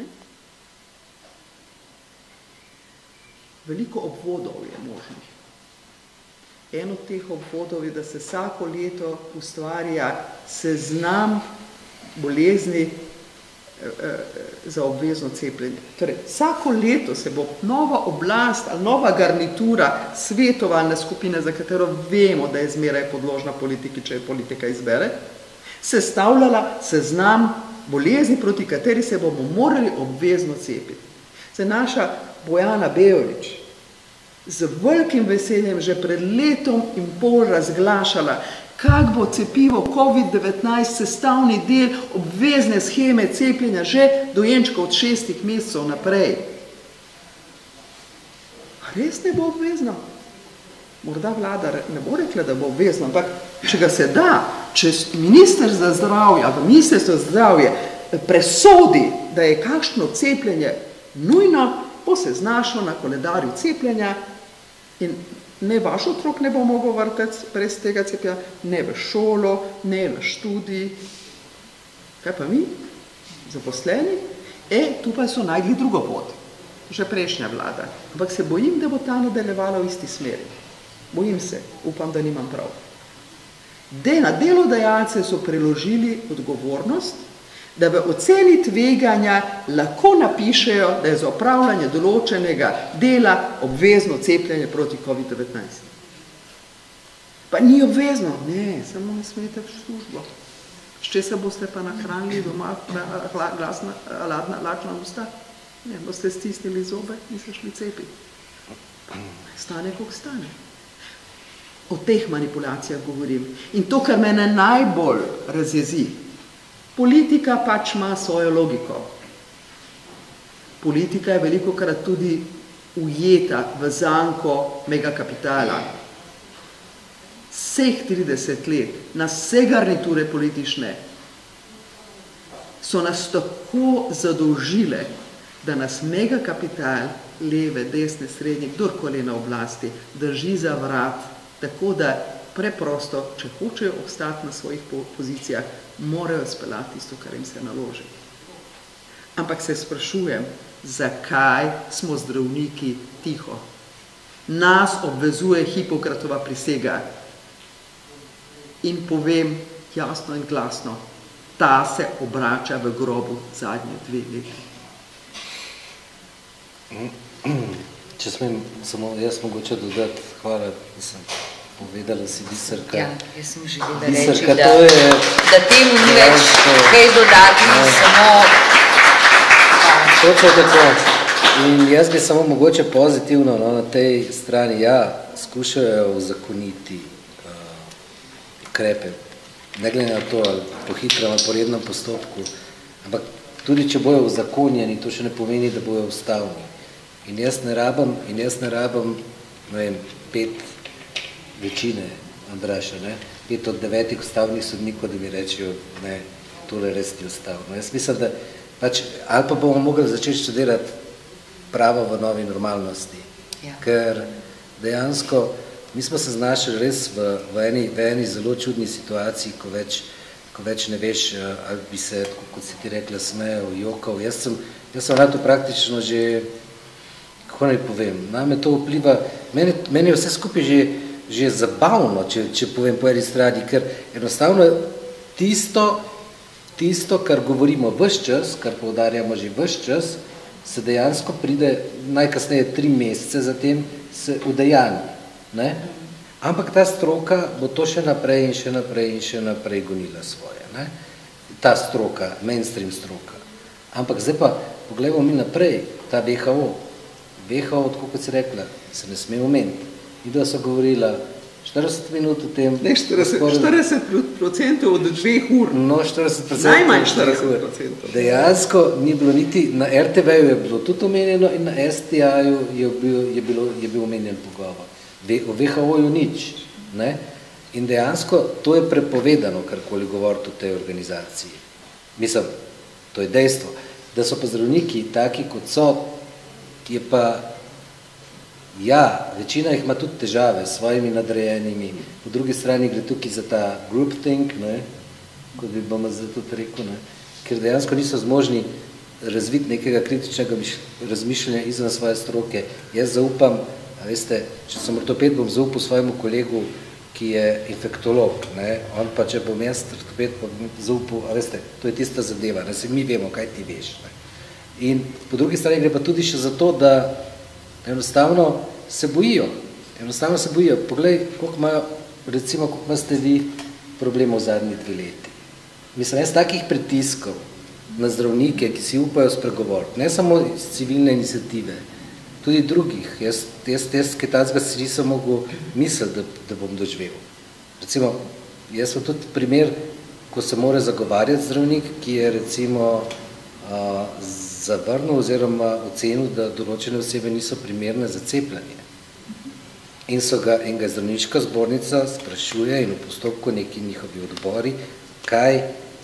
Veliko obvodov je možnih. En od teh obvodov je, da se vsako leto ustvarja seznam bolezni za obvezno cepljenje. Torej, vsako leto se bo nova oblast ali nova garnitura svetovalne skupine, za katero vemo, da je zmeraj podložna politiki, če je politika izbere, sestavljala seznam bolezni, proti kateri se bomo morali obvezno cepiti. Se naša Bojana Beović z velikim veseljem že pred letom in pol razglašala, kak bo cepivo covid devetnajst sestavni del obvezne sheme cepljenja že dojenčkov od šestih mesecev naprej. A res ne bo obvezno? Morda vlada ne bo rekla, da bo obvezno, ampak če ga se da, če minister za zdravje, ali ministrstvo za zdravje presodi, da je kakšno cepljenje nujno, bo se znašel na koledarju cepljenja in ne vaš otrok ne bo mogel vrteti brez tega cepljenja, ne v šolo, ne v študij. Kaj pa mi, zaposleni? E, tu pa so najdli drugo pot, že prejšnja vlada. Ampak se bojim, da bo ta nadaljevala v isti smeri. Bojim se, upam, da nimam prav. De, na delodajalce so preložili odgovornost, da v oceni tveganja lahko napišejo, da je za opravljanje določenega dela obvezno cepljenje proti covid devetnajst. Pa ni obvezno, ne, samo ne smete v službo. S česa boste pa nahranili doma glasna, ladna, lačna usta? Ne, boste stisnili zobe in se šli cepiti. Stane, koliko stane. O teh manipulacijah govorim. In to, kar mene najbolj razjezi, politika pač ima svojo logiko. Politika je velikokrat tudi ujeta v zanko megakapitala. Vseh trideset let, na vse garniture politične, so nas tako zadolžile, da nas megakapital, leve, desne, srednje, kdorkoli na oblasti, drži za vrat, tako da preprosto, če hočejo obstati na svojih pozicijah, morajo speljati tisto, kar jim se naloži. Ampak se sprašujem, zakaj smo zdravniki tiho? Nas obvezuje Hipokratova prisega. In povem jasno in glasno, ta se obrača v grobu zadnje dve leti. Če smem samo jaz mogoče dodati, hvala, da sem povedala si Biserka. Ja, jaz sem želela reči, Biserka, da, to je, da temu ni več kaj dodati, ne, samo... Točno tako. In jaz bi samo mogoče pozitivno, no, na tej strani, ja, skušajo uzakoniti uh, ukrepe, ne glede na to, ali po hitrem ali po rednem postopku, ampak tudi če bojo uzakonjeni, to še ne pomeni, da bojo ustavni. In jaz ne rabam, in jaz ne rabam, ne vem, pet večine, Andraša, ne, pet od devetih ustavnih sodnikov, da mi rečejo, ne, tole res ni ustavno. Jaz mislim, da pač, ali pa bomo mogli začeti študirati pravo v novi normalnosti, ja. Ker dejansko mi smo se znašli res v, v, eni, v eni zelo čudni situaciji, ko več, ko več ne veš, ali bi se, kot si ti rekla, smejal, jokal. Jaz sem, jaz sem na to praktično že, kako naj povem, name to vpliva, meni, meni je vse skupaj že, že zabavno, če, če povem po eni strani, ker enostavno tisto, tisto, kar govorimo ves čas, kar poudarjamo že ves čas, se dejansko pride najkasneje tri mesece, zatem se udejanji, ne? Ampak ta stroka bo to še naprej in še naprej in še naprej gonila svoje, ne? Ta stroka, mainstream stroka. Ampak zdaj pa, pogledamo mi naprej, ta V H O. V H O, tako kot si rekla, se ne sme omeniti. Videla so govorila štirideset minut o tem... Ne, štirideset procentov od dveh ur. No, štirideset procentov. Najmanj štirideset procentov. Dejansko ni bilo niti, na R T V-ju je bilo tudi omenjeno in na S T A-ju je bil, je bilo, je bil omenjen pogovor. O V H O-ju nič, ne? In dejansko to je prepovedano, karkoli govoriti o tej organizaciji. Mislim, to je dejstvo. Da so pa zdravniki taki, kot so, je pa, ja, večina jih ima tudi težave s svojimi nadrejenimi, po drugi strani gre tukaj za ta groupthink, ne, kot bi bomo zdaj tudi rekel, ne, ker dejansko niso zmožni razviti nekega kritičnega razmišljanja izven svoje stroke. Jaz zaupam, a veste, če sem ortoped, bom zaupal svojemu kolegu, ki je infektolog, ne, on pa, če bom jaz ortoped, pa bom zaupal, a veste, to je tista zadeva, ne, se mi vemo, kaj ti veš, ne. In po drugi strani gre pa tudi še za to, da enostavno se bojijo. Enostavno se bojijo. Poglej, koliko imajo, recimo, koliko imate vi problemov v zadnjih dve leti. Mislim, jaz takih pritiskov na zdravnike, ki si upajo spregovoriti, ne samo iz civilne iniciative, tudi drugih. Jaz, jaz, jaz kaj tacga si nisem mogel misliti, da, da bom doživel. Recimo, jaz sem tudi primer, ko se mora zagovarjati zdravnik, ki je recimo uh, zavrnil oziroma ocenil, da določene osebe niso primerne za cepljenje. In, so ga, in ga zdravniška zbornica sprašuje in v postopku neki njihovi odbori, kaj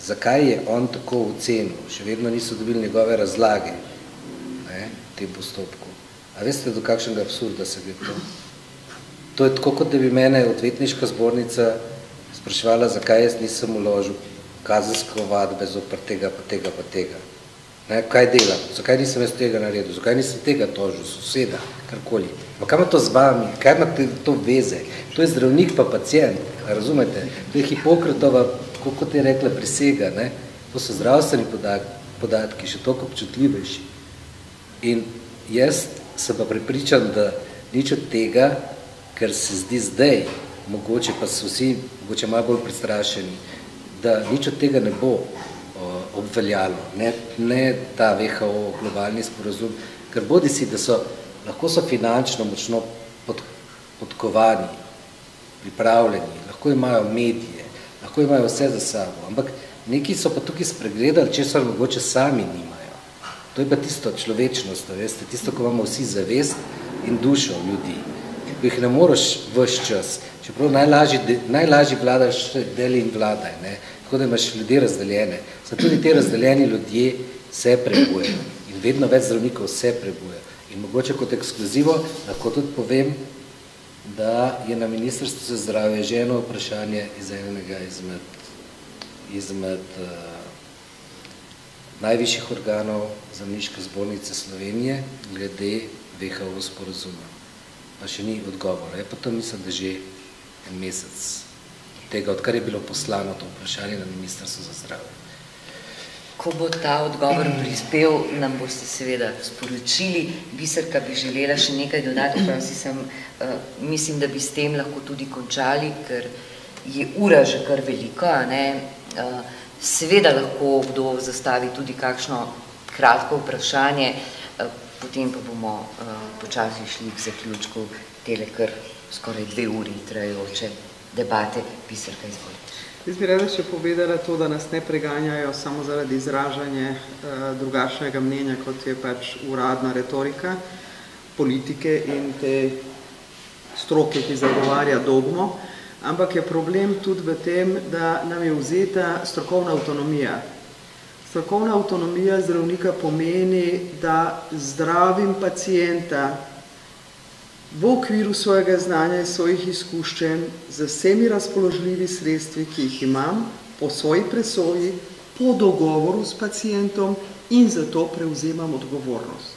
zakaj je on tako ocenil, še vedno niso dobili njegove razlage, ne, v tem postopku. A veste, do kakšnega absurda se gre to? To je tako, kot da bi mene odvetniška zbornica spraševala, zakaj jaz nisem vložil kazenske ovadbe zoper tega, pa tega, pa tega. Ne, kaj delam? Zakaj nisem jaz tega naredil? Zakaj nisem tega tožil? Soseda, karkoli. Pa kaj ima to z vami? Kaj ima to veze? To je zdravnik pa pacient, razumete? To je Hipokratova, kot je rekla, prisega, ne? To so zdravstveni podatki, še toliko občutljivejši. In jaz sem pa prepričan, da nič od tega, ker se zdi zdaj, mogoče pa so vsi mogoče malo bolj prestrašeni, da nič od tega ne bo obveljalo, ne, ne ta V H O globalni sporazum, ker bodi si, da so, lahko so finančno močno pod, podkovani, pripravljeni, lahko imajo medije, lahko imajo vse za sabo, ampak neki so pa tukaj spregledali, česar mogoče sami nimajo. To je pa tisto človečnost, veste, tisto, ko imamo vsi zavest in dušo ljudi, ko jih ne moraš ves čas, čeprav najlažji, najlažji vladaš deli in vladaj, ne, tako da imaš ljudi razdeljene. So tudi te razdeljeni ljudje se prebujejo in vedno več zdravnikov se prebujejo. In mogoče kot ekskluzivo lahko tudi povem, da je na Ministrstvu za zdravje že eno vprašanje iz enega izmed, izmed uh, najvišjih organov Zdravniške zbornice Slovenije glede V H O sporazuma. Pa še ni odgovora. Je pa to mislim, da že en mesec tega, odkar je bilo poslano to vprašanje na Ministrstvu za zdravje. Ko bo ta odgovor prispel, nam boste seveda sporočili. Biserka bi želela še nekaj dodati, prav si sem, uh, mislim, da bi s tem lahko tudi končali, ker je ura že kar velika, ne? Uh, seveda lahko kdo zastavi tudi kakšno kratko vprašanje, uh, potem pa bomo uh, počasi šli k zaključku tele kar skoraj dve uri trajajoče debate. Biserka, izvolite. Jaz bi rada še povedala to, da nas ne preganjajo samo zaradi izražanja uh, drugačnega mnenja, kot je pač uradna retorika politike in te stroke, ki zagovarja dogmo, ampak je problem tudi v tem, da nam je vzeta strokovna avtonomija. Strokovna avtonomija zdravnika pomeni, da zdravim pacienta v okviru svojega znanja in svojih izkušenj z vsemi razpoložljivi sredstvi, ki jih imam, po svoji presoji, po dogovoru s pacientom in zato prevzemam odgovornost.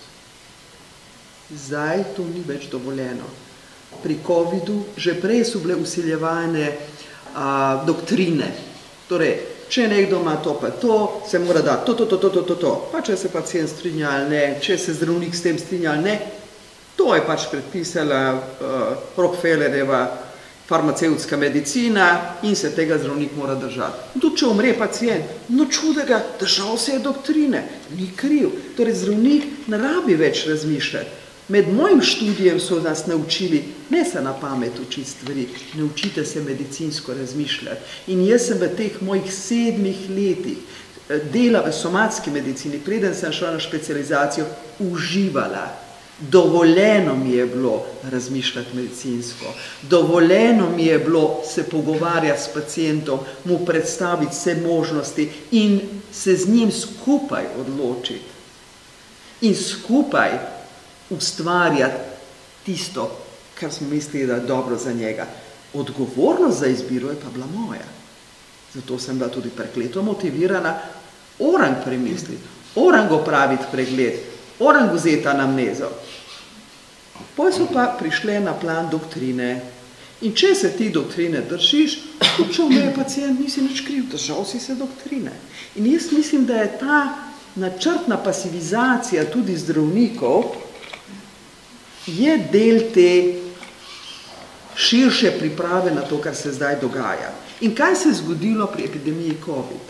Zdaj to ni več dovoljeno. Pri covidu že prej so bile vsiljevane a, doktrine. Torej, če nekdo ima to pa to, se mora dati to, to, to, to, to, to, to. Pa če se pacient strinja ali ne, če se zdravnik s tem strinja ali ne, to je pač predpisala uh, Rockefellerjeva farmacevtska medicina in se tega zdravnik mora držati. Tudi če umre pacient, no čudega, držal se je doktrine, ni kriv. Torej zdravnik ne rabi več razmišljati. Med mojim študijem so nas naučili, ne se na pamet učiti stvari, naučite se medicinsko razmišljati. In jaz sem v teh mojih sedmih letih dela v somatski medicini, preden sem šla na specializacijo, uživala. Dovoljeno mi je bilo razmišljati medicinsko, dovoljeno mi je bilo se pogovarjati s pacientom, mu predstaviti vse možnosti in se z njim skupaj odločiti. In skupaj ustvarjati tisto, kar smo mislili, da je dobro za njega. Odgovornost za izbiro je pa bila moja. Zato sem bila tudi prekleto motivirana, orang premisliti, orang opraviti pregled, orang vzeti anamnezo. Potem so pa prišle na plan doktrine. In če se ti doktrine držiš, če umre pacient, nisi nič kriv, držal si se doktrine. In jaz mislim, da je ta načrtna pasivizacija tudi zdravnikov je del te širše priprave na to, kar se zdaj dogaja. In kaj se je zgodilo pri epidemiji COVID?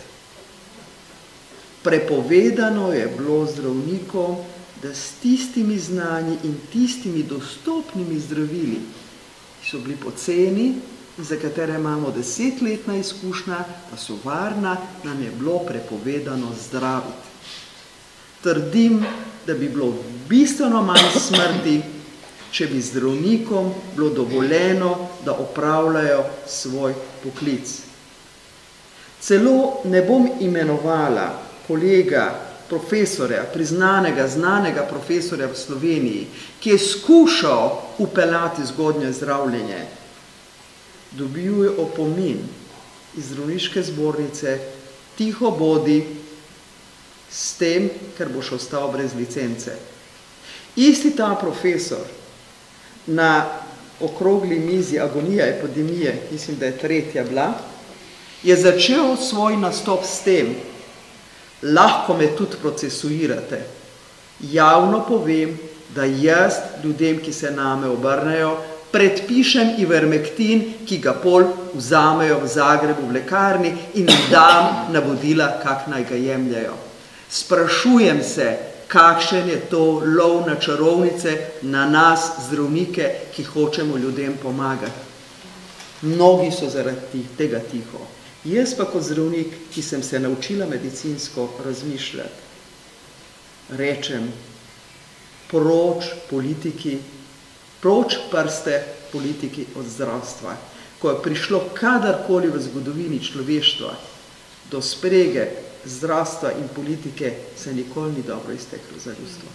Prepovedano je bilo zdravnikom, da s tistimi znanji in tistimi dostopnimi zdravili, ki so bili poceni in za katere imamo desetletna izkušnja, da so varna, nam je bilo prepovedano zdraviti. Trdim, da bi bilo bistveno manj smrti, če bi zdravnikom bilo dovoljeno, da opravljajo svoj poklic. Celo ne bom imenovala kolega, profesorja, priznanega, znanega profesorja v Sloveniji, ki je skušal upeljati zgodnje zdravljenje, dobil je opomin iz zdravniške zbornice, tiho bodi s tem, ker boš ostal brez licence. Isti ta profesor na okrogli mizi Agonija epidemije, mislim, da je tretja bila, je začel svoj nastop s tem, lahko me tudi procesuirate. Javno povem, da jaz ljudem, ki se name obrnejo, predpišem ivermektin, ki ga pol vzamejo v Zagrebu v lekarni in dam navodila, kak naj ga jemljajo. Sprašujem se, kakšen je to lov na čarovnice na nas, zdravnike, ki hočemo ljudem pomagati. Mnogi so zaradi tega tiho. Jaz pa kot zdravnik, ki sem se naučila medicinsko razmišljati, rečem, proč politiki, proč prste politiki od zdravstva. Ko je prišlo kadarkoli v zgodovini človeštva do sprege zdravstva in politike, se nikoli ni dobro izteklo za ljudstvo.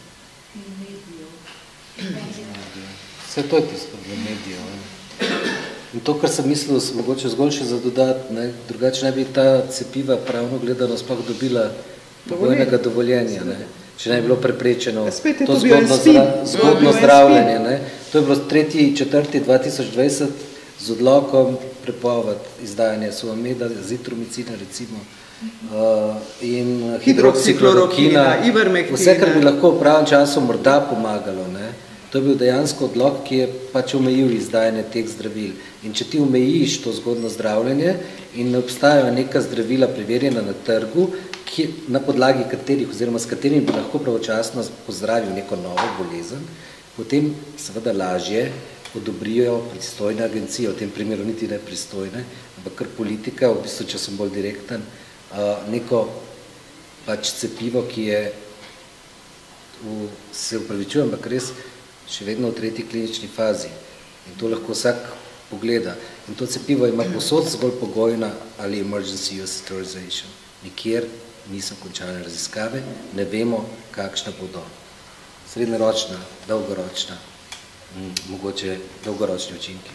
Vse to je tisto v medijev. In to, kar sem mislil, mogoče zgolj še za dodati, ne, drugače ne bi ta cepiva pravno gledano sploh dobila pogojnega dovoljenja, ne, če ne bi bilo preprečeno to zgodno, zdra, zgodno zdravljenje. Ne. To je bilo tretji četrti dva tisoč dvajset z odlokom prepoved izdajanja suameda, azitromicina recimo, uh, in hidroksiklorokina, vse, kar bi lahko v pravem času morda pomagalo. Ne. To je bil dejansko odlok, ki je pač omejil izdajanje teh zdravil. In če ti omejiš to zgodno zdravljenje in ne obstajajo neka zdravila preverjena na trgu, ki, na podlagi katerih oziroma s katerimi bi lahko pravočasno pozdravil neko novo bolezen, potem seveda lažje odobrijo pristojne agencije, v tem primeru niti ne pristojne, ampak kar politika, v bistvu, če sem bolj direkten, neko pač cepivo, ki je, v, se upravičujem, ampak res še vedno v tretji klinični fazi. In to lahko vsak pogleda. In to cepivo ima posod zgolj pogojna ali emergency use authorization. Nikjer niso končane raziskave, ne vemo, kakšna bodo. Srednjeročna, dolgoročna, mogoče dolgoročni učinki.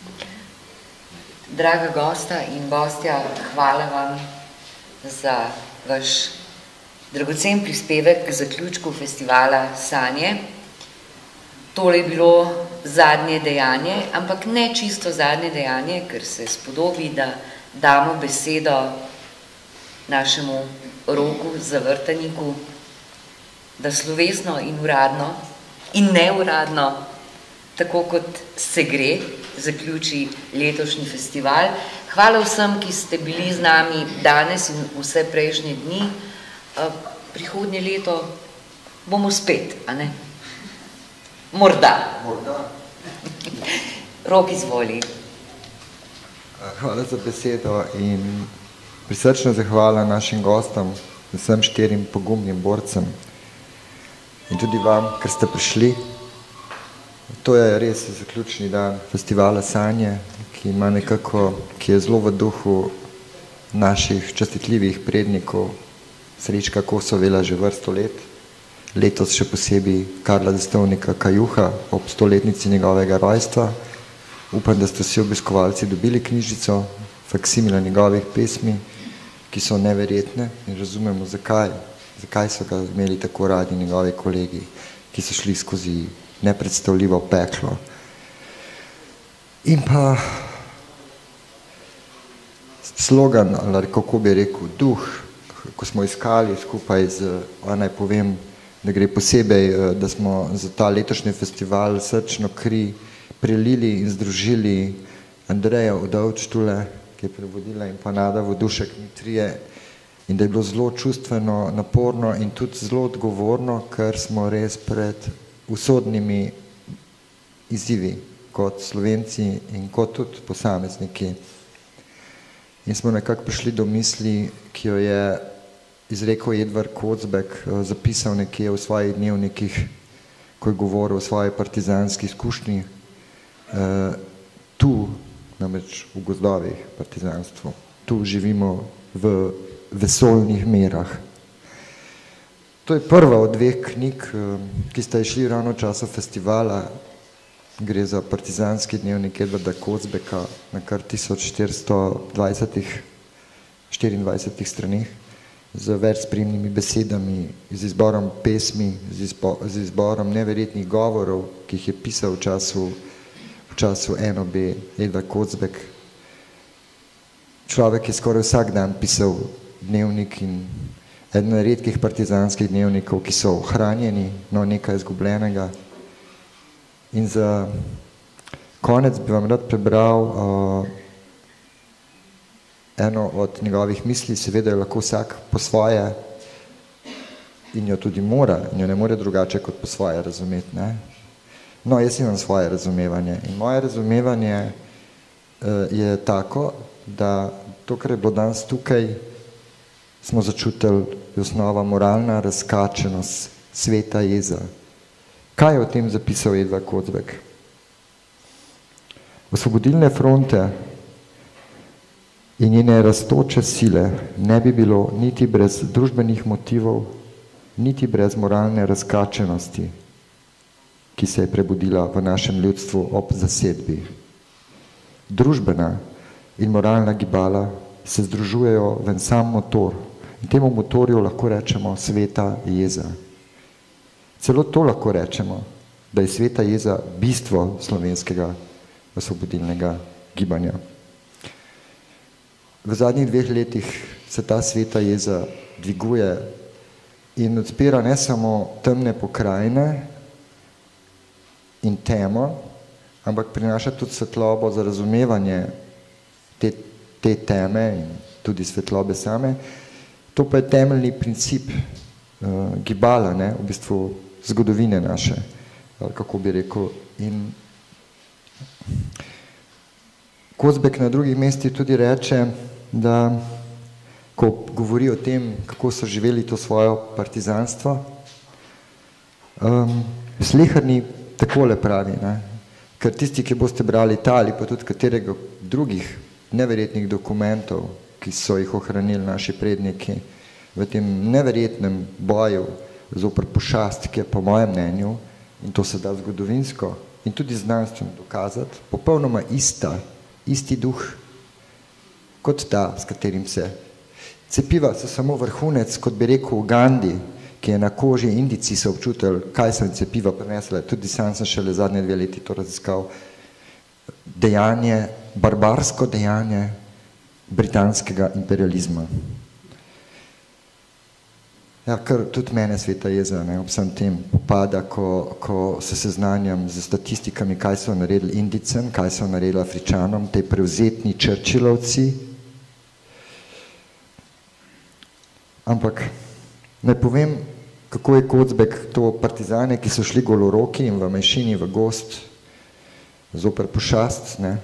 Draga gosta in gostja, hvala vam za vaš dragocen prispevek k zaključku festivala Sanje. Tole je bilo zadnje dejanje, ampak ne čisto zadnje dejanje, ker se spodobi, da damo besedo našemu Roku Zavrtaniku, da slovesno in uradno in neuradno, tako kot se gre, zaključi letošnji festival. Hvala vsem, ki ste bili z nami danes in vse prejšnje dni. Prihodnje leto bomo spet, a ne? Morda. Morda. Rok, izvoli. Hvala za besedo in prisrčna zahvala našim gostom, vsem štirim pogumnim borcem in tudi vam, ker ste prišli. To je res zaključni dan festivala Sanje, ki ima nekako, ki je zelo v duhu naših častitljivih prednikov, Srečka Kosovela že vrsto let. Letos še posebej Karla Destovnika Kajuha ob stoletnici njegovega rojstva. Upam, da ste vsi obiskovalci dobili knjižico, faksimila njegovih pesmi, ki so neverjetne in razumemo, zakaj, zakaj so ga imeli tako radi njegovi kolegi, ki so šli skozi nepredstavljivo peklo. In pa slogan, ali kako bi rekel, duh, ko smo iskali skupaj z, a naj povem, da gre posebej, da smo za ta letošnji festival srčno kri prelili in združili Andreja Udovč tule, ki je prevodila, in pa Nada Vodušek Mitrije, in da je bilo zelo čustveno, naporno in tudi zelo odgovorno, ker smo res pred usodnimi izzivi kot Slovenci in kot tudi posamezniki. In smo nekako prišli do misli, ki jo je izrekel Edvard Kocbek, zapisal nekje v svojih dnevnikih, ko je govoril o svoji partizanski izkušnji, tu, namreč v gozdovih partizanstvu, tu živimo v vesoljnih merah. To je prva od dveh knjig, ki sta išli ravno v času festivala. Gre za partizanski dnevnik Edvarda Kocbeka na kar tisoč štiristo dvajsetih, štiriindvajsetih straneh z več spremnimi besedami, z izborom pesmi, z, izbo, z izborom neverjetnih govorov, ki jih je pisal v času, v času N O B Edvard Kocbek. Človek je skoraj vsak dan pisal dnevnik in eden redkih partizanskih dnevnikov, ki so ohranjeni, no nekaj izgubljenega. In za konec bi vam rad prebral uh, eno od njegovih misli, seveda je lahko vsak po svoje in jo tudi mora, in jo ne more drugače kot po svoje razumeti. Ne? No, jaz imam svoje razumevanje in moje razumevanje uh, je tako, da to, kar je bilo danes tukaj, smo začutili osnova moralna razkačenost sveta jeza. Kaj je o tem zapisal Edvard Kocbek? Osvobodilne fronte in njene rastoče sile ne bi bilo niti brez družbenih motivov, niti brez moralne razkačenosti, ki se je prebudila v našem ljudstvu ob zasedbi. Družbena in moralna gibala se združujejo v en sam motor in temu motorju lahko rečemo sveta jeza. Celo to lahko rečemo, da je sveta jeza bistvo slovenskega osvobodilnega gibanja. V zadnjih dveh letih se ta sveta jeza dviguje in odpira ne samo temne pokrajine in temo, ampak prinaša tudi svetlobo za razumevanje te, te teme in tudi svetlobe same. To pa je temeljni princip uh, gibala, ne, v bistvu zgodovine naše, ali kako bi rekel. In Kocbek na drugih mestih tudi reče, da ko govori o tem, kako so živeli to svojo partizanstvo, um, sleherni takole pravi, ne, ker tisti, ki boste brali ta ali pa tudi katerega drugih neverjetnih dokumentov, ki so jih ohranili naši predniki v tem neverjetnem boju zoper pošast, ki je po mojem mnenju, in to se da zgodovinsko in tudi znanstveno dokazati, popolnoma ista, isti duh, kot ta, s katerim se cepiva, so samo vrhunec, kot bi rekel Gandhi, ki je na koži Indijci so občutili, kaj so jim cepiva prinesle, tudi sam sem šele zadnje dve leti to raziskal, dejanje, barbarsko dejanje britanskega imperializma. Ja, kar tudi mene sveta jeza, ne, ob vsem tem popada, ko, ko se seznanjam z statistikami, kaj so naredili Indicem, kaj so naredili Afričanom, tej prevzetni Churchillovci. Ampak naj povem, kako je Kocbek to partizane, ki so šli goloroki in v manjšini v gost zoper pošast, ne,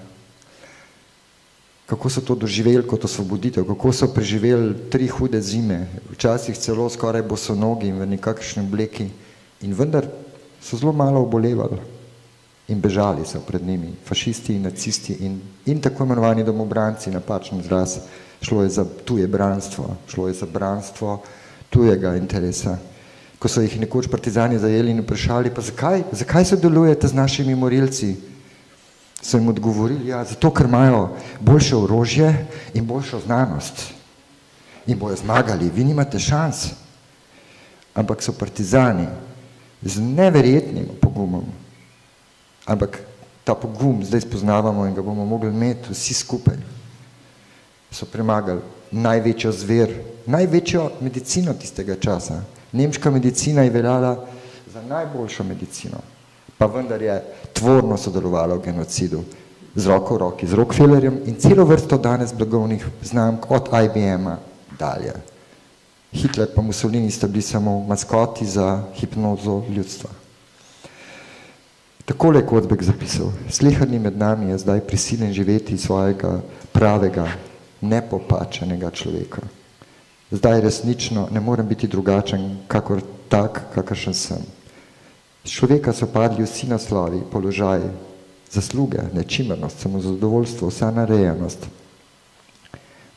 kako so to doživeli kot osvoboditev, kako so preživeli tri hude zime, včasih celo skoraj bosonogi in v nekakšni obleki in vendar so zelo malo obolevali in bežali so pred njimi, fašisti in nacisti in, in tako imenovani domobranci, napačen izraz, šlo je za tuje branstvo, šlo je za branstvo tujega interesa. Ko so jih nekoč partizani zajeli in vprašali, pa zakaj, zakaj sodelujete z našimi morilci? So jim odgovorili, ja, zato, ker imajo boljše orožje in boljšo znanost. In bojo zmagali, vi nimate šans. Ampak so partizani z neverjetnim pogumom. Ampak ta pogum zdaj spoznavamo in ga bomo mogli imeti vsi skupaj. So premagali največjo zver, največjo medicino tistega časa. Nemška medicina je veljala za najboljšo medicino. Pa vendar je tvorno sodelovalo v genocidu z roko v roki, z Rockefellerjem in celo vrsto danes blagovnih znamk od I B M-a dalje. Hitler pa Mussolini sta bili samo maskoti za hipnozo ljudstva. Takole je Kocbek zapisal, sleherni med nami je zdaj prisiljen živeti svojega pravega, nepopačenega človeka. Zdaj resnično ne morem biti drugačen, kakor tak, kakršen sem. Z človeka so padli vsi naslovi, položaji, zasluge, nečimrnost, samozadovoljstvo, vsa narejenost.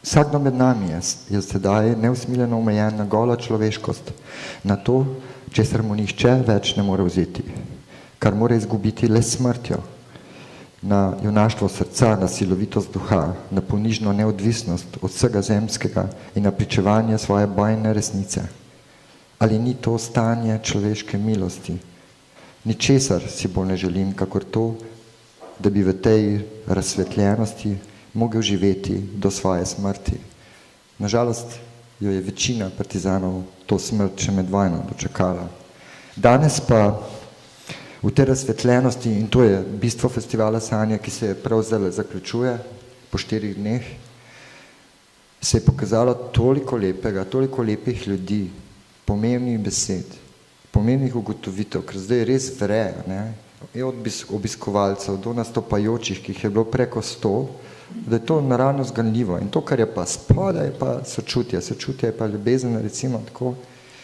Vsakdo med nami je, je sedaj neusmiljeno omejen na golo človeškost, na to, česar mu nihče več ne more vzeti, kar mora izgubiti le smrtjo, na junaštvo srca, na silovitost duha, na ponižno neodvisnost od vsega zemskega in na pričevanje svoje bojne resnice. Ali ni to stanje človeške milosti? Ničesar si bolj ne želim, kakor to, da bi v tej razsvetljenosti mogel živeti do svoje smrti. Nažalost, jo je večina partizanov to smrt še med vojno dočakala. Danes pa v tej razsvetljenosti, in to je bistvo festivala Sanje, ki se je prav zdaj zaključuje po štirih dneh, se je pokazalo toliko lepega, toliko lepih ljudi, pomembnih besed, pomembnih ugotovitev, ker zdaj res vre, ne, od obiskovalcev do nastopajočih, ki jih je bilo preko sto, da je to naravno zganljivo. In to, kar je pa spodaj, je pa sočutje. Sočutje je pa ljubezen, recimo tako.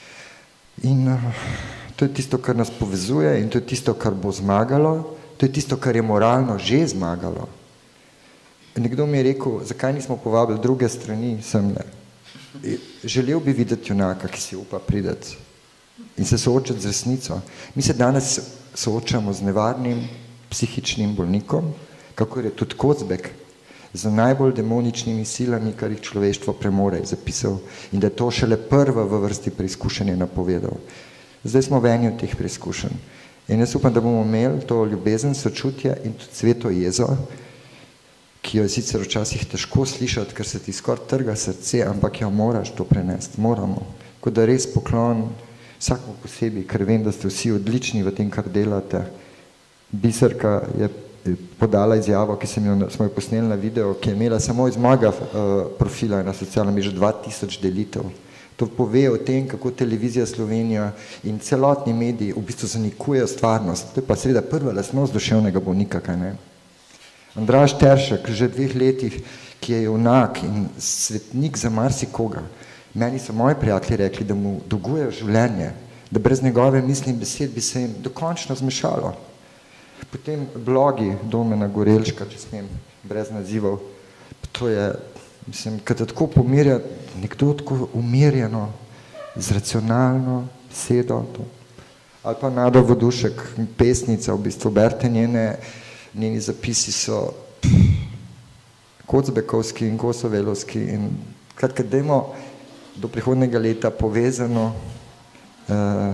In uh, to je tisto, kar nas povezuje in to je tisto, kar bo zmagalo. To je tisto, kar je moralno že zmagalo. Nekdo mi je rekel, zakaj nismo povabili druge strani semle. Želel bi videti junaka, ki si upa prideti in se soočati z resnico. Mi se danes soočamo z nevarnim psihičnim bolnikom, kakor je tudi Kocbek, z najbolj demoničnimi silami, kar jih človeštvo premore, zapisal, in da je to šele prva v vrsti preizkušenje napovedal. Zdaj smo v eni od teh preizkušenj. In jaz upam, da bomo imeli to ljubezen, sočutje in tudi sveto jezo, ki jo je sicer včasih težko slišati, ker se ti skoraj trga srce, ampak jo moraš to prenesti, moramo. Kot da res poklon vsako posebej, ker vem, da ste vsi odlični v tem, kar delate. Biserka je podala izjavo, ki sem jo, smo jo posneli na video, ki je imela samo iz mojega uh, profila na socialnem mrežu dva tisoč delitev. To pove o tem, kako televizija Slovenija in celotni mediji v bistvu zanikujejo stvarnost. To je pa seveda prva lastnost duševnega bolnika, kaj ne? Andraž Teršek, že dveh letih, ki je junak in svetnik za marsikoga. Meni so moji prijatelji rekli, da mu dolgujejo življenje, da brez njegove misli in besed bi se jim dokončno zmešalo. Potem blogi Domena Gorelška, če smem, brez nazivov, to je, mislim, kada tako pomirja, nekdo tako umirjeno, z racionalno besedo, to. Ali pa Nada Vodušek, pesnica, v bistvu Berte, njene, njeni zapisi so Kocbekovski in Kosovelovski in kratka, dajmo do prihodnega leta povezano uh,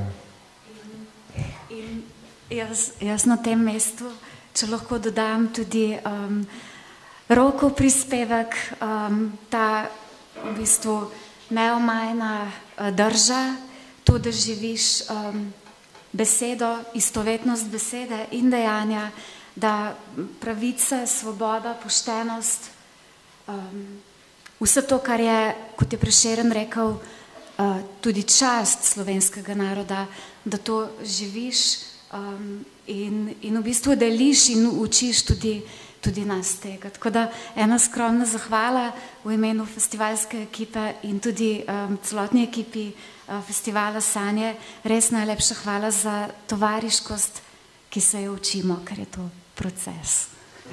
Jaz, jaz na tem mestu, če lahko dodam tudi um, Rokov prispevek, um, ta v bistvu neomajna uh, drža, to, da živiš um, besedo, istovetnost besede in dejanja, da pravica, svoboda, poštenost, um, vse to, kar je, kot je Prešeren rekel, uh, tudi čast slovenskega naroda, da to živiš, Um, in, in v bistvu deliš in učiš tudi, tudi nas tega. Tako da ena skromna zahvala v imenu festivalske ekipe in tudi um, celotni ekipi uh, festivala Sanje. Res najlepša hvala za tovariškost, ki se jo učimo, ker je to proces.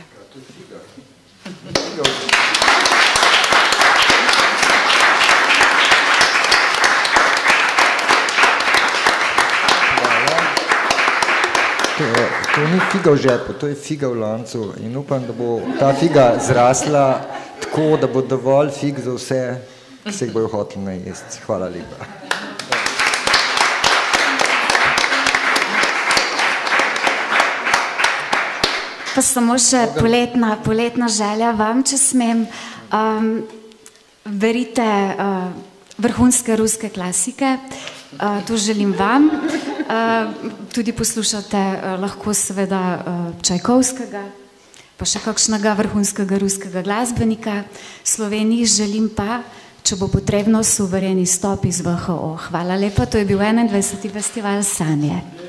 To, to ni figa v žepu, to je figa v lancu in upam, da bo ta figa zrasla tako, da bo dovolj fig za vse, ki se jih bojo hoteli najesti. Hvala lepa. Pa samo še poletna, poletna želja vam, če smem. Um, berite uh, vrhunske ruske klasike, uh, to želim vam. Uh, tudi poslušate uh, lahko seveda uh, Čajkovskega, pa še kakšnega vrhunskega ruskega glasbenika. Sloveniji želim pa, če bo potrebno, suveren izstop iz V H O. Hvala lepa, to je bil enaindvajseti festival Sanje.